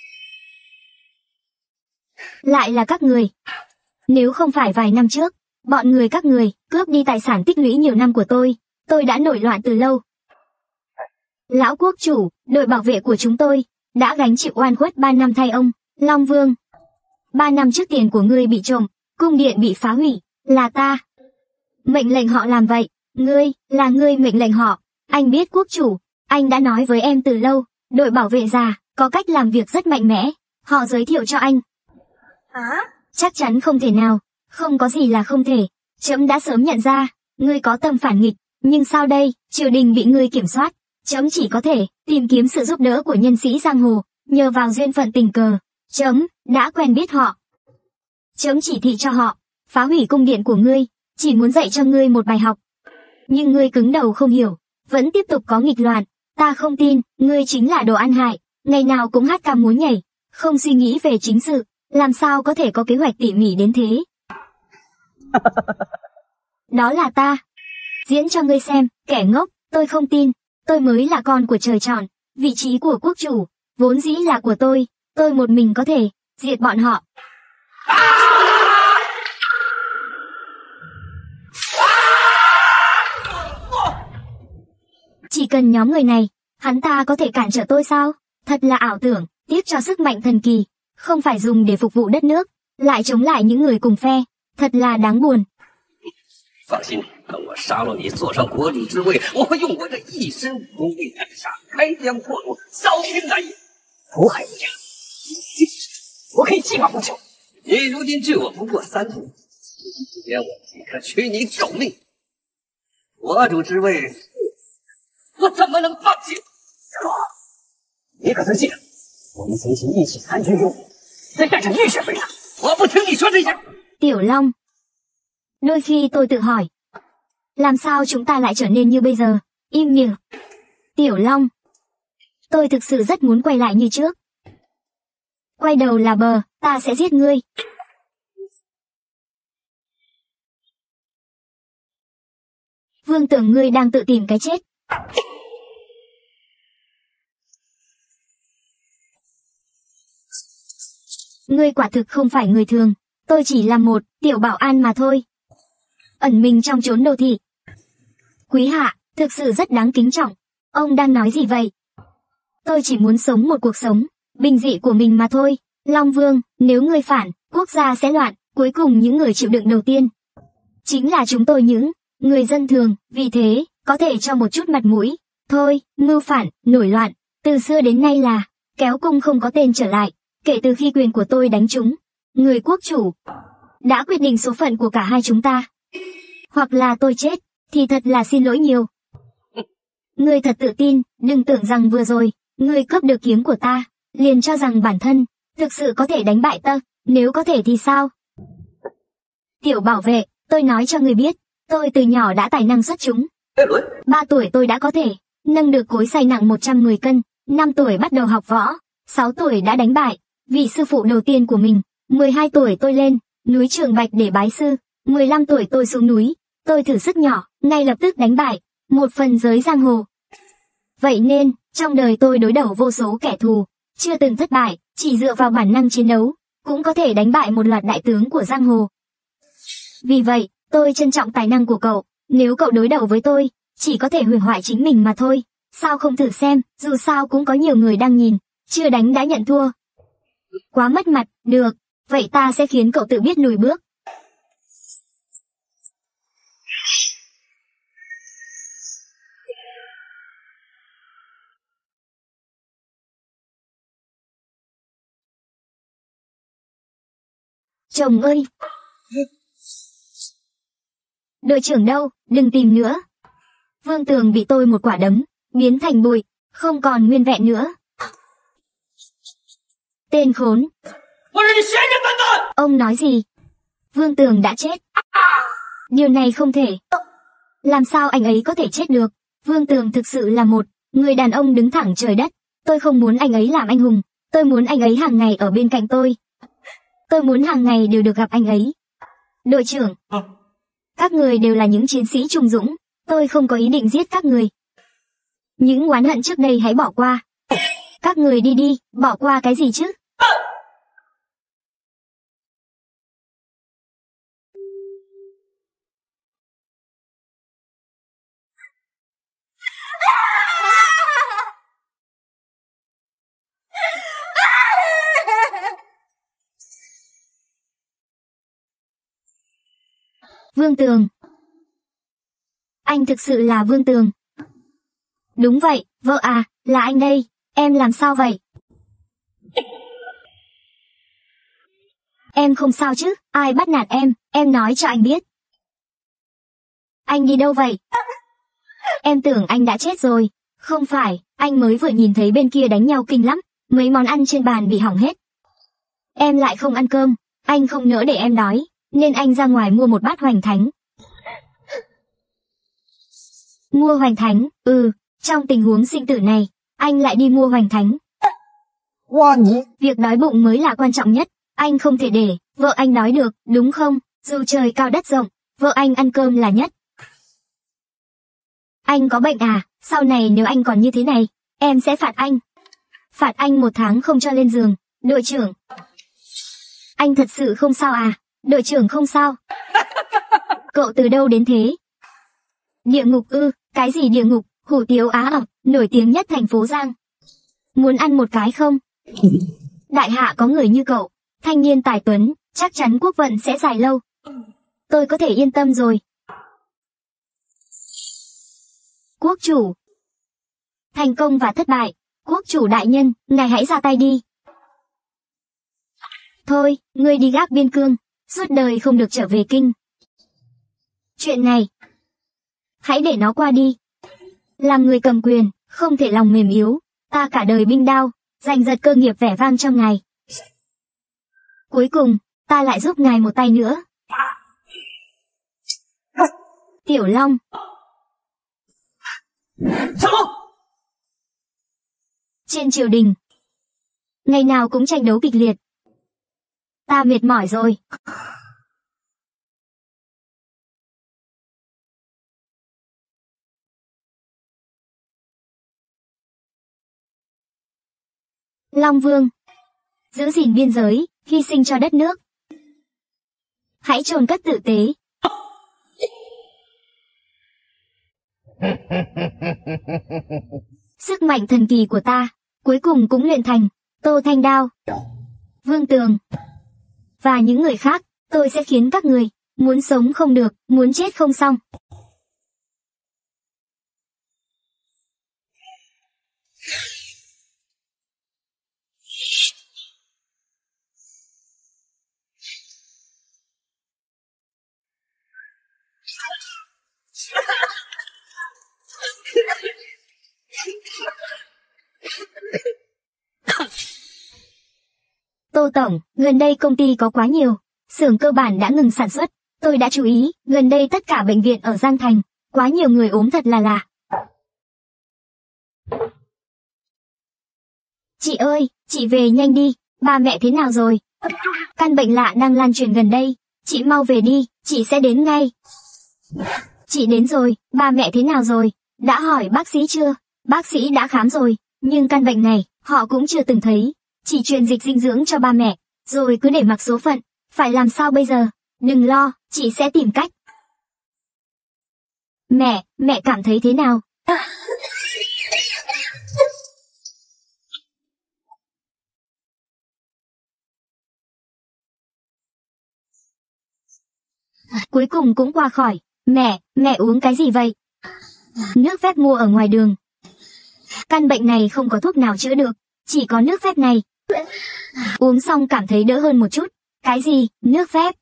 Lại là các người. Nếu không phải vài năm trước, bọn người các người cướp đi tài sản tích lũy nhiều năm của tôi đã nổi loạn từ lâu. Lão quốc chủ, đội bảo vệ của chúng tôi đã gánh chịu oan khuất 3 năm thay ông, Long Vương. 3 năm trước tiền của ngươi bị trộm, cung điện bị phá hủy, là ta mệnh lệnh họ làm vậy. Là ngươi mệnh lệnh họ. Anh biết quốc chủ, anh đã nói với em từ lâu, đội bảo vệ già có cách làm việc rất mạnh mẽ, họ giới thiệu cho anh. Hả? Chắc chắn không thể nào, không có gì là không thể. Trẫm đã sớm nhận ra, ngươi có tâm phản nghịch, nhưng sao đây, triều đình bị ngươi kiểm soát, trẫm chỉ có thể tìm kiếm sự giúp đỡ của nhân sĩ giang hồ, nhờ vào duyên phận tình cờ, trẫm đã quen biết họ. Trẫm chỉ thị cho họ, phá hủy cung điện của ngươi, chỉ muốn dạy cho ngươi một bài học. Nhưng ngươi cứng đầu không hiểu, vẫn tiếp tục có nghịch loạn, ta không tin, ngươi chính là đồ ăn hại, ngày nào cũng hát ca múa nhảy, không suy nghĩ về chính sự, làm sao có thể có kế hoạch tỉ mỉ đến thế. Đó là ta. Diễn cho ngươi xem, kẻ ngốc, tôi không tin, tôi mới là con của trời chọn, vị trí của quốc chủ, vốn dĩ là của tôi một mình có thể diệt bọn họ. Chỉ cần nhóm người này, hắn ta có thể cản trở tôi sao? Thật là ảo tưởng, tiếc cho sức mạnh thần kỳ, không phải dùng để phục vụ đất nước, lại chống lại những người cùng phe, thật là đáng buồn. 放心，等我杀了你，坐上国主之位，我会用我这一身武功为南沙开疆拓土，扫平南野，福海无疆。我可以计划不久。你如今距我不过3步，今天我即刻取你狗命。国主之位，我怎么能放弃？你可曾记得，我们曾经一起参军入伍，再带上浴血回来。我不听你说这些。 Tiểu Long. Đôi khi tôi tự hỏi, làm sao chúng ta lại trở nên như bây giờ? Im miệng. Tiểu Long. Tôi thực sự rất muốn quay lại như trước. Quay đầu là bờ, ta sẽ giết ngươi. Vương tưởng ngươi đang tự tìm cái chết. Ngươi quả thực không phải người thường, tôi chỉ là một tiểu bảo an mà thôi. Ẩn mình trong chốn đô thị. Quý hạ, thực sự rất đáng kính trọng. Ông đang nói gì vậy? Tôi chỉ muốn sống một cuộc sống bình dị của mình mà thôi. Long Vương, nếu ngươi phản, quốc gia sẽ loạn, cuối cùng những người chịu đựng đầu tiên chính là chúng tôi, những người dân thường. Vì thế, có thể cho một chút mặt mũi thôi. Mưu phản, nổi loạn, từ xưa đến nay là kéo cung không có tên trở lại, kể từ khi quyền của tôi đánh trúng. Người quốc chủ đã quyết định số phận của cả hai chúng ta. Hoặc là tôi chết, thì thật là xin lỗi nhiều. Ngươi thật tự tin, đừng tưởng rằng vừa rồi, ngươi cướp được kiếm của ta, liền cho rằng bản thân, thực sự có thể đánh bại ta, nếu có thể thì sao? Tiểu bảo vệ, tôi nói cho ngươi biết, tôi từ nhỏ đã tài năng xuất chúng. 3 tuổi tôi đã có thể nâng được cối xay nặng 110 cân, 5 tuổi bắt đầu học võ, 6 tuổi đã đánh bại vị sư phụ đầu tiên của mình, 12 tuổi tôi lên núi Trường Bạch để bái sư, 15 tuổi tôi xuống núi, tôi thử sức nhỏ, ngay lập tức đánh bại một phần giới giang hồ. Vậy nên, trong đời tôi đối đầu vô số kẻ thù, chưa từng thất bại, chỉ dựa vào bản năng chiến đấu, cũng có thể đánh bại một loạt đại tướng của giang hồ. Vì vậy, tôi trân trọng tài năng của cậu, nếu cậu đối đầu với tôi, chỉ có thể hủy hoại chính mình mà thôi. Sao không thử xem, dù sao cũng có nhiều người đang nhìn, chưa đánh đã nhận thua. Quá mất mặt, được, vậy ta sẽ khiến cậu tự biết lùi bước. Chồng ơi! Đội trưởng đâu, đừng tìm nữa. Vương Tường bị tôi một quả đấm, biến thành bụi, không còn nguyên vẹn nữa. Tên khốn! Ông nói gì? Vương Tường đã chết. Điều này không thể. Làm sao anh ấy có thể chết được? Vương Tường thực sự là một người đàn ông đứng thẳng trời đất. Tôi không muốn anh ấy làm anh hùng. Tôi muốn anh ấy hàng ngày ở bên cạnh tôi. Tôi muốn hàng ngày đều được gặp anh ấy. Đội trưởng! Các người đều là những chiến sĩ trung dũng. Tôi không có ý định giết các người. Những oán hận trước đây hãy bỏ qua. Các người đi đi, bỏ qua cái gì chứ? Vương Tường. Anh thực sự là Vương Tường. Đúng vậy, vợ à, là anh đây. Em làm sao vậy? Em không sao chứ, ai bắt nạt em nói cho anh biết. Anh đi đâu vậy? Em tưởng anh đã chết rồi. Không phải, anh mới vừa nhìn thấy bên kia đánh nhau kinh lắm, mấy món ăn trên bàn bị hỏng hết. Em lại không ăn cơm, anh không nỡ để em đói, nên anh ra ngoài mua một bát hoành thánh. Mua hoành thánh, trong tình huống sinh tử này, anh lại đi mua hoành thánh. Việc đói bụng mới là quan trọng nhất, anh không thể để vợ anh đói được, đúng không? Dù trời cao đất rộng, vợ anh ăn cơm là nhất. Anh có bệnh à? Sau này nếu anh còn như thế này, em sẽ phạt anh. Phạt anh 1 tháng không cho lên giường, đội trưởng. Anh thật sự không sao à? Đội trưởng không sao. Cậu từ đâu đến thế? Địa ngục ư? Cái gì địa ngục? Hủ tiếu Á ẩm, nổi tiếng nhất thành phố Giang. Muốn ăn một cái không? Đại hạ có người như cậu, thanh niên tài tuấn, chắc chắn quốc vận sẽ dài lâu. Tôi có thể yên tâm rồi. Quốc chủ. Thành công và thất bại. Quốc chủ đại nhân, ngài hãy ra tay đi. Thôi, ngươi đi gác biên cương, suốt đời không được trở về kinh. Chuyện này, hãy để nó qua đi. Làm người cầm quyền, không thể lòng mềm yếu. Ta cả đời binh đao, giành giật cơ nghiệp vẻ vang trong ngài. Cuối cùng, ta lại giúp ngài một tay nữa. Tiểu Long. Trên triều đình, ngày nào cũng tranh đấu kịch liệt. Ta mệt mỏi rồi. Long Vương. Giữ gìn biên giới, hy sinh cho đất nước. Hãy chôn cất tử tế. Sức mạnh thần kỳ của ta, cuối cùng cũng luyện thành Tô Thanh Đao, Vương Tường và những người khác. Tôi sẽ khiến các người muốn sống không được, muốn chết không xong. Tô Tổng, gần đây công ty có quá nhiều, xưởng cơ bản đã ngừng sản xuất. Tôi đã chú ý, gần đây tất cả bệnh viện ở Giang Thành, quá nhiều người ốm thật là lạ. Chị ơi, chị về nhanh đi, ba mẹ thế nào rồi? Căn bệnh lạ đang lan truyền gần đây, chị mau về đi, chị sẽ đến ngay. Chị đến rồi, ba mẹ thế nào rồi? Đã hỏi bác sĩ chưa? Bác sĩ đã khám rồi, nhưng căn bệnh này, họ cũng chưa từng thấy. Chỉ truyền dịch dinh dưỡng cho ba mẹ, rồi cứ để mặc số phận. Phải làm sao bây giờ? Đừng lo, chị sẽ tìm cách. Mẹ cảm thấy thế nào? Cuối cùng cũng qua khỏi. Mẹ uống cái gì vậy? Nước phép mua ở ngoài đường. Căn bệnh này không có thuốc nào chữa được, chỉ có nước phép này. Uống xong cảm thấy đỡ hơn một chút. Cái gì, nước phép?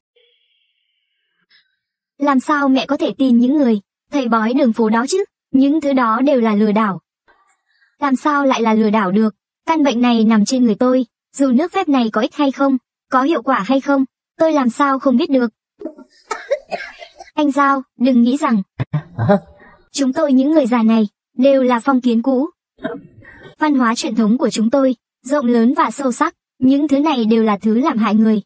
Làm sao mẹ có thể tin những người thầy bói đường phố đó chứ? Những thứ đó đều là lừa đảo. Làm sao lại là lừa đảo được? Căn bệnh này nằm trên người tôi, dù nước phép này có ích hay không, có hiệu quả hay không, tôi làm sao không biết được. Anh Giao, đừng nghĩ rằng chúng tôi những người già này đều là phong kiến cũ. Văn hóa truyền thống của chúng tôi rộng lớn và sâu sắc, những thứ này đều là thứ làm hại người.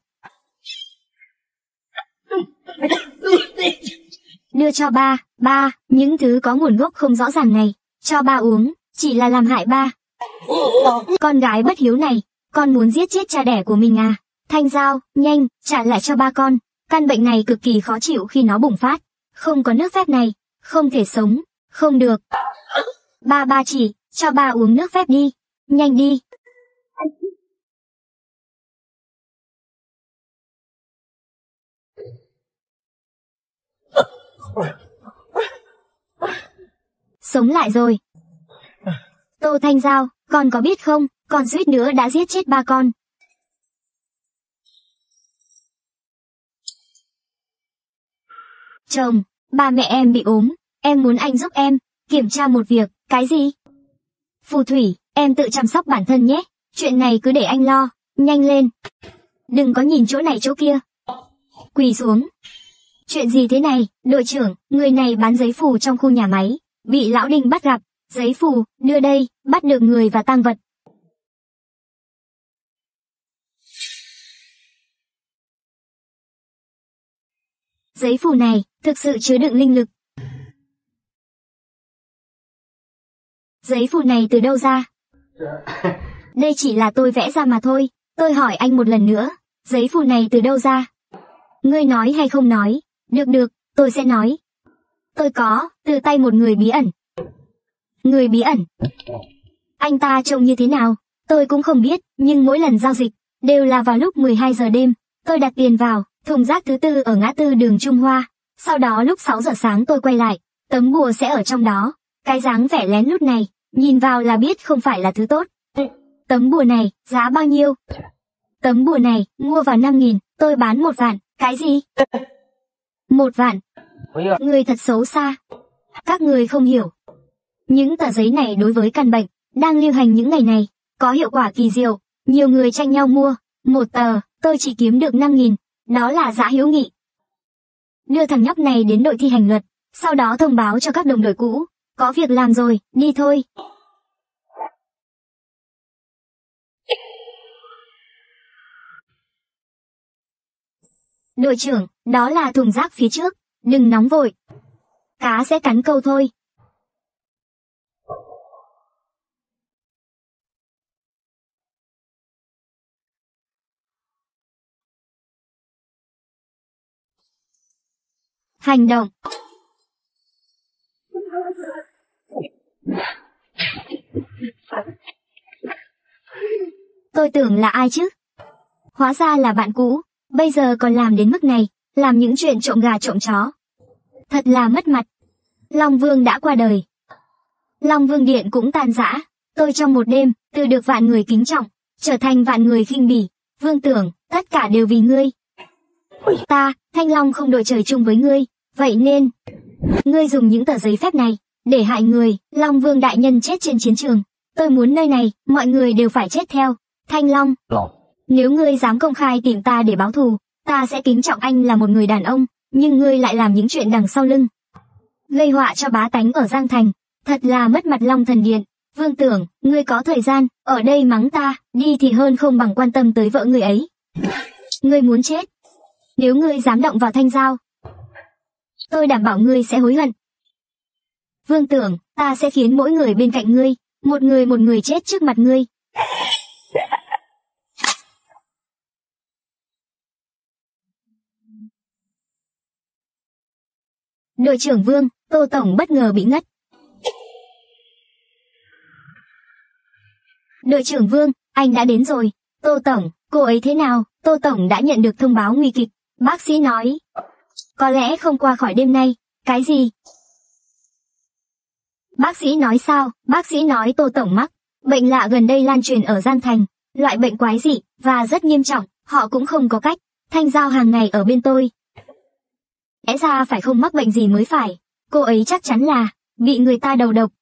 Đưa cho ba, những thứ có nguồn gốc không rõ ràng này, cho ba uống, chỉ là làm hại ba. Con gái bất hiếu này, con muốn giết chết cha đẻ của mình à? Thanh Giao, nhanh, trả lại cho ba con. Căn bệnh này cực kỳ khó chịu khi nó bùng phát. Không có nước phép này, không thể sống, không được. Ba chỉ, cho ba uống nước phép đi. Nhanh đi. Sống lại rồi. Tô Thanh Giao, con có biết không, con suýt nữa đã giết chết ba con. Chồng, ba mẹ em bị ốm, em muốn anh giúp em kiểm tra một việc. Cái gì? Phù thủy, em tự chăm sóc bản thân nhé, chuyện này cứ để anh lo, nhanh lên. Đừng có nhìn chỗ này chỗ kia. Quỳ xuống. Chuyện gì thế này, đội trưởng, người này bán giấy phù trong khu nhà máy, bị lão Đinh bắt gặp. Giấy phù, đưa đây, bắt được người và tang vật. Giấy phù này, thực sự chứa đựng linh lực. Giấy phù này từ đâu ra? Đây chỉ là tôi vẽ ra mà thôi, tôi hỏi anh một lần nữa, giấy phù này từ đâu ra? Ngươi nói hay không nói? Được, tôi sẽ nói. Tôi có, từ tay một người bí ẩn. Người bí ẩn? Anh ta trông như thế nào? Tôi cũng không biết, nhưng mỗi lần giao dịch, đều là vào lúc 12 giờ đêm. Tôi đặt tiền vào thùng rác thứ tư ở ngã tư đường Trung Hoa. Sau đó lúc 6 giờ sáng tôi quay lại, tấm bùa sẽ ở trong đó. Cái dáng vẻ lén lút này, nhìn vào là biết không phải là thứ tốt. Tấm bùa này, giá bao nhiêu? Tấm bùa này, mua vào 5.000, tôi bán 1 vạn. Cái gì? 1 vạn? Người thật xấu xa. Các người không hiểu. Những tờ giấy này đối với căn bệnh đang lưu hành những ngày này, có hiệu quả kỳ diệu. Nhiều người tranh nhau mua. 1 tờ, tôi chỉ kiếm được 5.000. Đó là giá hữu nghị. Đưa thằng nhóc này đến đội thi hành luật, sau đó thông báo cho các đồng đội cũ. Có việc làm rồi, đi thôi. Đội trưởng, đó là thùng rác phía trước, đừng nóng vội. Cá sẽ cắn câu thôi. Hành động. Tôi tưởng là ai chứ? Hóa ra là bạn cũ, bây giờ còn làm đến mức này, làm những chuyện trộm gà trộm chó. Thật là mất mặt. Long Vương đã qua đời. Long Vương Điện cũng tan rã. Tôi trong một đêm, từ được vạn người kính trọng, trở thành vạn người khinh bỉ. Vương tưởng, tất cả đều vì ngươi. Ta, Thanh Long không đội trời chung với ngươi, vậy nên ngươi dùng những tờ giấy phép này để hại người. Long Vương đại nhân chết trên chiến trường. Tôi muốn nơi này, mọi người đều phải chết theo. Thanh Long. Nếu ngươi dám công khai tìm ta để báo thù, ta sẽ kính trọng anh là một người đàn ông, nhưng ngươi lại làm những chuyện đằng sau lưng, gây họa cho bá tánh ở Giang Thành, thật là mất mặt Long Thần Điện. Vương Tưởng, ngươi có thời gian ở đây mắng ta, đi thì hơn không bằng quan tâm tới vợ người ấy. Ngươi muốn chết. Nếu ngươi dám động vào Thanh Giao, tôi đảm bảo ngươi sẽ hối hận. Vương Tưởng, ta sẽ khiến mỗi người bên cạnh ngươi, một người chết trước mặt ngươi. Đội trưởng Vương, Tô Tổng bất ngờ bị ngất. Đội trưởng Vương, anh đã đến rồi. Tô Tổng, cô ấy thế nào? Tô Tổng đã nhận được thông báo nguy kịch. Bác sĩ nói, có lẽ không qua khỏi đêm nay. Cái gì? Bác sĩ nói sao? Bác sĩ nói Tô Tổng mắc bệnh lạ gần đây lan truyền ở Giang Thành. Loại bệnh quái dị, và rất nghiêm trọng. Họ cũng không có cách. Thanh Giao hàng ngày ở bên tôi. Lẽ ra phải không mắc bệnh gì mới phải. Cô ấy chắc chắn là bị người ta đầu độc.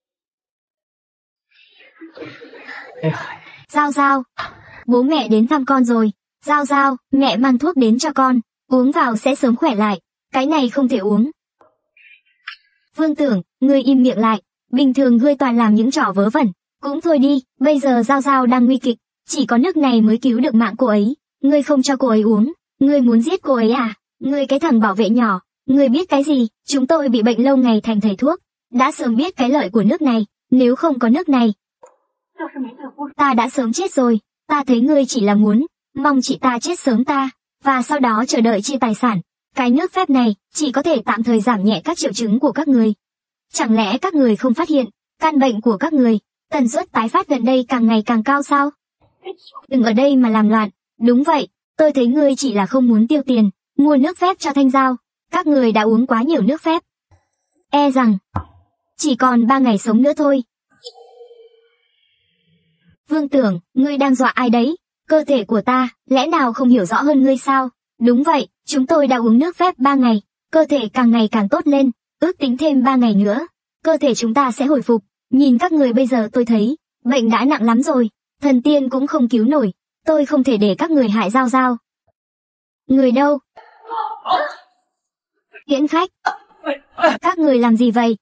Giao Giao, bố mẹ đến thăm con rồi. Giao Giao, mẹ mang thuốc đến cho con, uống vào sẽ sớm khỏe lại. Cái này không thể uống. Vương Tưởng, ngươi im miệng lại. Bình thường ngươi toàn làm những trò vớ vẩn. Cũng thôi đi, bây giờ Giao Giao đang nguy kịch, chỉ có nước này mới cứu được mạng cô ấy. Ngươi không cho cô ấy uống, ngươi muốn giết cô ấy à? Ngươi cái thằng bảo vệ nhỏ, ngươi biết cái gì? Chúng tôi bị bệnh lâu ngày thành thầy thuốc, đã sớm biết cái lợi của nước này. Nếu không có nước này, ta đã sớm chết rồi. Ta thấy ngươi chỉ là muốn mong chị ta chết sớm và sau đó chờ đợi chia tài sản. Cái nước phép này chỉ có thể tạm thời giảm nhẹ các triệu chứng của các người. Chẳng lẽ các người không phát hiện căn bệnh của các người, tần suất tái phát gần đây càng ngày càng cao sao? Đừng ở đây mà làm loạn. Đúng vậy, tôi thấy ngươi chỉ là không muốn tiêu tiền mua nước phép cho Thanh Giao. Các người đã uống quá nhiều nước phép. E rằng chỉ còn 3 ngày sống nữa thôi. Vương Tưởng, ngươi đang dọa ai đấy? Cơ thể của ta, lẽ nào không hiểu rõ hơn ngươi sao? Đúng vậy, chúng tôi đã uống nước phép 3 ngày, cơ thể càng ngày càng tốt lên, ước tính thêm 3 ngày nữa, cơ thể chúng ta sẽ hồi phục. Nhìn các người bây giờ tôi thấy, bệnh đã nặng lắm rồi, thần tiên cũng không cứu nổi, tôi không thể để các người hại Giao Giao. Người đâu? Tiễn khách. Các người làm gì vậy?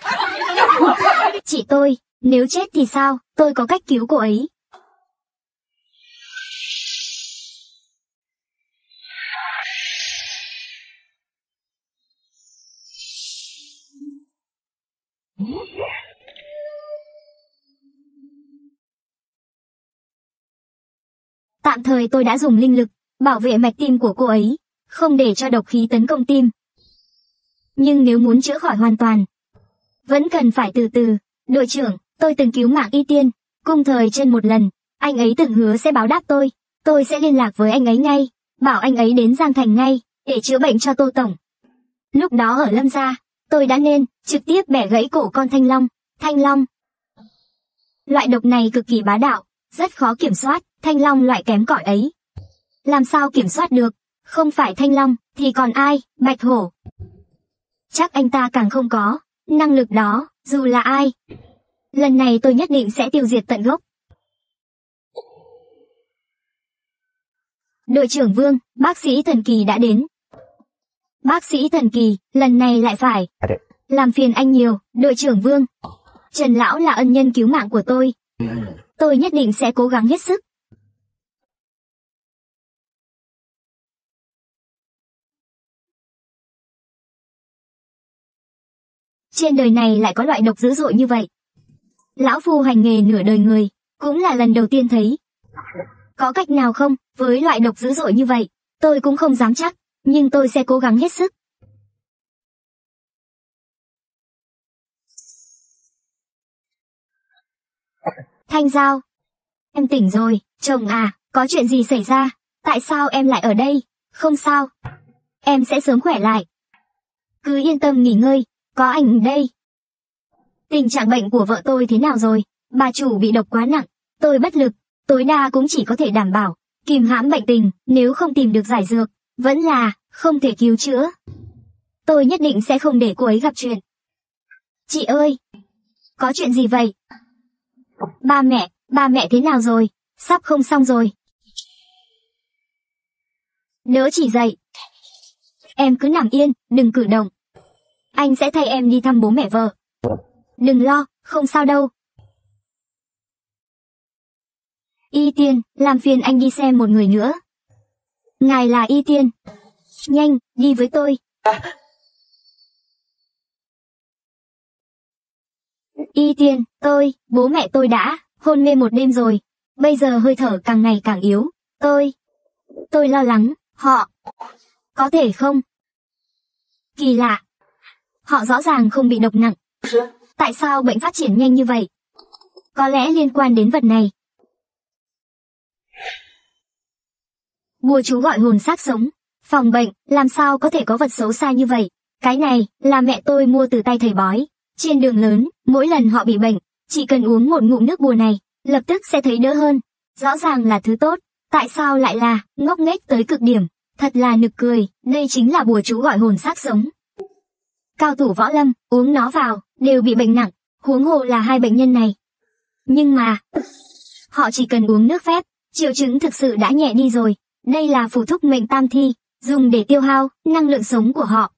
Chị tôi, nếu chết thì sao? Tôi có cách cứu cô ấy. Tạm thời tôi đã dùng linh lực bảo vệ mạch tim của cô ấy, không để cho độc khí tấn công tim. Nhưng nếu muốn chữa khỏi hoàn toàn, vẫn cần phải từ từ. Đội trưởng, tôi từng cứu mạng Y Tiên, Cung Thời Chân một lần, anh ấy từng hứa sẽ báo đáp tôi. Tôi sẽ liên lạc với anh ấy ngay, bảo anh ấy đến Giang Thành ngay, để chữa bệnh cho Tô Tổng. Lúc đó ở Lâm gia, tôi đã nên trực tiếp bẻ gãy cổ con Thanh Long. Thanh Long. Loại độc này cực kỳ bá đạo, rất khó kiểm soát. Thanh Long loại kém cỏi ấy, làm sao kiểm soát được? Không phải Thanh Long, thì còn ai? Bạch Hổ. Chắc anh ta càng không có năng lực đó, dù là ai. Lần này tôi nhất định sẽ tiêu diệt tận gốc. Đội trưởng Vương, bác sĩ thần kỳ đã đến. Bác sĩ thần kỳ, lần này lại phải làm phiền anh nhiều. Đội trưởng Vương, Trần Lão là ân nhân cứu mạng của tôi. Tôi nhất định sẽ cố gắng hết sức. Trên đời này lại có loại độc dữ dội như vậy. Lão Phu hành nghề nửa đời người, cũng là lần đầu tiên thấy. Có cách nào không? Với loại độc dữ dội như vậy, tôi cũng không dám chắc, nhưng tôi sẽ cố gắng hết sức. Thanh Giao, em tỉnh rồi. Chồng à, có chuyện gì xảy ra? Tại sao em lại ở đây? Không sao, em sẽ sớm khỏe lại. Cứ yên tâm nghỉ ngơi, có anh ở đây. Tình trạng bệnh của vợ tôi thế nào rồi? Bà chủ bị độc quá nặng, tôi bất lực, tối đa cũng chỉ có thể đảm bảo kìm hãm bệnh tình, nếu không tìm được giải dược, vẫn là không thể cứu chữa. Tôi nhất định sẽ không để cô ấy gặp chuyện. Chị ơi, có chuyện gì vậy? Ba mẹ thế nào rồi? Sắp không xong rồi. đỡ chị dậy. Em cứ nằm yên, đừng cử động. Anh sẽ thay em đi thăm bố mẹ vợ. Đừng lo, không sao đâu. Y Tiên, làm phiền anh đi xem một người nữa. Ngài là Y Tiên. Nhanh, đi với tôi. Y Tiên, bố mẹ tôi đã hôn mê một đêm rồi. Bây giờ hơi thở càng ngày càng yếu. Tôi lo lắng, họ có thể không? Kỳ lạ. Họ rõ ràng không bị độc nặng. Tại sao bệnh phát triển nhanh như vậy? Có lẽ liên quan đến vật này. Bùa chú gọi hồn xác sống. Phòng bệnh, làm sao có thể có vật xấu xa như vậy? Cái này là mẹ tôi mua từ tay thầy bói. Trên đường lớn, mỗi lần họ bị bệnh, chỉ cần uống một ngụm nước bùa này, lập tức sẽ thấy đỡ hơn. Rõ ràng là thứ tốt, tại sao lại là ngốc nghếch tới cực điểm? Thật là nực cười, đây chính là bùa chú gọi hồn xác sống. Cao thủ võ lâm, uống nó vào, đều bị bệnh nặng, huống hồ là hai bệnh nhân này. Nhưng mà, họ chỉ cần uống nước phép, triệu chứng thực sự đã nhẹ đi rồi. Đây là phù thúc mệnh tam thi, dùng để tiêu hao năng lượng sống của họ.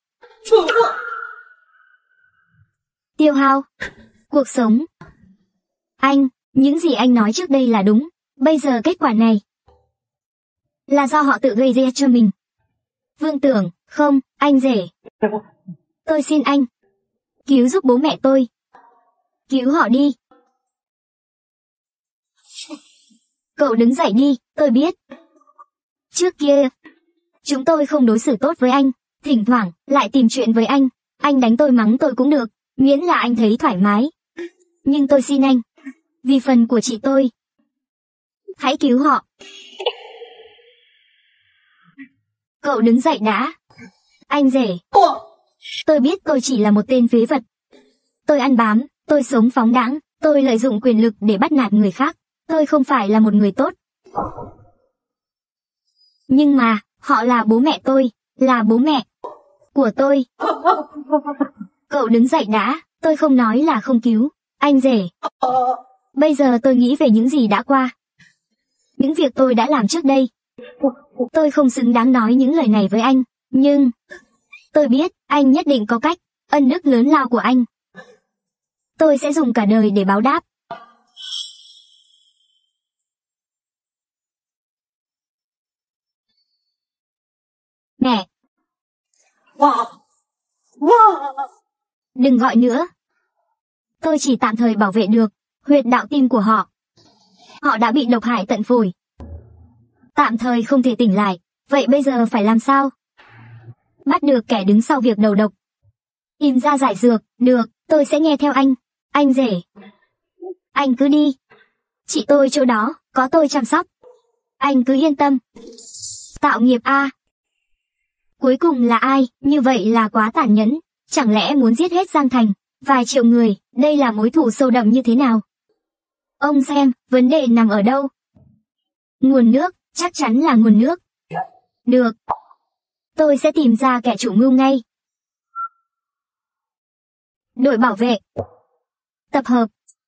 Tiêu hao cuộc sống. Anh, những gì anh nói trước đây là đúng. Bây giờ kết quả này là do họ tự gây ra cho mình. Vương Tưởng, không, anh rể. Tôi xin anh, cứu giúp bố mẹ tôi. Cứu họ đi. Cậu đứng dậy đi, tôi biết. Trước kia, chúng tôi không đối xử tốt với anh, thỉnh thoảng lại tìm chuyện với anh đánh tôi mắng tôi cũng được, miễn là anh thấy thoải mái. Nhưng tôi xin anh, vì phần của chị tôi, hãy cứu họ. Cậu đứng dậy đã. Anh rể, tôi biết tôi chỉ là một tên phế vật. Tôi ăn bám, tôi sống phóng đãng, tôi lợi dụng quyền lực để bắt nạt người khác. Tôi không phải là một người tốt. Nhưng mà, họ là bố mẹ tôi, là bố mẹ của tôi. Cậu đứng dậy đã, tôi không nói là không cứu, anh rể. Bây giờ tôi nghĩ về những gì đã qua. Những việc tôi đã làm trước đây. Tôi không xứng đáng nói những lời này với anh, nhưng tôi biết anh nhất định có cách, ân đức lớn lao của anh. Tôi sẽ dùng cả đời để báo đáp. Mẹ! Đừng gọi nữa. Tôi chỉ tạm thời bảo vệ được huyệt đạo tim của họ. Họ đã bị độc hại tận phổi. Tạm thời không thể tỉnh lại. Vậy bây giờ phải làm sao? Bắt được kẻ đứng sau việc đầu độc. Tìm ra giải dược. Được, tôi sẽ nghe theo anh. Anh rể. Anh cứ đi. Chị tôi chỗ đó, có tôi chăm sóc. Anh cứ yên tâm. Tạo nghiệp a. Cuối cùng là ai? Như vậy là quá tàn nhẫn. Chẳng lẽ muốn giết hết Giang Thành? Vài triệu người, đây là mối thù sâu đậm như thế nào? Ông xem, vấn đề nằm ở đâu? Nguồn nước, chắc chắn là nguồn nước. Được. Tôi sẽ tìm ra kẻ chủ mưu ngay. Đội bảo vệ. Tập hợp.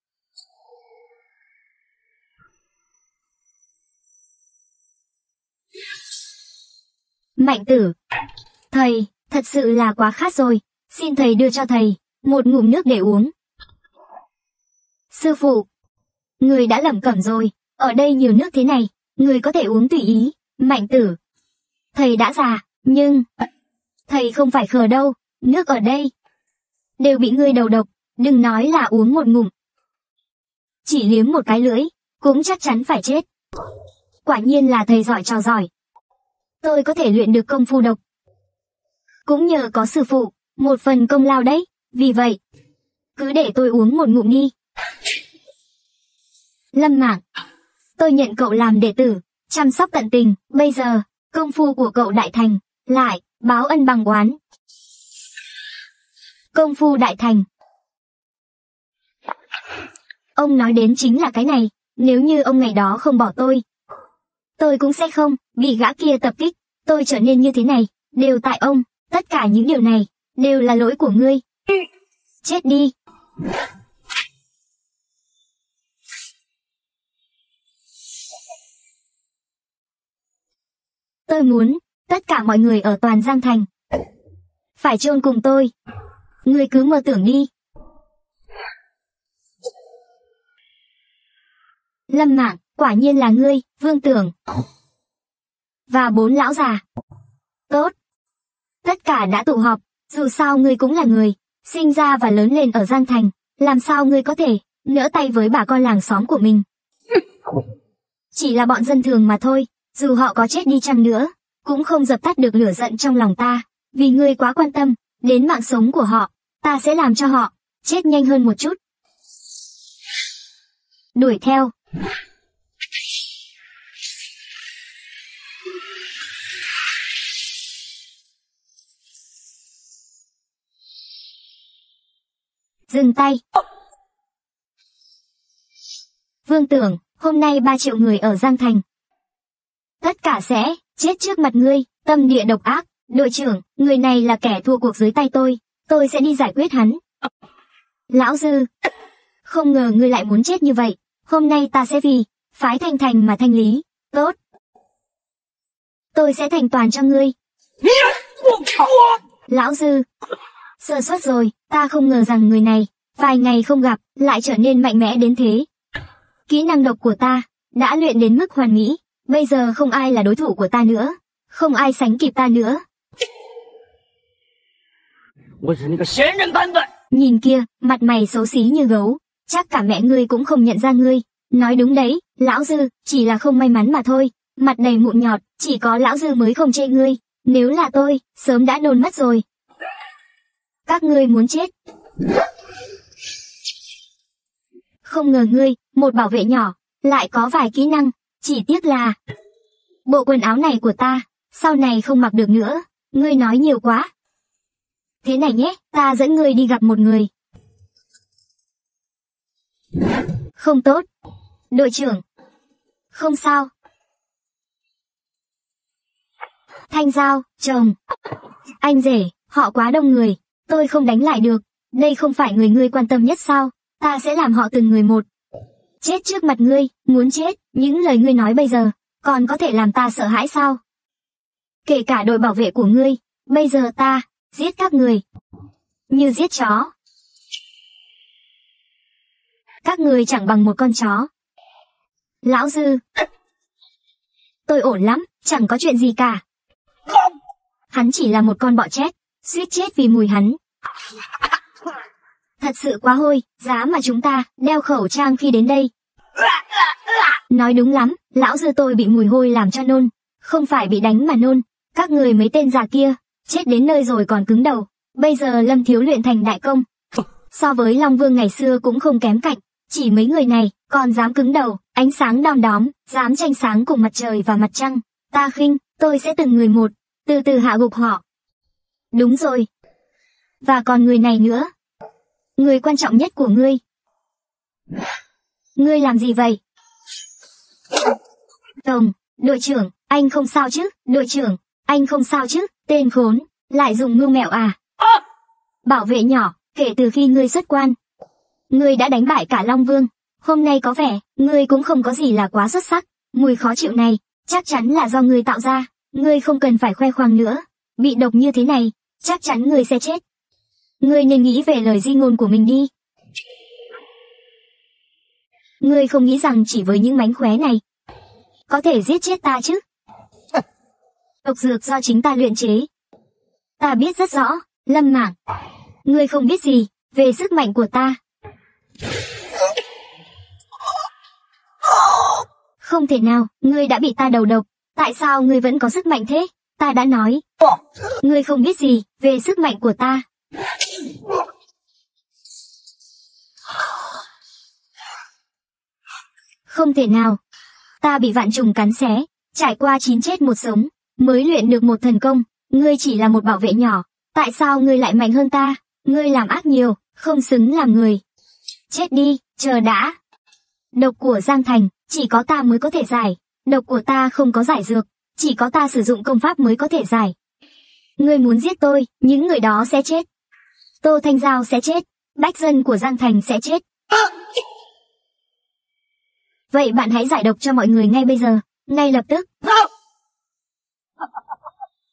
Mạnh Tử. Thầy, thật sự là quá khát rồi. Xin thầy đưa cho thầy một ngụm nước để uống. Sư phụ. Người đã lẩm cẩm rồi. Ở đây nhiều nước thế này, người có thể uống tùy ý. Mạnh Tử. Thầy đã già, nhưng thầy không phải khờ đâu. Nước ở đây đều bị ngươi đầu độc. Đừng nói là uống một ngụm. Chỉ liếm một cái lưỡi, cũng chắc chắn phải chết. Quả nhiên là thầy giỏi trò giỏi. Tôi có thể luyện được công phu độc. Cũng nhờ có sư phụ, một phần công lao đấy. Vì vậy, cứ để tôi uống một ngụm đi. Lâm Mảng, tôi nhận cậu làm đệ tử, chăm sóc tận tình. Bây giờ, công phu của cậu đại thành, lại báo ân bằng oán. Công phu đại thành. Ông nói đến chính là cái này. Nếu như ông ngày đó không bỏ tôi cũng sẽ không bị gã kia tập kích. Tôi trở nên như thế này, đều tại ông. Tất cả những điều này, đều là lỗi của ngươi. Chết đi. Tôi muốn tất cả mọi người ở toàn Giang Thành phải chôn cùng tôi. Ngươi cứ mơ tưởng đi. Lâm Mạn, quả nhiên là ngươi, Vương Tưởng. Và 4 lão già. Tốt. Tất cả đã tụ họp, dù sao ngươi cũng là người, sinh ra và lớn lên ở Giang Thành, làm sao ngươi có thể nỡ tay với bà con làng xóm của mình. Chỉ là bọn dân thường mà thôi, dù họ có chết đi chăng nữa, cũng không dập tắt được lửa giận trong lòng ta, vì ngươi quá quan tâm đến mạng sống của họ, ta sẽ làm cho họ chết nhanh hơn một chút. Đuổi theo. Dừng tay. Vương Tưởng, hôm nay 3 triệu người ở Giang Thành tất cả sẽ chết trước mặt ngươi, tâm địa độc ác. Đội trưởng, người này là kẻ thua cuộc dưới tay tôi sẽ đi giải quyết hắn. Lão Dư, không ngờ ngươi lại muốn chết như vậy, hôm nay ta sẽ vì phái Thanh Thành mà thanh lý. Tốt, tôi sẽ thành toàn cho ngươi. Lão Dư, sơ suất rồi, ta không ngờ rằng người này, vài ngày không gặp, lại trở nên mạnh mẽ đến thế. Kỹ năng độc của ta đã luyện đến mức hoàn mỹ, bây giờ không ai là đối thủ của ta nữa, không ai sánh kịp ta nữa. Nhìn kia, mặt mày xấu xí như gấu, chắc cả mẹ ngươi cũng không nhận ra ngươi. Nói đúng đấy, Lão Dư, chỉ là không may mắn mà thôi, mặt đầy mụn nhọt, chỉ có Lão Dư mới không chê ngươi, nếu là tôi, sớm đã nôn mất rồi. Các ngươi muốn chết. Không ngờ ngươi, một bảo vệ nhỏ, lại có vài kỹ năng, chỉ tiếc là bộ quần áo này của ta, sau này không mặc được nữa, ngươi nói nhiều quá. Thế này nhé, ta dẫn ngươi đi gặp một người. Không tốt. Đội trưởng. Không sao. Thanh Giao, chồng. Anh rể, họ quá đông người, tôi không đánh lại được. Đây không phải người ngươi quan tâm nhất sao? Ta sẽ làm họ từng người một. Chết trước mặt ngươi, muốn chết, những lời ngươi nói bây giờ, còn có thể làm ta sợ hãi sao? Kể cả đội bảo vệ của ngươi, bây giờ ta giết các người như giết chó. Các người chẳng bằng một con chó. Lão Dư, tôi ổn lắm, chẳng có chuyện gì cả. Hắn chỉ là một con bọ chét, suýt chết vì mùi hắn. Thật sự quá hôi, giá mà chúng ta đeo khẩu trang khi đến đây. Nói đúng lắm, Lão Dư tôi bị mùi hôi làm cho nôn, không phải bị đánh mà nôn. Các người mấy tên già kia, chết đến nơi rồi còn cứng đầu. Bây giờ Lâm Thiếu luyện thành đại công, so với Long Vương ngày xưa cũng không kém cạnh. Chỉ mấy người này, còn dám cứng đầu, ánh sáng đom đóm, dám tranh sáng cùng mặt trời và mặt trăng. Ta khinh, tôi sẽ từng người một, từ từ hạ gục họ. Đúng rồi. Và còn người này nữa. Người quan trọng nhất của ngươi. Ngươi làm gì vậy? Tổng, đội trưởng, anh không sao chứ? Đội trưởng, anh không sao chứ? Tên khốn, lại dùng mưu mẹo à? Bảo vệ nhỏ, kể từ khi ngươi xuất quan, ngươi đã đánh bại cả Long Vương. Hôm nay có vẻ, ngươi cũng không có gì là quá xuất sắc. Mùi khó chịu này, chắc chắn là do ngươi tạo ra. Ngươi không cần phải khoe khoang nữa. Bị độc như thế này, chắc chắn ngươi sẽ chết. Ngươi nên nghĩ về lời di ngôn của mình đi. Ngươi không nghĩ rằng chỉ với những mánh khóe này, có thể giết chết ta chứ? Độc dược do chính ta luyện chế. Ta biết rất rõ, Lâm Mảng. Ngươi không biết gì về sức mạnh của ta. Không thể nào, ngươi đã bị ta đầu độc. Tại sao ngươi vẫn có sức mạnh thế? Ta đã nói, ngươi không biết gì về sức mạnh của ta. Không thể nào. Ta bị vạn trùng cắn xé, trải qua 9 chết một sống, mới luyện được một thần công. Ngươi chỉ là một bảo vệ nhỏ. Tại sao ngươi lại mạnh hơn ta? Ngươi làm ác nhiều, không xứng làm người. Chết đi, chờ đã. Độc của Giang Thành, chỉ có ta mới có thể giải. Độc của ta không có giải dược, chỉ có ta sử dụng công pháp mới có thể giải. Ngươi muốn giết tôi, những người đó sẽ chết. Tô Thanh Giao sẽ chết, bách dân của Giang Thành sẽ chết. Vậy bạn hãy giải độc cho mọi người ngay bây giờ, ngay lập tức.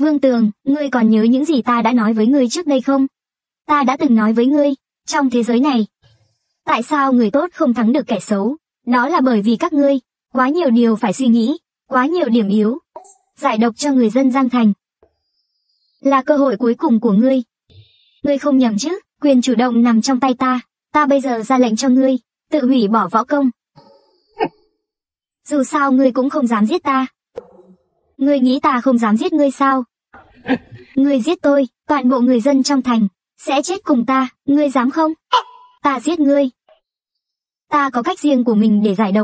Vương Tường, ngươi còn nhớ những gì ta đã nói với ngươi trước đây không? Ta đã từng nói với ngươi, trong thế giới này, tại sao người tốt không thắng được kẻ xấu? Đó là bởi vì các ngươi, quá nhiều điều phải suy nghĩ, quá nhiều điểm yếu. Giải độc cho người dân Giang Thành là cơ hội cuối cùng của ngươi. Ngươi không nhầm chứ, quyền chủ động nằm trong tay ta. Ta bây giờ ra lệnh cho ngươi, tự hủy bỏ võ công. Dù sao ngươi cũng không dám giết ta. Ngươi nghĩ ta không dám giết ngươi sao? Ngươi giết tôi, toàn bộ người dân trong thành sẽ chết cùng ta, ngươi dám không? Ta giết ngươi. Ta có cách riêng của mình để giải độc.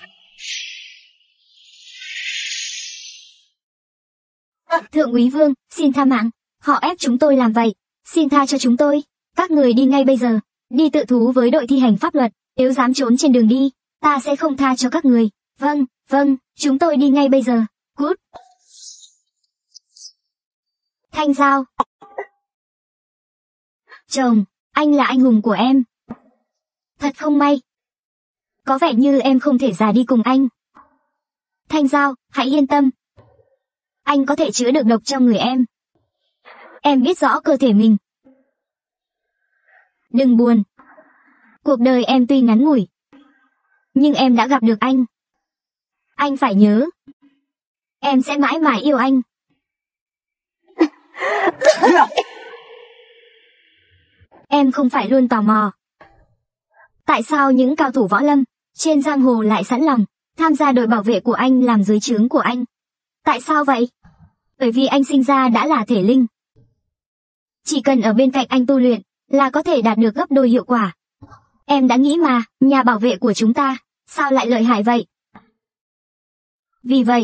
Thượng úy Vương, xin tha mạng. Họ ép chúng tôi làm vậy. Xin tha cho chúng tôi. Các người đi ngay bây giờ. Đi tự thú với đội thi hành pháp luật. Nếu dám trốn trên đường đi, ta sẽ không tha cho các người. Vâng, vâng, chúng tôi đi ngay bây giờ. Cút. Thanh Giao. Chồng, anh là anh hùng của em. Thật không may. Có vẻ như em không thể già đi cùng anh. Thanh Giao, hãy yên tâm. Anh có thể chữa được độc trong người em. Em biết rõ cơ thể mình. Đừng buồn. Cuộc đời em tuy ngắn ngủi, nhưng em đã gặp được anh. Anh phải nhớ, em sẽ mãi mãi yêu anh. Em không phải luôn tò mò, tại sao những cao thủ võ lâm trên giang hồ lại sẵn lòng tham gia đội bảo vệ của anh làm dưới trướng của anh? Tại sao vậy? Bởi vì anh sinh ra đã là thể linh. Chỉ cần ở bên cạnh anh tu luyện là có thể đạt được gấp đôi hiệu quả. Em đã nghĩ mà, nhà bảo vệ của chúng ta sao lại lợi hại vậy? Vì vậy,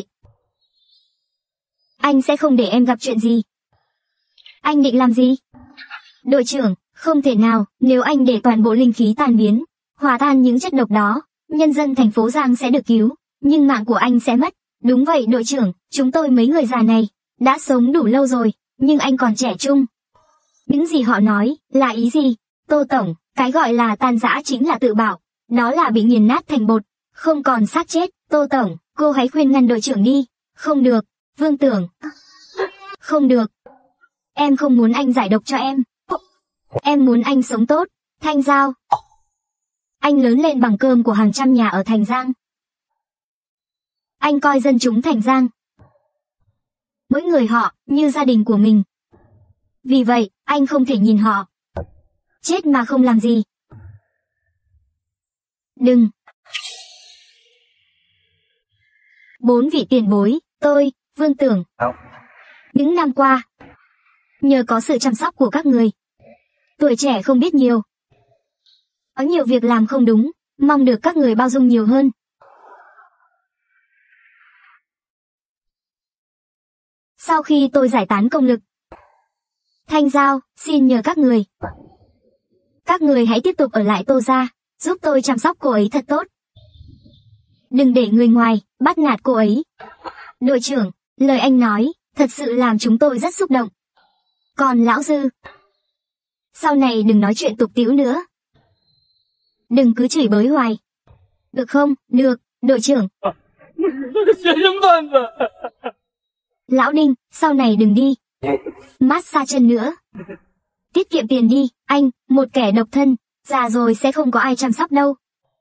anh sẽ không để em gặp chuyện gì. Anh định làm gì? Đội trưởng, không thể nào, nếu anh để toàn bộ linh khí tan biến, hòa tan những chất độc đó, nhân dân thành phố Giang sẽ được cứu, nhưng mạng của anh sẽ mất. Đúng vậy đội trưởng, chúng tôi mấy người già này đã sống đủ lâu rồi, nhưng anh còn trẻ trung. Những gì họ nói là ý gì? Tô Tổng, cái gọi là tan rã chính là tự bảo, đó là bị nghiền nát thành bột, không còn xác chết. Tô Tổng, cô hãy khuyên ngăn đội trưởng đi. Không được, Vương Tưởng. Không được. Em không muốn anh giải độc cho em. Em muốn anh sống tốt. Thanh Giao. Anh lớn lên bằng cơm của hàng trăm nhà ở Thành Giang. Anh coi dân chúng Thành Giang, mỗi người họ như gia đình của mình. Vì vậy, anh không thể nhìn họ chết mà không làm gì. Đừng. 4 vị tiền bối, tôi, Vương Tưởng. Những năm qua, nhờ có sự chăm sóc của các người, tuổi trẻ không biết nhiều. Có nhiều việc làm không đúng, mong được các người bao dung nhiều hơn. Sau khi tôi giải tán công lực, Thanh Giao, xin nhờ các người. Các người hãy tiếp tục ở lại Tô gia, giúp tôi chăm sóc cô ấy thật tốt. Đừng để người ngoài bắt nạt cô ấy. Đội trưởng, lời anh nói thật sự làm chúng tôi rất xúc động. Còn lão Dư, sau này đừng nói chuyện tục tĩu nữa. Đừng cứ chửi bới hoài. Được không? Được, đội trưởng. Lão Đinh, sau này đừng đi massage chân nữa. Tiết kiệm tiền đi, anh, một kẻ độc thân, già rồi sẽ không có ai chăm sóc đâu.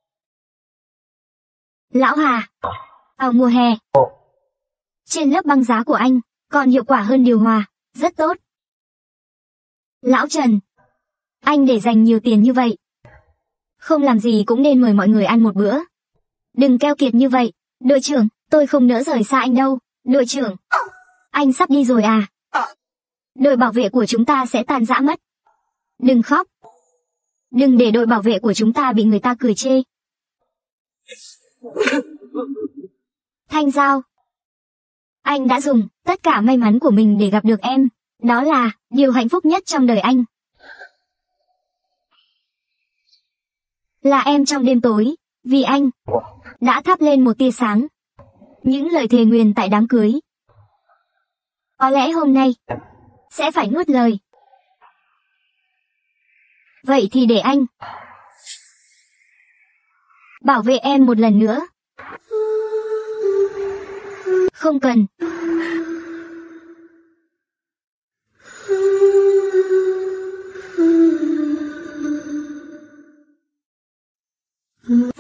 Lão Hà, vào mùa hè, trên lớp băng giá của anh, còn hiệu quả hơn điều hòa, rất tốt. Lão Trần, anh để dành nhiều tiền như vậy, không làm gì cũng nên mời mọi người ăn một bữa. Đừng keo kiệt như vậy, đội trưởng, tôi không nỡ rời xa anh đâu. Đội trưởng, anh sắp đi rồi à? Đội bảo vệ của chúng ta sẽ tan rã mất. Đừng khóc. Đừng để đội bảo vệ của chúng ta bị người ta cười chê. Thanh Giao, anh đã dùng tất cả may mắn của mình để gặp được em. Đó là điều hạnh phúc nhất trong đời anh. Là em trong đêm tối, vì anh đã thắp lên một tia sáng. Những lời thề nguyền tại đám cưới, có lẽ hôm nay sẽ phải nuốt lời. Vậy thì để anh bảo vệ em một lần nữa. Không cần.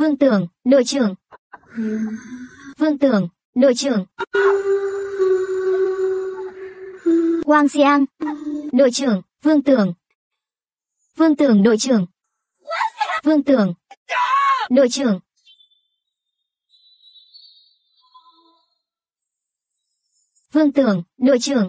Vương Tưởng, đội trưởng. Vương Tưởng, đội trưởng. Wang Xiang, đội trưởng. Vương Tưởng. Vương Tưởng, đội trưởng. Vương Tưởng, đội trưởng. Vương Tưởng, đội trưởng.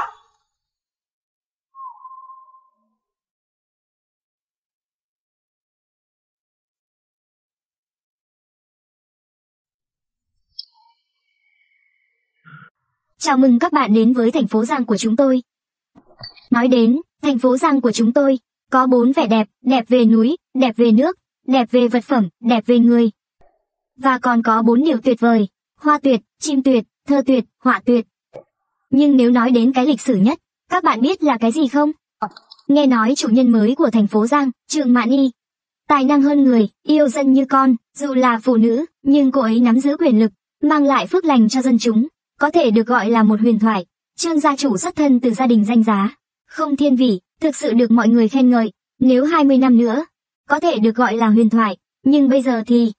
Chào mừng các bạn đến với thành phố Giang của chúng tôi. Nói đến thành phố Giang của chúng tôi, có 4 vẻ đẹp, đẹp về núi, đẹp về nước, đẹp về vật phẩm, đẹp về người. Và còn có 4 điều tuyệt vời, hoa tuyệt, chim tuyệt, thơ tuyệt, họa tuyệt. Nhưng nếu nói đến cái lịch sử nhất, các bạn biết là cái gì không? Nghe nói chủ nhân mới của thành phố Giang, Trương Mạn Y, tài năng hơn người, yêu dân như con, dù là phụ nữ, nhưng cô ấy nắm giữ quyền lực, mang lại phước lành cho dân chúng, có thể được gọi là một huyền thoại. Trương gia chủ xuất thân từ gia đình danh giá, không thiên vị, thực sự được mọi người khen ngợi. Nếu 20 năm nữa, có thể được gọi là huyền thoại, nhưng bây giờ thì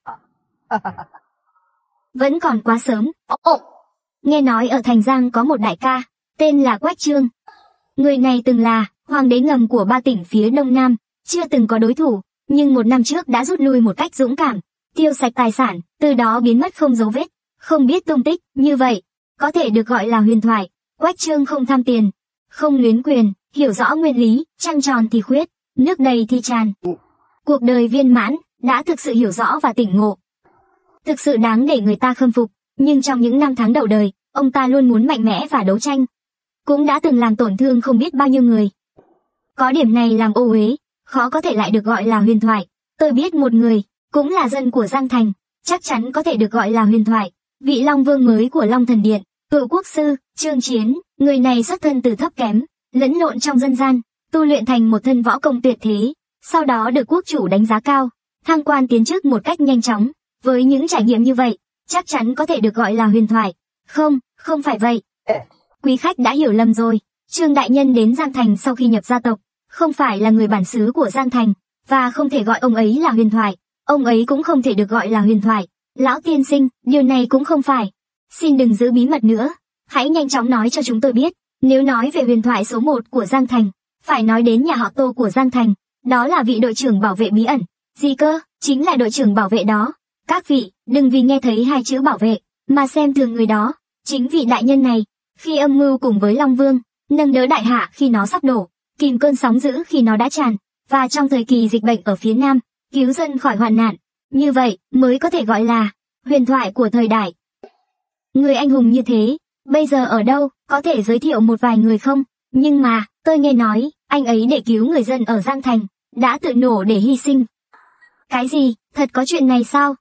vẫn còn quá sớm. Nghe nói ở Thành Giang có một đại ca, tên là Quách Trương. Người này từng là hoàng đế ngầm của 3 tỉnh phía Đông Nam, chưa từng có đối thủ, nhưng 1 năm trước đã rút lui một cách dũng cảm, tiêu sạch tài sản, từ đó biến mất không dấu vết, không biết tung tích. Như vậy, có thể được gọi là huyền thoại. Quách Trương không tham tiền, không luyến quyền, hiểu rõ nguyên lý, trăng tròn thì khuyết, nước đầy thì tràn. Cuộc đời viên mãn, đã thực sự hiểu rõ và tỉnh ngộ. Thực sự đáng để người ta khâm phục, nhưng trong những năm tháng đầu đời, ông ta luôn muốn mạnh mẽ và đấu tranh. Cũng đã từng làm tổn thương không biết bao nhiêu người. Có điểm này làm ô uế, khó có thể lại được gọi là huyền thoại. Tôi biết một người, cũng là dân của Giang Thành, chắc chắn có thể được gọi là huyền thoại. Vị Long Vương mới của Long Thần Điện, cựu quốc sư, Trương Chiến. Người này xuất thân từ thấp kém, lẫn lộn trong dân gian, tu luyện thành một thân võ công tuyệt thế, sau đó được quốc chủ đánh giá cao, thăng quan tiến chức một cách nhanh chóng. Với những trải nghiệm như vậy, chắc chắn có thể được gọi là huyền thoại. Không, không phải vậy. Quý khách đã hiểu lầm rồi. Trương đại nhân đến Giang Thành sau khi nhập gia tộc, không phải là người bản xứ của Giang Thành, và không thể gọi ông ấy là huyền thoại. Ông ấy cũng không thể được gọi là huyền thoại. Lão tiên sinh, điều này cũng không phải. Xin đừng giữ bí mật nữa. Hãy nhanh chóng nói cho chúng tôi biết. Nếu nói về huyền thoại số 1 của Giang Thành, phải nói đến nhà họ Tô của Giang Thành. Đó là vị đội trưởng bảo vệ bí ẩn. Gì cơ? Chính là đội trưởng bảo vệ đó. Các vị, đừng vì nghe thấy 2 chữ bảo vệ, mà xem thường người đó. Chính vị đại nhân này, khi âm mưu cùng với Long Vương, nâng đỡ đại hạ khi nó sắp đổ, kìm cơn sóng dữ khi nó đã tràn, và trong thời kỳ dịch bệnh ở phía Nam, cứu dân khỏi hoạn nạn. Như vậy, mới có thể gọi là huyền thoại của thời đại. Người anh hùng như thế, bây giờ ở đâu, có thể giới thiệu một vài người không? Nhưng mà, tôi nghe nói, anh ấy để cứu người dân ở Giang Thành, đã tự nổ để hy sinh. Cái gì, thật có chuyện này sao?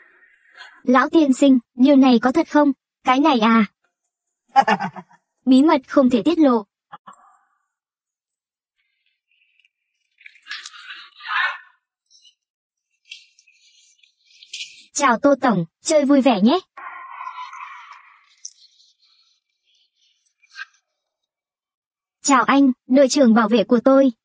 Lão tiên sinh, điều này có thật không? Cái này à? Bí mật không thể tiết lộ. Chào Tô Tổng, chơi vui vẻ nhé. Chào anh, đội trưởng bảo vệ của tôi.